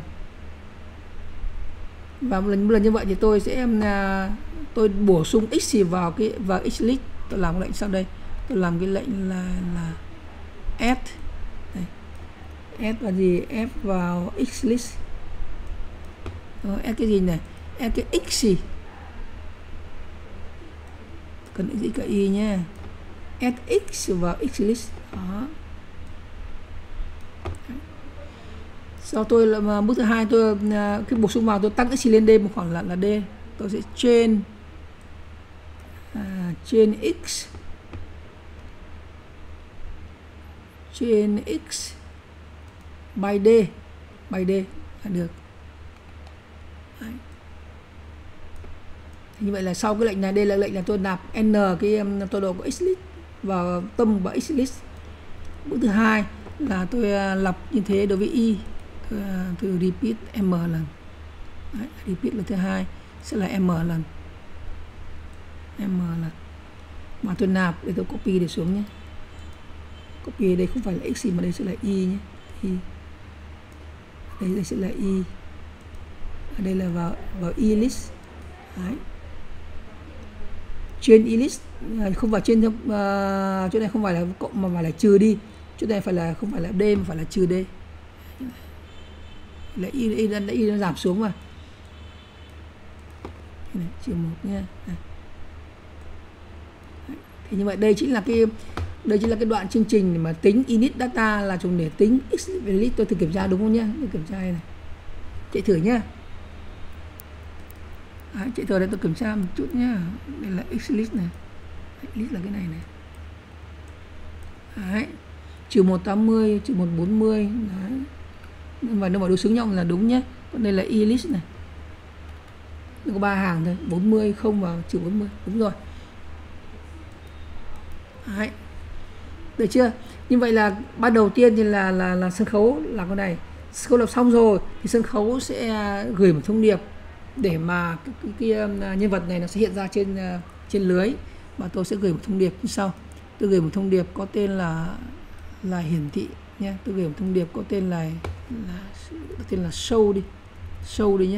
Và một lần như vậy thì tôi sẽ tôi bổ sung x vào x list. Tôi làm cái lệnh sau đây. Tôi làm cái lệnh là add. Đây. Add là gì? Add vào x list. Add cái gì này? Add cái x gì? Cần x cả y nhé. Add x vào x list. Đó. Sau tôi là bước thứ hai, tôi khi bổ sung vào tôi tăng x lên d một khoảng là d. Tôi sẽ trên x by d là được. Đấy. Như vậy là sau cái lệnh này, đây là lệnh là tôi nạp n cái tọa độ của x list vào tâm và x list. Bước thứ hai là tôi lặp như thế đối với y. Tôi repeat m lần. Đấy, repeat lần thứ hai sẽ là m lần. M là mà tôi nạp để tôi copy để xuống nhé. Copy đây không phải là x mà đây sẽ là y nhé. Y. Đây sẽ là y. Ở đây là vào y list. Đấy. Trên y list không phải trên chỗ này không phải là cộng mà phải là trừ đi. Chỗ này phải là không phải là d mà phải là trừ d. Là y nó giảm xuống mà. Này, trừ 1 nha. Thì như vậy đây chính là cái đoạn chương trình mà tính init data là dùng để tính x list. Tôi thử kiểm tra đúng không nhá? Tôi kiểm tra này. Chạy thử nhá. Đấy, chạy thử đây tôi kiểm tra một chút nhá. Đây là x list này. List là cái này này. Đấy. Trừ 180, trừ 140. Đấy. Nhưng mà nó bảo đối xứng nhau là đúng nhé. Còn đây là y list này. Nó có 3 hàng thôi, 40 không và trừ 40. Đúng rồi. Đấy. Được chưa? Như vậy là ban đầu tiên thì là sân khấu là con này. Sân khấu lập xong rồi thì sân khấu sẽ gửi một thông điệp để mà cái nhân vật này nó sẽ hiện ra trên lưới, và tôi sẽ gửi một thông điệp như sau. Tôi gửi một thông điệp có tên là hiển thị nhé. Tôi gửi một thông điệp có tên là show đi. Show đi nhé.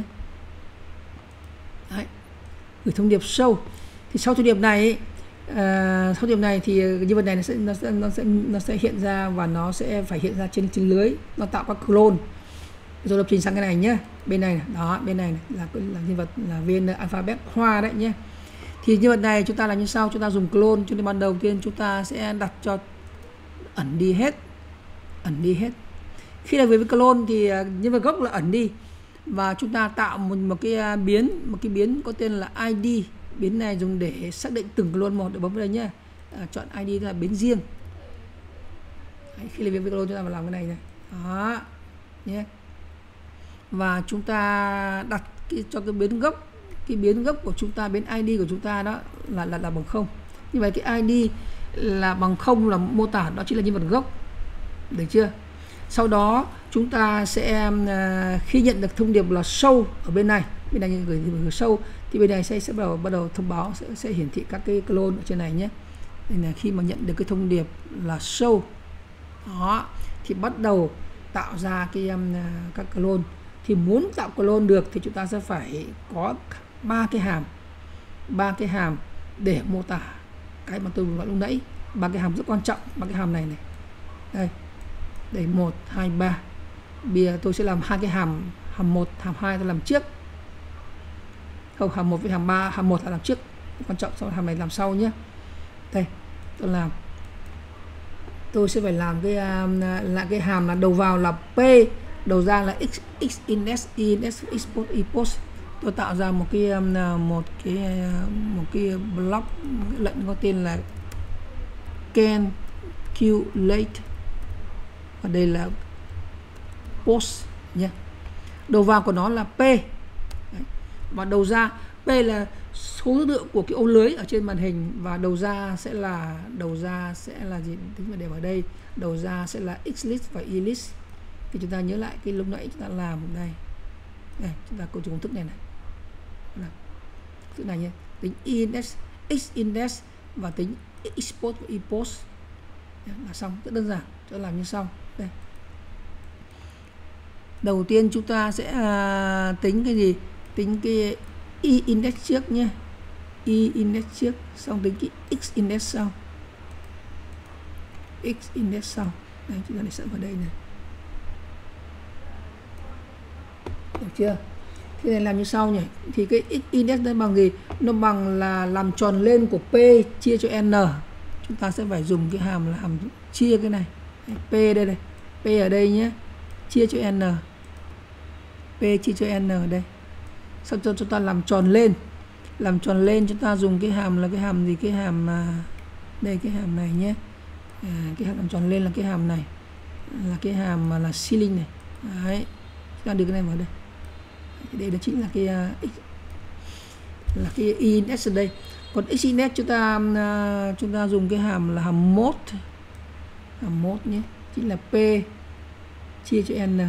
Đấy. Gửi thông điệp show. Thì sau thông điệp này thì nhân vật này nó sẽ hiện ra, và nó sẽ phải hiện ra trên lưới, nó tạo các clone. Rồi lập trình sang cái này nhé. Bên này đó, bên này là nhân vật là viên alphabet hoa đấy nhé. Thì nhân vật này chúng ta làm như sau, chúng ta dùng clone. Cho nên ban đầu tiên chúng ta sẽ đặt cho ẩn đi hết. Khi là với clone thì nhân vật gốc là ẩn đi, và chúng ta tạo một cái biến có tên là ID. Biến này dùng để xác định từng clone một. Để bấm vào đây nhé. Chọn ID là biến riêng. Đấy, khi là với clone chúng ta phải làm cái này này. Đó nhé. Và chúng ta đặt cho cái biến gốc của chúng ta, biến ID của chúng ta đó là bằng 0. Như vậy cái ID là bằng 0 là mô tả đó chính là nhân vật gốc. Được chưa? Sau đó chúng ta sẽ khi nhận được thông điệp là show ở bên này gửi show, thì bên này sẽ bắt đầu thông báo, sẽ hiển thị các cái clone ở trên này nhé. Đây là khi mà nhận được cái thông điệp là show đó, thì bắt đầu tạo ra các clone. Thì muốn tạo clone được thì chúng ta sẽ phải có 3 cái hàm để mô tả cái mà tôi nói lúc nãy. 3 cái hàm rất quan trọng, 3 cái hàm này này. Đây 1, 2, 3. Bây giờ tôi sẽ làm 2 cái hàm 1, hàm 2 tôi làm trước. Không, hàm 1 với hàm 3, hàm 1 là làm trước. Quan trọng, sau hàm này làm sau nhé. Đây, tôi sẽ phải làm cái hàm là đầu vào là P, đầu ra là x index, y index, export, epost. Tôi tạo ra một cái block lệnh có tên là calculate, và đây là post nhé. Đầu vào của nó là P. Đấy. Và đầu ra P là số thứ tự của cái ô lưới ở trên màn hình, và đầu ra sẽ là gì? Tính vào để vào đây. Đầu ra sẽ là x list và y list. Thì chúng ta nhớ lại cái lúc nãy chúng ta làm đây. Đây, chúng ta dùng công thức này này. Thức này nhé. Tính index, x index và tính export và epost. Là xong, rất đơn giản. Chúng ta làm như sau. Đây. Đầu tiên chúng ta sẽ tính cái gì? Tính cái y index trước nhé. Y index trước, xong tính cái x index sau. X index sau. Đây, chúng ta để sẵn vào đây này. Được chưa? Thế này làm như sau nhỉ. Thì cái x index đây bằng gì? Nó bằng là làm tròn lên của P chia cho N. Chúng ta sẽ phải dùng cái hàm là hàm chia cái này. P đây này. P ở đây nhé. Chia cho N. P chia cho N ở đây. Sau cho chúng ta làm tròn lên. Làm tròn lên chúng ta dùng cái hàm là cái hàm gì? Cái hàm đây, cái hàm này nhé. Cái hàm làm tròn lên là cái hàm này. Là cái hàm mà là ceiling này. Đấy. Chúng ta đưa cái này vào đây. Đây đó chính là cái y index ở đây. Còn x index chúng ta dùng cái hàm là hàm mode. Hàm mode nhé. Chính là P chia cho N.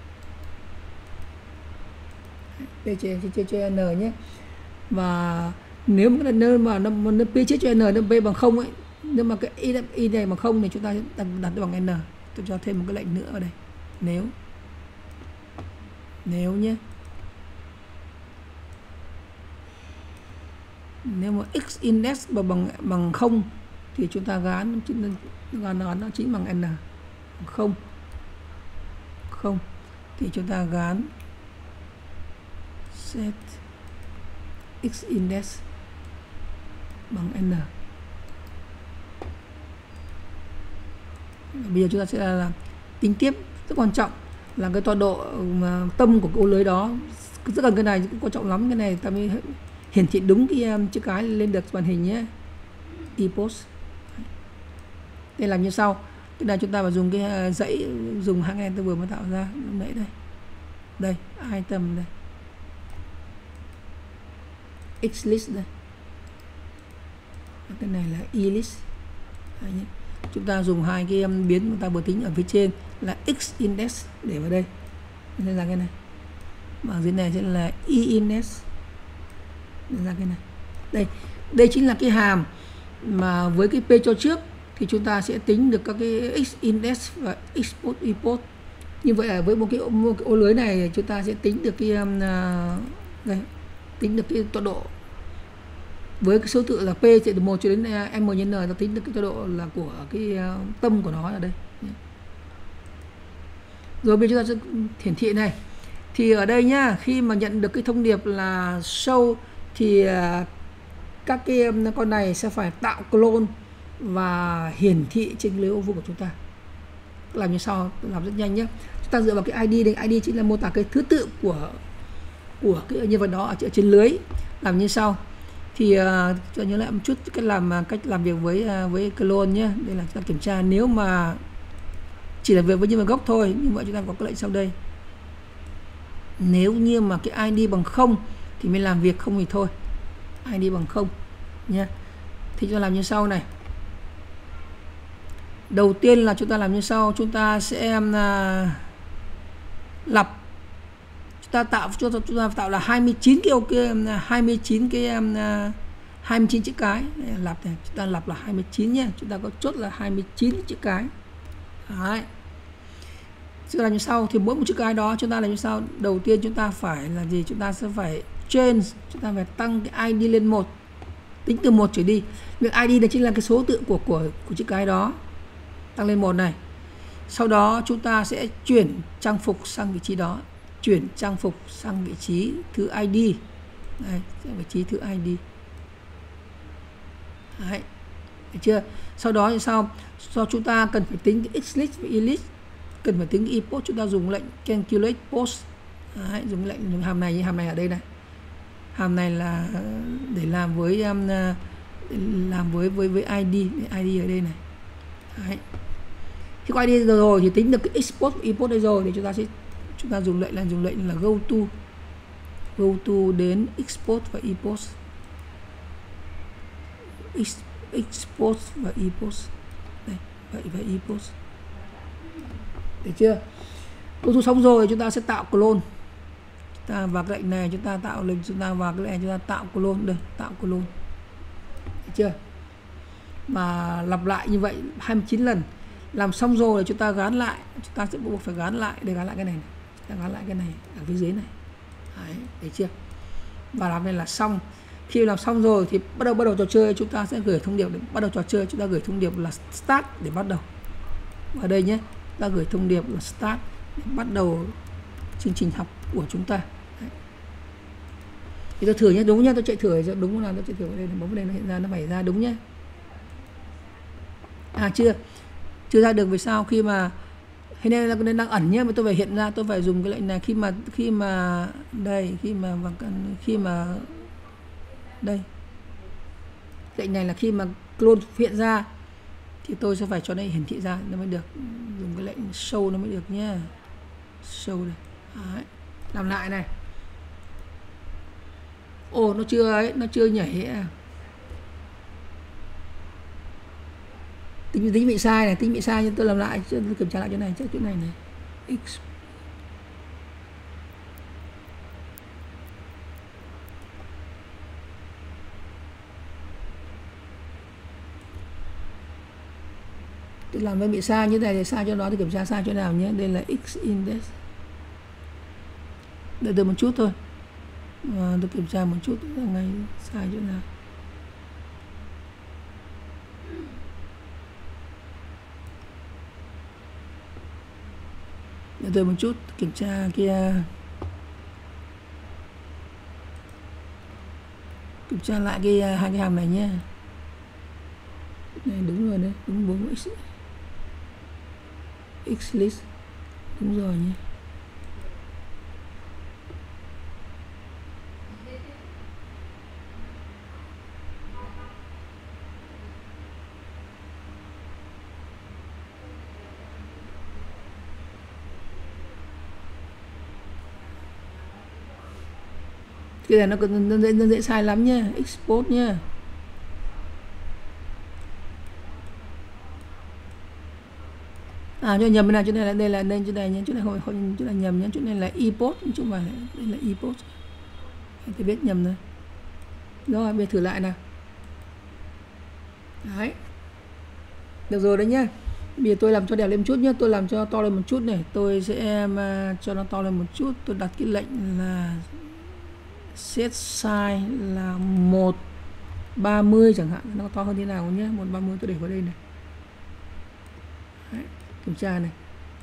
P chia cho N nhé. Và Nếu mà nơi mà nó p chia cho n nó p bằng 0 ấy, nếu mà cái y này bằng 0 thì chúng ta sẽ đặt bằng n. Tôi cho thêm một cái lệnh nữa ở đây. Nếu nhé, nếu mà x index bằng 0 thì chúng ta gán nó chính bằng n. 0 thì chúng ta gán set x index bằng n. Bây giờ chúng ta sẽ làm tính tiếp, rất quan trọng là cái tọa độ tâm của cái ô lưới đó, rất cần cái này cũng quan trọng lắm. Cái này ta mới hiển thị đúng cái chữ cái lên được màn hình nhé. epoch đây làm như sau. Cái này chúng ta phải dùng cái dãy, dùng hai cái này tôi vừa mới tạo ra lúc nãy đây item đây, xlist đây, cái này là elist. Chúng ta dùng hai cái biến chúng ta vừa tính ở phía trên là x index để vào đây, nên ra cái này, mà dưới này sẽ là y index nên ra cái này. Đây chính là cái hàm mà với cái p cho trước thì chúng ta sẽ tính được các cái x index và export epoch. Như vậy là với một cái ô lưới này chúng ta sẽ tính được cái tính được cái tọa độ với cái số tự là p sẽ từ 1 cho đến m nhân n, ta tính được cái tọa độ là của cái tâm của nó ở đây. Rồi bây giờ chúng ta sẽ hiển thị này. Thì ở đây nhá, khi mà nhận được cái thông điệp là show thì các cái con này sẽ phải tạo clone và hiển thị trên lưới ô vuông của chúng ta. Làm như sau, làm rất nhanh nhé. Chúng ta dựa vào cái ID đây, ID chính là mô tả cái thứ tự của cái nhân vật đó ở trên lưới. Làm như sau. Thì cho nhớ lại một chút cách làm việc với clone nhé. Đây là chúng ta kiểm tra nếu mà chỉ là việc với nhân vật gốc thôi, như vậy chúng ta có cái lệnh sau đây. Nếu như mà cái ID bằng 0 thì mới làm việc, không thì thôi. ID bằng 0 nhé. Thì chúng ta làm như sau này. Đầu tiên là chúng ta làm như sau, chúng ta sẽ lặp, chúng ta tạo là 29 cái ok, 29 chữ cái lặp này, chúng ta lặp là 29 nhé, chúng ta có chốt là 29 chữ cái. Đấy. Chúng ta làm như sau, thì mỗi một chữ cái đó chúng ta làm như sau. Đầu tiên chúng ta phải là gì? Chúng ta sẽ phải change, chúng ta phải tăng cái ID lên 1, tính từ 1 trở đi. Việc ID là chính là cái số tự của chữ cái đó, tăng lên 1 này. Sau đó chúng ta sẽ chuyển trang phục sang vị trí đó, chuyển trang phục sang vị trí thứ ID. Đây, vị trí thứ ID. Đấy. Được chưa? Sau đó thì sao? Do chúng ta cần phải tính cái xlist và elist, cần phải tính epoch, chúng ta dùng lệnh calculate post. Đấy, dùng lệnh hàm này, như hàm này ở đây này. Hàm này là để làm với ID ở đây này. Đấy. Khi có ID rồi thì tính được cái export epoch đây rồi thì chúng ta dùng lệnh là go to đến export và epoch. Export và epoch. Đây, vậy và epoch. Được chưa? Go to xong rồi chúng ta sẽ tạo clone. Chúng ta vào cái lệnh này chúng ta tạo lệnh, chúng ta vào cái lệnh chúng ta tạo clone đây, tạo clone. Được chưa? Mà lặp lại như vậy 29 lần. Làm xong rồi chúng ta gán lại, chúng ta sẽ buộc phải gán lại để gán lại cái này, chúng ta gán lại cái này ở phía dưới này. Đấy, được chưa? Và làm này là xong. Khi làm xong rồi thì bắt đầu trò chơi, chúng ta sẽ gửi thông điệp để bắt đầu trò chơi, chúng ta gửi thông điệp là start để bắt đầu. Ở đây nhé, ta gửi thông điệp là start để bắt đầu chương trình học của chúng ta. Đấy. Thì tôi thử nhé, đúng nhé, tôi chạy thử đúng là tôi chạy thử ở đây, bấm vào đây nó hiện ra, nó phải ra đúng nhé. À chưa ra được, vì sao? Khi mà hay nên là đang ẩn nhé, mà tôi phải hiện ra, tôi phải dùng cái lệnh này khi mà đây, khi mà đây, lệnh này là khi mà clone hiện ra thì tôi sẽ phải cho đây hiển thị ra nó mới được, dùng cái lệnh show nó mới được nhé. Show đây. Đấy. Làm lại này. Ồ, nó chưa nhảy ấy. Tính bị sai này, tính bị sai, nhưng tôi làm lại, tôi kiểm tra lại chỗ này, chỗ này này. X Tôi làm bên bị sai như thế này thì sai chỗ đó thì kiểm tra sai chỗ nào nhé. Đây là x index. Đợi tôi một chút thôi. Tôi kiểm tra một chút là ngay sai chỗ nào. Đợi tôi một chút kiểm tra kia. Kiểm tra lại cái hai cái hàm này nhé. Này đúng rồi đấy, đúng 4x list đúng rồi nhé. Cái này nó dễ sai lắm nhé, export nhé. Chỗ này nhầm bên này, chỗ này là đây là đây chỗ này nhé, chỗ này không chỗ này nhầm nhé, chỗ này là epost chứ không phải đây là epost. Thì biết nhầm rồi. Rồi bây giờ thử lại nào. Đấy. Được rồi đấy nhá. Bây giờ tôi làm cho đẹp lên một chút nhé, tôi làm cho to lên một chút này, tôi sẽ cho nó to lên một chút, tôi đặt cái lệnh là set size là 130 chẳng hạn, nó to hơn thế nào nhé, 130 tôi để vào đây này. Đấy, kiểm tra này.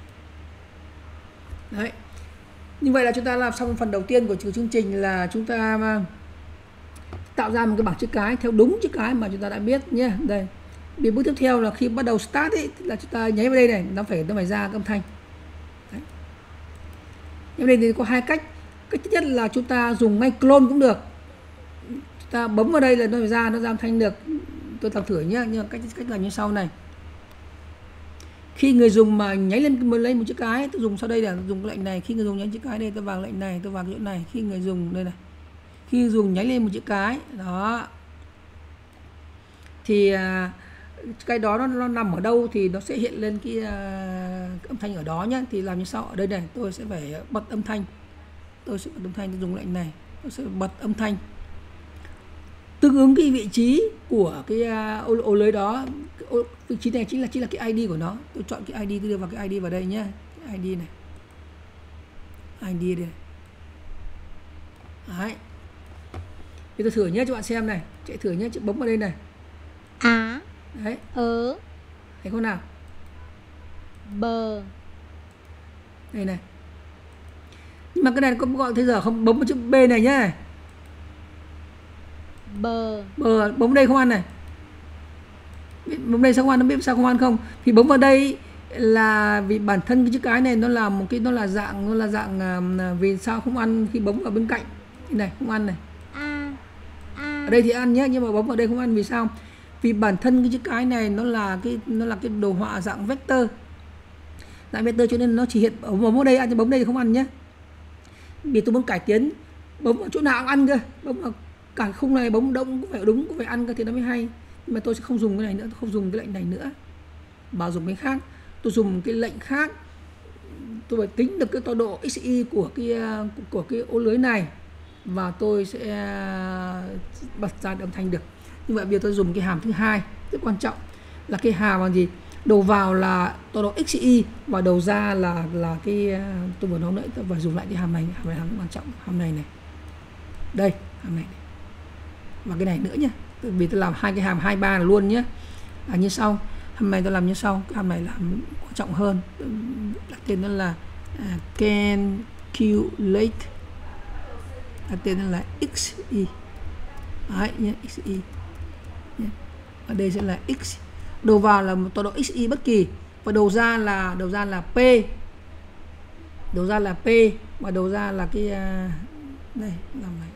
Đấy. Như vậy là chúng ta làm xong phần đầu tiên của chương trình, là chúng ta tạo ra một cái bảng chữ cái theo đúng chữ cái mà chúng ta đã biết nhé. Đây. Vì bước tiếp theo là khi bắt đầu start ấy, là chúng ta nháy vào đây này, nó phải ra âm thanh. Đấy. Nhưng đây thì có hai cách. Cách thứ nhất là chúng ta dùng ngay clone cũng được. Chúng ta bấm vào đây là nó phải ra âm thanh được. Tôi làm thử nhé, nhưng cách làm như sau này. Khi người dùng mà nháy lên một chữ cái, tôi dùng sau đây là dùng cái lệnh này. Khi người dùng nháy chữ cái đây, tôi vào lệnh này, tôi vào cái chỗ này. Khi người dùng đây này, khi người dùng nháy lên một chữ cái đó thì cái đó nó nằm ở đâu thì nó sẽ hiện lên cái âm thanh ở đó nhé. Thì làm như sau, ở đây này tôi sẽ phải bật âm thanh. Tôi sẽ bật âm thanh, tôi dùng lệnh này, tôi sẽ bật âm thanh tương ứng cái vị trí của cái ô lưới đó. Vị trí này chính là cái ID của nó. Tôi chọn cái ID, tôi đưa vào cái ID vào đây nhé. Cái ID này, ID đây. Đấy. Thì tôi thử nhé cho bạn xem này, chạy thử nhé, bấm vào đây này. Đấy. Thấy không nào? Đây này. Nhưng mà cái này có gọi thế giờ không bấm vào chữ B này nhá. Bấm đây không ăn này. Bấm đây sao không ăn, nó biết sao không ăn không? Thì bấm vào đây là vì bản thân cái chữ cái này nó là một cái nó là dạng vì sao không ăn khi bấm vào bên cạnh. Đây này, không ăn này. Ở đây thì ăn nhé, nhưng mà bấm vào đây không ăn vì sao? Vì bản thân cái chữ cái này nó là cái đồ họa dạng vector. Dạng vector cho nên nó chỉ hiện bấm vào đây ăn, chứ bấm đây thì không ăn nhé. Vì tôi muốn cải tiến, bấm vào chỗ nào cũng ăn cơ, bấm vào cả khung này bấm động cũng phải đúng, cũng phải ăn cơ thì nó mới hay. Nhưng mà tôi sẽ không dùng cái này nữa, tôi không dùng cái lệnh này nữa, mà dùng cái khác. Tôi dùng cái lệnh khác, tôi phải tính được cái tọa độ xy của cái ô lưới này và tôi sẽ bật ra âm thanh được. Như vậy bây giờ tôi dùng cái hàm thứ hai rất quan trọng, là cái hàm là gì? Đầu vào là tọa độ xy và đầu ra là cái tôi vừa nói nãy, tôi phải dùng lại cái hàm này rất quan trọng, hàm này này. Đây, hàm này. Và cái này nữa nhé. Vì tôi làm hai cái hàm 23 luôn nhé. Như sau, hàm này tôi làm như sau, cái hàm này làm quan trọng hơn. Đặt tên nó là calculate. Đặt tên nó là xy. Đấy nhé, xy. Ở đây sẽ là x. Đầu vào là một tọa độ xy bất kỳ và đầu ra là p. Đầu ra là p và đầu ra là cái đây làm này.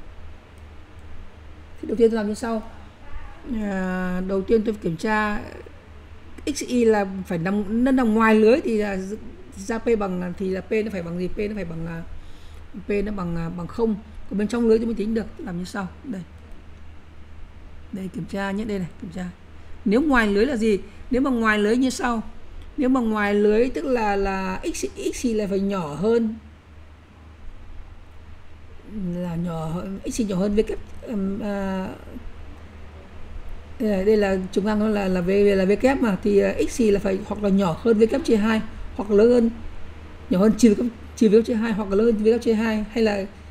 Thì đầu tiên tôi làm như sau. Đầu tiên tôi kiểm tra xy là phải nằm ngoài lưới thì ra p bằng thì là p nó phải bằng gì? P nó phải bằng bằng 0. Còn bên trong lưới tôi mới tính được. Làm như sau. Đây kiểm tra nhé, đây này, kiểm tra. Nếu ngoài lưới là gì? Nếu mà ngoài lưới như sau. Nếu mà ngoài lưới tức là xy là phải nhỏ hơn, xy nhỏ hơn với đây là trục ngang nó là v kép mà, thì x là phải hoặc là nhỏ hơn v kép chia 2 hoặc lớn hơn, nhỏ hơn trừ v kép chia 2 hoặc là lớn hơn v kép chia 2, hay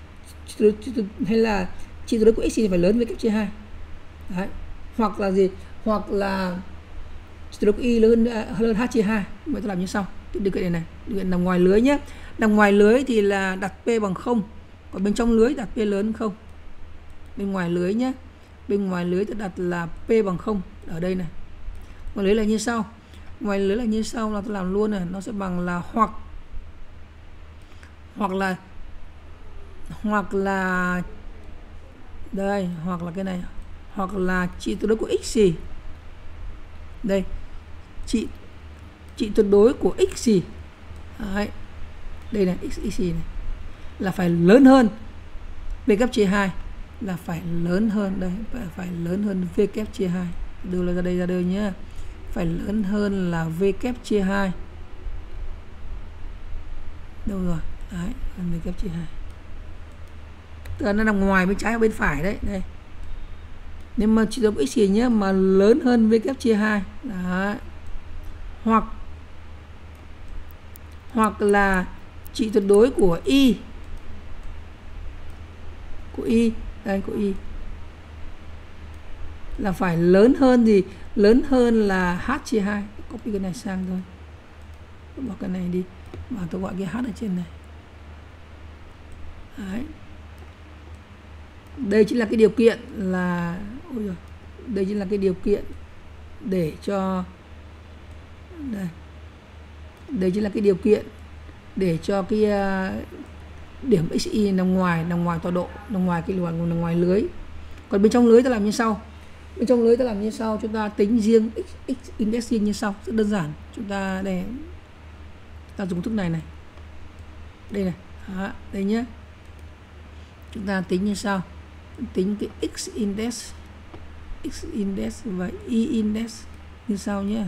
là trị tuyệt đối của x thì phải lớn v kép chia 2. Đấy. Hoặc là gì? Hoặc là tuyệt đối của y lớn hơn h chia 2. Vậy tôi làm như sau. Điều kiện này, điều kiện nằm ngoài lưới nhé. Nằm ngoài lưới thì là đặt p bằng 0, còn bên trong lưới đặt p lớn hơn 0. Bên ngoài lưới nhé. Bên ngoài lưới tôi đặt là p bằng 0 ở đây này. Ngoài lưới là như sau. Ngoài lưới là như sau, là tôi làm luôn này, nó sẽ bằng là hoặc là đây, hoặc là cái này, hoặc là trị tuyệt đối của x gì. Đây. Trị tuyệt đối của x gì. Đấy. Đây này, x gì này là phải lớn hơn v kép chia 2, là phải lớn hơn đây, phải lớn hơn v kép chia 2. Đưa là ra đây nhé. Phải lớn hơn là v kép chia 2. Đâu rồi? Đấy, v kép chia 2. Tức là nó nằm ngoài bên trái và bên phải đấy. Đây. Nếu mà trị tuyệt đối x gì nhé mà lớn hơn v kép chia 2. Đấy. Hoặc là trị tuyệt đối của y. Đây, của y là phải lớn hơn gì? Lớn hơn là h chia 2. Copy cái này sang thôi. Tôi bỏ cái này đi và tôi gọi cái h ở trên này. Đấy. Đây chính là cái điều kiện là đây chính là cái điều kiện để cho đây chính là cái điều kiện để cho cái điểm xy nằm ngoài tọa độ, nằm ngoài lưới. Còn bên trong lưới ta làm như sau. Chúng ta tính riêng x index riêng như sau, rất đơn giản. Chúng ta dùng thức này. Đây này. Đó, đây nhé. Chúng ta tính như sau. Tính cái x index và y index như sau nhé.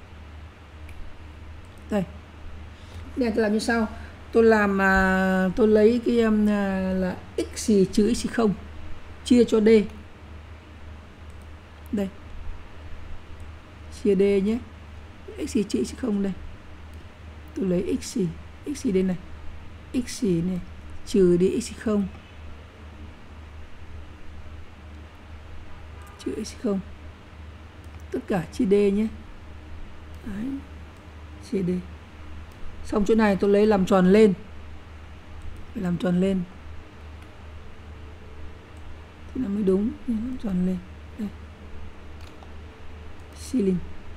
Đây. Đây tôi làm như sau. Tôi lấy cái là x gì trừ x 0 chia cho d. Đây. Chia d nhé. X gì trừ x 0 đây. Tôi lấy x gì đây này. X gì này trừ đi x 0. Trừ x 0. Tất cả chia d nhé. Đấy. Chia d. Xong chỗ này tôi lấy làm tròn lên. Phải làm tròn lên thì nó mới đúng. Làm tròn lên. Đây. Ceiling.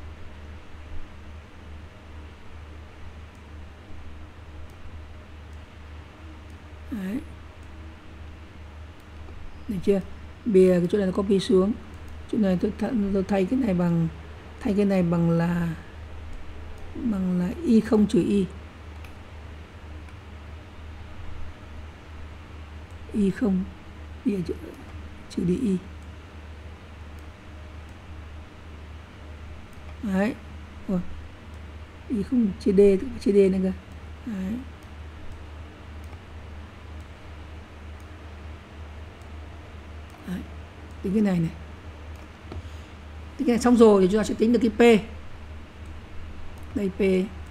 Đấy. Được chưa? Bây giờ cái chỗ này nó copy xuống. Chỗ này tôi thay cái này bằng là y không trừ y không, bây giờ trừ đi y. Đấy. Rồi. Y không chia d này cơ. Đấy. Đấy. Tính cái này. Tính cái này xong rồi thì chúng ta sẽ tính được cái p. Đây p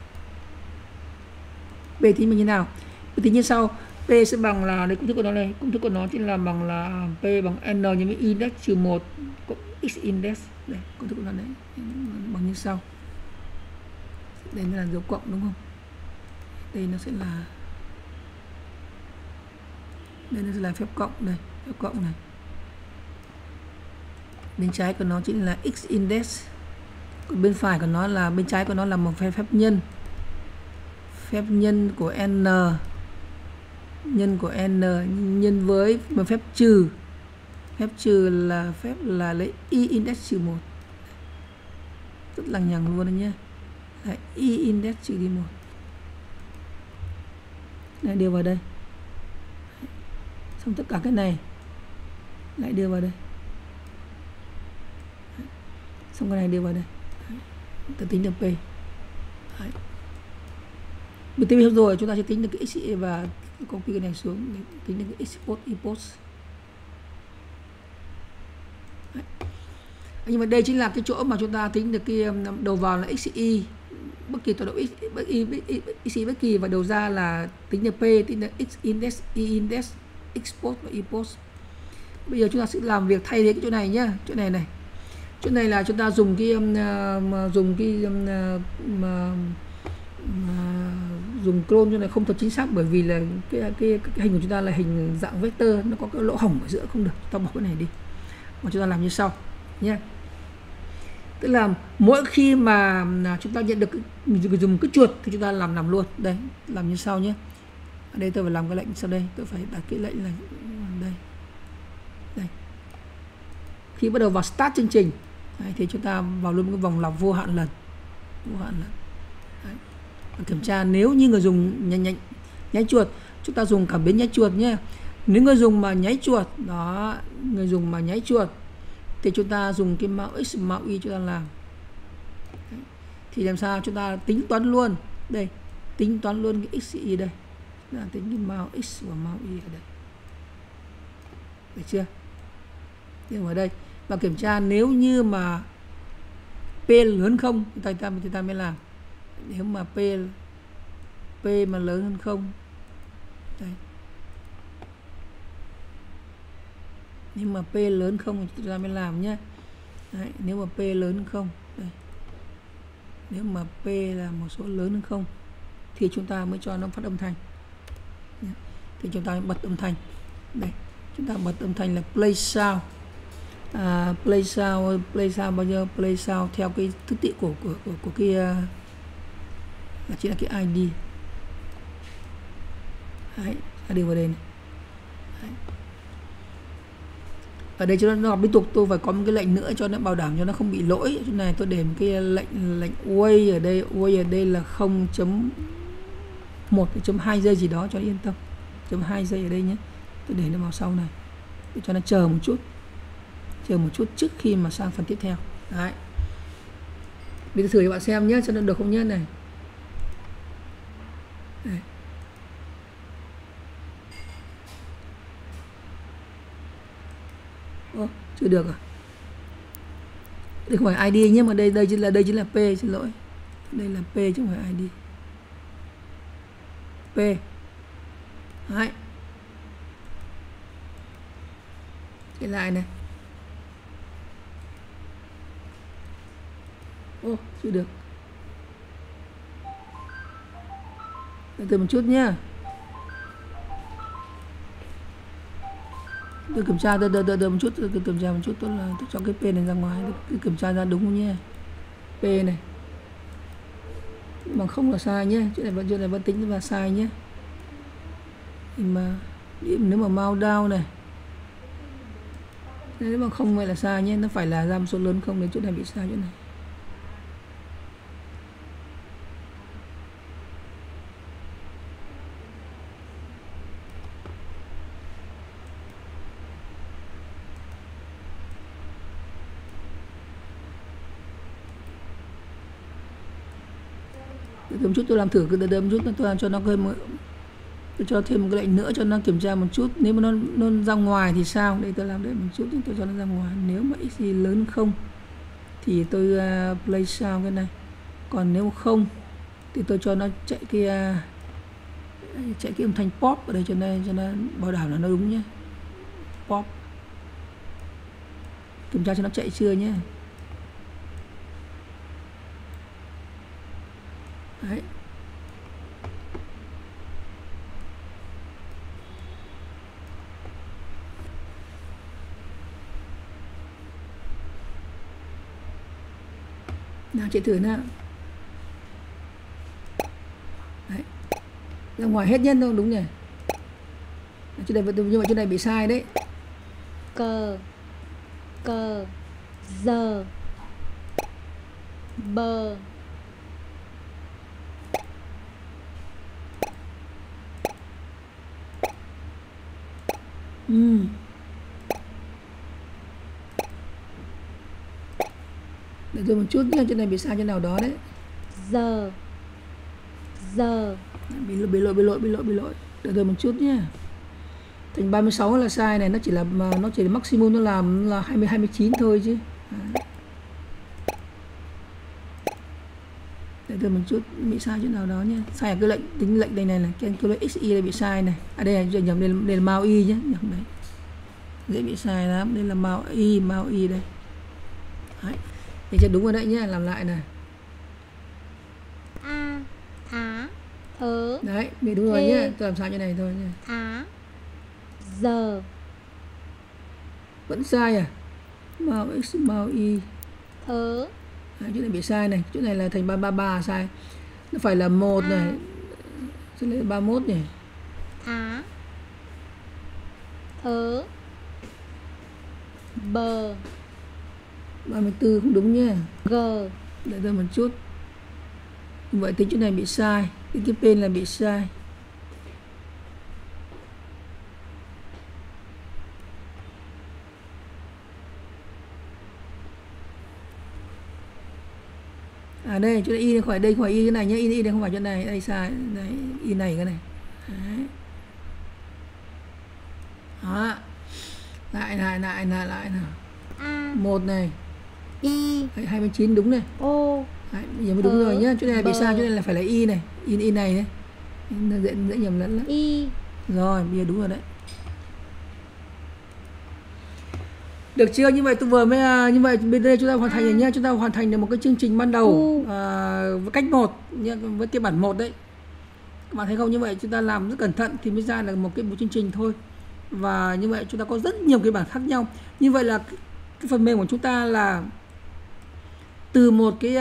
tính như thế nào? P tính như sau. P sẽ bằng là, đây công thức của nó này, công thức của nó chính là bằng là p bằng n nhân với index trừ 1 cộng x index. Đây, công thức của nó đấy bằng như sau. Đây mới là dấu cộng đúng không? Đây nó sẽ là phép cộng đây, phép cộng này. Bên trái của nó chính là x index. Còn bên phải của nó là, bên trái của nó là một phép nhân. Phép nhân của n. Nhân của n nhân với một phép trừ. Phép trừ là phép là lấy y index trừ 1. Rất lằng nhằng luôn đấy nhé. Đấy, y index trừ đi 1. Này đưa vào đây. Xong tất cả cái này lại đưa vào đây. Xong cái này đưa vào đây. Ta tính được p. Đấy. Mình tính được rồi, chúng ta sẽ tính được cái x và copy cái này xuống để tính được cái export import. Đấy. Nhưng mà đây chính là cái chỗ mà chúng ta tính được cái đầu vào là xy, bất kỳ tọa độ xy bất kỳ, và đầu ra là tính được p, tính được x index, y index, x post và y post. Bây giờ chúng ta sẽ làm việc thay thế cái chỗ này nhá, chỗ này này. Chỗ này là chúng ta dùng cái dùng clone cho này không thật chính xác, bởi vì là cái hình của chúng ta là hình dạng vector, nó có cái lỗ hổng ở giữa, không được. Ta bỏ cái này đi. Mà chúng ta làm như sau nhé. Tức là mỗi khi mà chúng ta nhận được mình dùng cái chuột thì chúng ta làm luôn. Đây, làm như sau nhé. Ở đây tôi phải làm cái lệnh sau đây, tôi phải đặt cái lệnh là đây. Đây. Khi bắt đầu vào start chương trình, đấy, thì chúng ta vào luôn cái vòng lặp vô hạn lần. Đấy. Kiểm tra nếu như người dùng nháy chuột, chúng ta dùng cảm biến nháy chuột nhé. Nếu người dùng mà nháy chuột đó, người dùng mà nháy chuột thì chúng ta dùng cái mạo x mạo y chúng ta làm. Đấy. Thì làm sao chúng ta tính toán luôn đây, tính toán luôn cái x y đây, là tính cái mạo x và mạo y ở đây, được chưa? Nhưng ở đây và kiểm tra nếu như mà p lớn không thì chúng ta mới làm. Nếu mà p mà lớn hơn không, đây. Nếu mà p lớn không thì chúng ta mới làm nhé. Đấy, nếu mà p lớn hơn không, đây. Nếu mà p là một số lớn hơn không thì chúng ta mới cho nó phát âm thanh. Thì chúng ta bật âm thanh. Đây, chúng ta bật âm thanh là play sound. Play sound bao nhiêu? Play sound theo cái thứ tự của cái là chỉ là cái ID. Đấy, đưa vào đây này. Đấy. Ở đây cho nó đọc liên tục, tôi phải có một cái lệnh nữa cho nó bảo đảm cho nó không bị lỗi. Chỗ này tôi để một cái lệnh wait ở đây, wait ở đây là 0.1.2 giây gì đó cho nó yên tâm. 0.2 giây ở đây nhé. Tôi để nó vào sau này để cho nó chờ một chút trước khi mà sang phần tiếp theo. Đấy. Bây giờ thử cho bạn xem nhé, cho nó được không nhé này. Đây. Ô, chưa được à? Đây không phải ID nhé, mà đây chính là P, xin lỗi. Đây là P chứ không phải ID. P. Đấy. Chạy lại này. Ô, chưa được. Từ một chút nhé. Tôi kiểm tra từ một chút, tôi kiểm tra một chút, tôi cho cái P này ra ngoài, tôi kiểm tra ra đúng không nhé. P này bằng không là sai nhé, chuyện này vẫn tính là sai nhé. Thì mà nếu mà mouse down này, nếu mà không vậy là sai nhé, nó phải là giam số lớn không, đến chỗ này bị sai chỗ này. Một chút tôi làm thử cái đợt một chút, tôi làm cho nó hơi tôi cho thêm một cái lệnh nữa cho nó kiểm tra một chút. Nếu mà nó ra ngoài thì sao? Đây tôi làm đây một chút, tôi cho nó ra ngoài. Nếu mà x lớn không thì tôi play sound cái này. Còn nếu không thì tôi cho nó chạy cái âm thanh pop ở đây cho nó bảo đảm là nó đúng nhé. Pop. Kiểm tra cho nó chạy chưa nhé. Đấy. Nào chạy thử nào. Đấy. Ra ngoài hết nhân đâu, đúng nhỉ. Chỗ này, nhưng mà chỗ này bị sai đấy. Cờ giờ bờ Để tôi một chút nhé, chỗ này bị sai chỗ nào đó đấy. giờ Bị lỗi. Để tôi một chút nhé. Thành 36 là sai này, nó chỉ là maximum nó làm là 29 thôi chứ. Đấy. để tôi một chút bị sai chỗ nào đó nhé. Sai ở cái lệnh tính lệnh đây này là cái lệnh xy đây bị sai này. Đây là nhầm, đây là mao y nhé, nhầm đấy. Dễ bị sai lắm. Đây là mao y đây. Đấy. Thì cho đúng rồi đấy nhé, làm lại này. A thá thớ. Đấy, bị đúng rồi nhé. Tôi làm sai như này thôi nhé. Thá giờ. Vẫn sai à? Mao x mao y. Thớ. Đấy, chỗ này bị sai này, chỗ này là thành 333 sai. Nó phải là 1 này. Sẽ lấy 31 này. Thá thớ bờ. 34 không đúng nhé. G. Đợi tôi một chút. Vậy tính chỗ này bị sai, cái pen là bị sai. À đây, chỗ này y khỏi đây, khỏi y cái này nhé, y đây không phải chỗ này, đây sai, đây y này cái này. Đấy. Đó. Lại nào. A 1 này. Y 29 đúng này. O. Đấy, bây giờ mới đúng rồi nhá, chỗ này là bị sai, chỗ này là phải là y này, y này đấy. Nó dễ nhầm lẫn lắm. Y. Rồi, bây giờ đúng rồi đấy. Được chưa? Như vậy tôi vừa mới như vậy bên đây chúng ta hoàn thành rồi nhá, chúng ta hoàn thành được một cái chương trình ban đầu với cách 1 nhá, với cái bản 1 đấy. Các bạn thấy không? Như vậy chúng ta làm rất cẩn thận thì mới ra được một chương trình thôi. Và như vậy chúng ta có rất nhiều cái bản khác nhau. Như vậy là cái phần mềm của chúng ta là từ một cái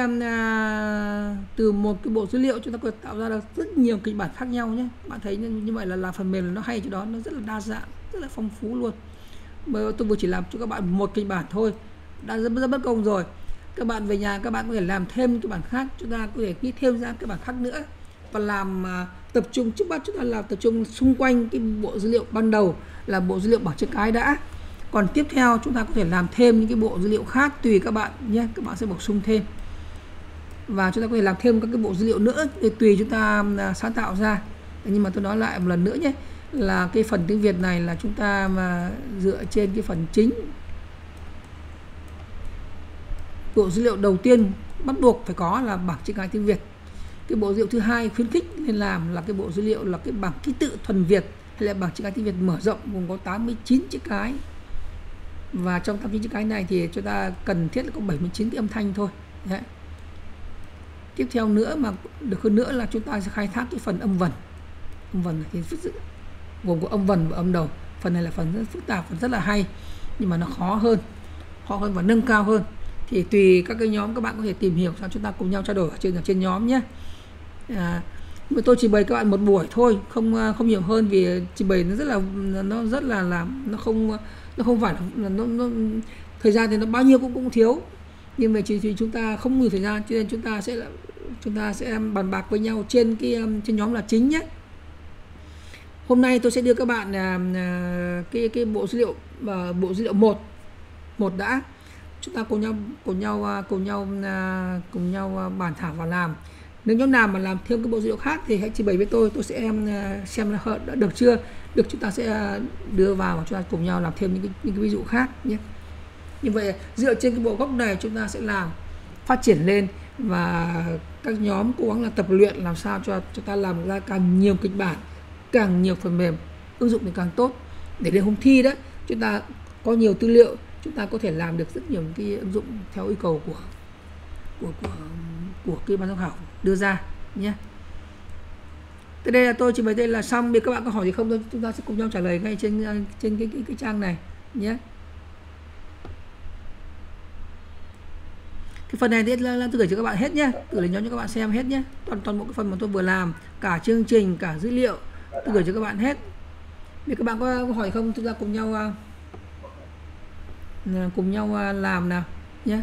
bộ dữ liệu chúng ta có thể tạo ra được rất nhiều kịch bản khác nhau nhé. Bạn thấy như vậy là phần mềm nó hay chỗ đó, nó rất là đa dạng, rất là phong phú luôn. Bởi tôi vừa chỉ làm cho các bạn một kịch bản thôi đã rất bất công rồi. Các bạn về nhà các bạn có thể làm thêm kịch bản khác, chúng ta có thể ghi thêm ra kịch bản khác nữa và làm tập trung trước mắt chúng ta làm tập trung xung quanh cái bộ dữ liệu ban đầu là bộ dữ liệu bảng chữ cái đã. Còn tiếp theo chúng ta có thể làm thêm những cái bộ dữ liệu khác tùy các bạn nhé, các bạn sẽ bổ sung thêm. Và chúng ta có thể làm thêm các cái bộ dữ liệu nữa để tùy chúng ta sáng tạo ra. Nhưng mà tôi nói lại một lần nữa nhé, là cái phần tiếng Việt này là chúng ta mà dựa trên cái phần chính. Bộ dữ liệu đầu tiên bắt buộc phải có là bảng chữ cái tiếng Việt. Cái bộ dữ liệu thứ hai khuyến khích nên làm là cái bộ dữ liệu là cái bảng ký tự thuần Việt hay là bảng chữ cái tiếng Việt mở rộng gồm có 89 chữ cái. Và trong 89 chữ cái này thì chúng ta cần thiết là có 79 cái âm thanh thôi. Đấy. Tiếp theo nữa mà được hơn nữa là chúng ta sẽ khai thác cái phần âm vần. Âm vần thì gồm có âm vần và âm đầu. Phần này là phần rất phức tạp, phần rất là hay, nhưng mà nó khó hơn và nâng cao hơn. Thì tùy các cái nhóm các bạn có thể tìm hiểu, sao chúng ta cùng nhau trao đổi ở trên nhóm nhé. Tôi chỉ bày các bạn một buổi thôi, không nhiều hơn, vì trình bày nó rất là nó không phải là thời gian thì nó bao nhiêu cũng thiếu, nhưng mà thì chúng ta không nhiều thời gian cho nên chúng ta sẽ bàn bạc với nhau trên nhóm là chính nhé. Hôm nay tôi sẽ đưa các bạn cái bộ dữ liệu một đã, chúng ta cùng nhau bàn thảo và làm. Nếu nhóm nào mà làm thêm cái bộ dữ liệu khác thì hãy trình bày với tôi sẽ xem là đã được chưa, được chúng ta sẽ đưa vào và chúng ta cùng nhau làm thêm những cái ví dụ khác nhé. Như vậy dựa trên cái bộ gốc này chúng ta sẽ làm phát triển lên, và các nhóm cố gắng là tập luyện làm sao cho ta làm ra càng nhiều kịch bản, càng nhiều phần mềm ứng dụng thì càng tốt, để đến hôm thi đó chúng ta có nhiều tư liệu, chúng ta có thể làm được rất nhiều cái ứng dụng theo yêu cầu của cái ban giám khảo đưa ra nhé. Tới đây là tôi trình bày đây là xong. Nếu các bạn có hỏi gì không, chúng ta sẽ cùng nhau trả lời ngay trên cái trang này nhé. Cái phần này là tôi gửi cho các bạn hết nhé, gửi lên nhóm cho các bạn xem hết nhé. Toàn bộ cái phần mà tôi vừa làm, cả chương trình, cả dữ liệu, tôi gửi cho các bạn hết. Nếu các bạn có hỏi không, chúng ta cùng nhau làm nào nhé.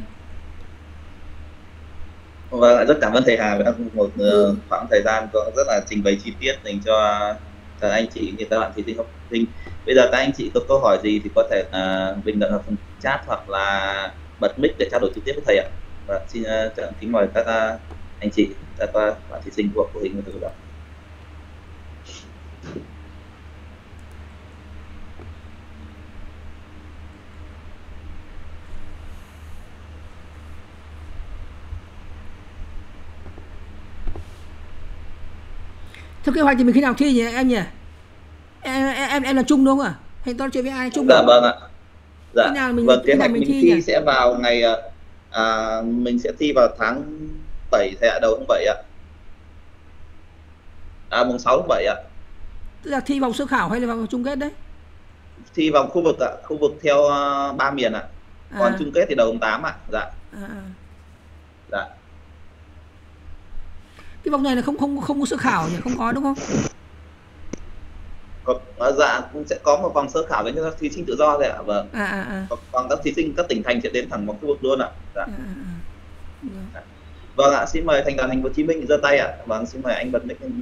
Vâng, rất cảm ơn thầy Hà đã một khoảng thời gian có rất là trình bày chi tiết dành cho các anh chị như các bạn thí sinh học sinh. Bây giờ các anh chị có câu hỏi gì thì có thể bình luận ở phần chat hoặc là bật mic để trao đổi trực tiếp với thầy ạ. Và xin kính mời các anh chị, các bạn thí sinh của phụ huynh của tôi. Theo kế hoạch thì mình khi nào thi nhỉ em nhỉ? Em là chung đúng không ạ? Hay tôi chơi với ai chung Dạ không? vâng ạ. Khi Dạ nào mình vâng, kế khi nào hoạch mình mình thi nhỉ? thi sẽ vào ngày mình sẽ thi vào tháng 7 thầy ạ, đầu tháng 7 ạ. Mùng 6 tháng 7 ạ. Tức là thi vòng sơ khảo hay là vòng chung kết đấy? Thi vòng khu vực ạ, khu vực theo 3 miền ạ. Còn À, chung kết thì đầu tháng 8 ạ. Dạ. à. Dạ. Cái vòng này là không không không có sơ khảo nhỉ, không có đúng không? Dạ cũng sẽ có một vòng sơ khảo dành cho thí sinh tự do thôi ạ. Vâng. À. Còn các thí sinh các tỉnh thành sẽ đến thẳng vòng khu vực luôn ạ. Dạ. Rồi. Vâng ạ, xin mời thành đoàn Thành phố Hồ Chí Minh giơ tay ạ. Vâng, xin mời anh bật mic lên.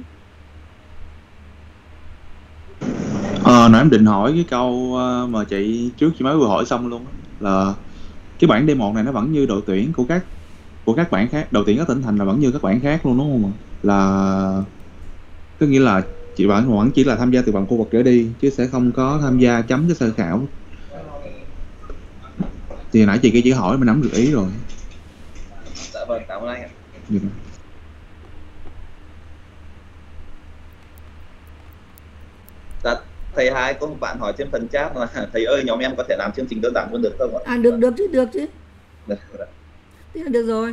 Nãy em định hỏi cái câu mà chị trước chị mới vừa hỏi xong luôn á, là cái bảng D1 này nó vẫn như đội tuyển của các bảng khác, đội tuyển các tỉnh thành là vẫn như các bảng khác luôn đúng không ạ? Là có nghĩa là chị vẫn chỉ là tham gia từ vòng khu vực trở đi chứ sẽ không có tham gia chấm cái sơ khảo. Thì nãy chị kia chỉ hỏi mình nắm được ý rồi. Dạ vâng, cảm ơn anh ạ. Dạ. Dạ, thầy Hai có một bạn hỏi trên phần chat là thầy ơi nhóm em có thể làm chương trình đơn giản hơn được không ạ? Được chứ. Dạ. Thế là được rồi.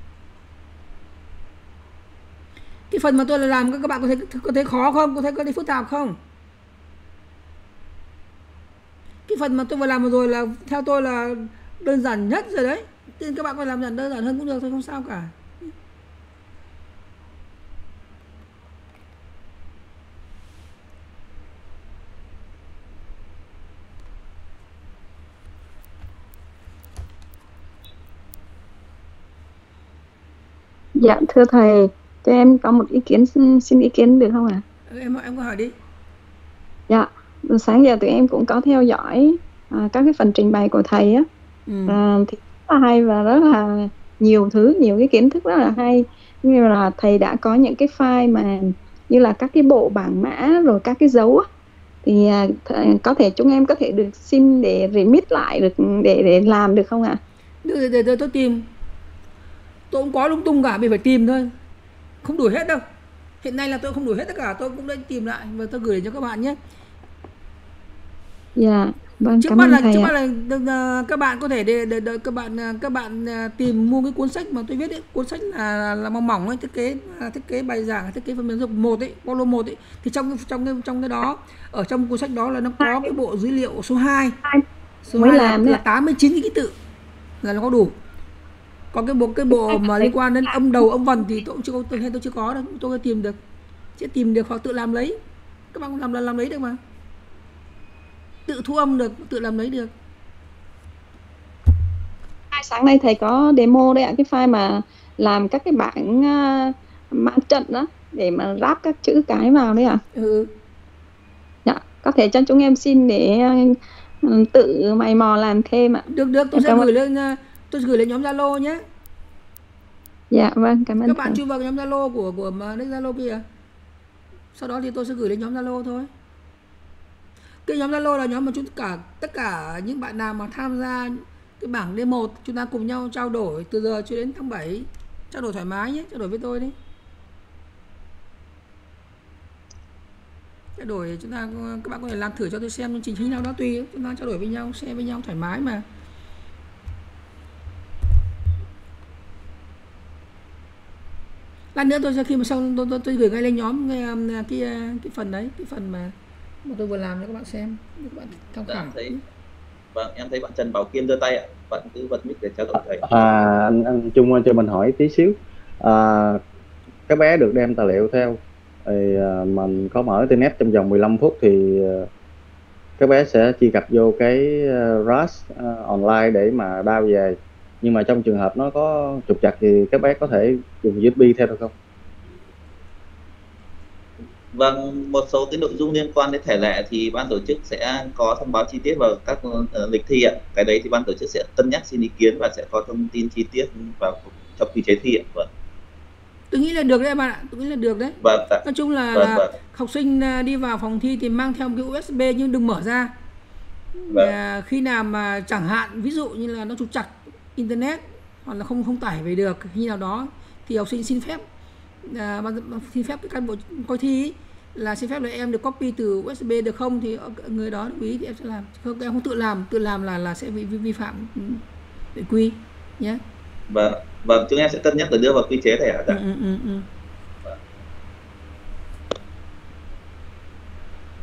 Cái phần mà tôi là làm các bạn có thấy khó không? Có thấy phức tạp không? Cái phần mà tôi vừa làm vừa rồi là theo tôi là đơn giản nhất rồi đấy. Nên các bạn có làm đơn giản hơn cũng được thôi, không sao cả. Dạ thưa thầy, cho em có một ý kiến, xin ý kiến được không ạ? Em có hỏi đi. Dạ, sáng giờ tụi em cũng có theo dõi các cái phần trình bày của thầy á. Thì rất là hay và rất là nhiều cái kiến thức rất là hay. Như là thầy đã có những cái file mà như là các cái bộ bảng mã rồi các cái dấu á. Thì có thể chúng em có thể được xin để remit lại được để làm được không ạ? Để tôi tìm. Tôi cũng có lung tung cả, mình phải tìm thôi. Không đuổi hết đâu. Hiện nay là tôi không đuổi hết tất cả, tôi cũng đã tìm lại và tôi gửi cho các bạn nhé. Dạ, vâng, cảm ơn thầy. Trước mắt là các bạn có thể để các bạn tìm mua cái cuốn sách mà tôi viết ấy, cuốn sách là mỏng mỏng ấy, thiết kế bài giảng, thiết kế phần mềm giáo dục 1 ấy, Polo 1 ấy. Thì trong cái đó, ở trong cuốn sách đó là nó có cái bộ dữ liệu số 2. Số 2 là 89 cái ký tự là nó có đủ. Còn cái bộ mà liên quan đến âm đầu âm vần thì tôi chưa có đâu, tôi tìm được. Sẽ tìm được hoặc tự làm lấy. Các bạn làm lấy được mà. Tự thu âm được, tự làm lấy được. Sáng nay thầy có demo đấy ạ, cái file mà làm các cái bảng mạng trận đó để mà ráp các chữ cái vào đấy ạ. Dạ, có thể cho chúng em xin để tự mày mò làm thêm ạ. Được, tôi sẽ gửi lên nhóm Zalo nhé. Dạ vâng, cảm ơn. Các bạn chui vào nhóm Zalo của nick Zalo kia. Sau đó thì tôi sẽ gửi lên nhóm Zalo thôi. Cái nhóm Zalo là nhóm mà tất cả những bạn nào mà tham gia cái bảng D1 chúng ta cùng nhau trao đổi từ giờ cho đến tháng 7, trao đổi thoải mái nhé, trao đổi với tôi đấy. Trao đổi các bạn có thể làm thử cho tôi xem chương trình như nào đó, tùy chúng ta trao đổi với nhau, share với nhau thoải mái mà. Lát nữa tôi sẽ khi mà xong tôi gửi ngay lên nhóm cái phần đấy, cái phần mà tôi vừa làm cho các bạn xem, các bạn tham khảo. Vâng, em thấy bạn Trần Bảo Kiên giơ tay ạ. Bạn cứ bật mic để trao đổi thầy. Anh Trung cho mình hỏi tí xíu. Các bé được đem tài liệu theo thì mình có mở internet trong vòng 15 phút thì các bé sẽ truy cập vô cái RAS online để mà download về. Nhưng mà trong trường hợp nó có trục trặc thì các bé có thể dùng USB theo được không? Vâng, một số cái nội dung liên quan đến thể lệ thì ban tổ chức sẽ có thông báo chi tiết vào các lịch thi ạ. Cái đấy thì ban tổ chức sẽ cân nhắc xin ý kiến và sẽ có thông tin chi tiết vào trong quy chế thi ạ. Vâng. Tôi nghĩ là được đấy em ạ, tôi nghĩ là được đấy. Vâng. Nói chung là học sinh đi vào phòng thi thì mang theo một cái USB nhưng đừng mở ra. Khi nào mà chẳng hạn ví dụ như là nó trục trặc internet hoặc là không tải về được khi nào đó thì học sinh xin phép xin phép cái cán bộ coi thi ý, là xin phép là em được copy từ USB được không, thì người đó đồng ý thì em sẽ làm, không em không tự làm là sẽ bị vi phạm nội quy nhé. Vâng, chúng em sẽ cân nhắc để đưa vào quy chế thẻ hả?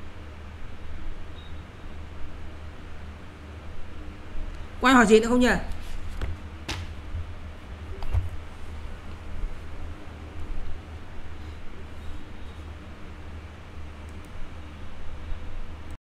Có ai hỏi gì nữa không nhỉ?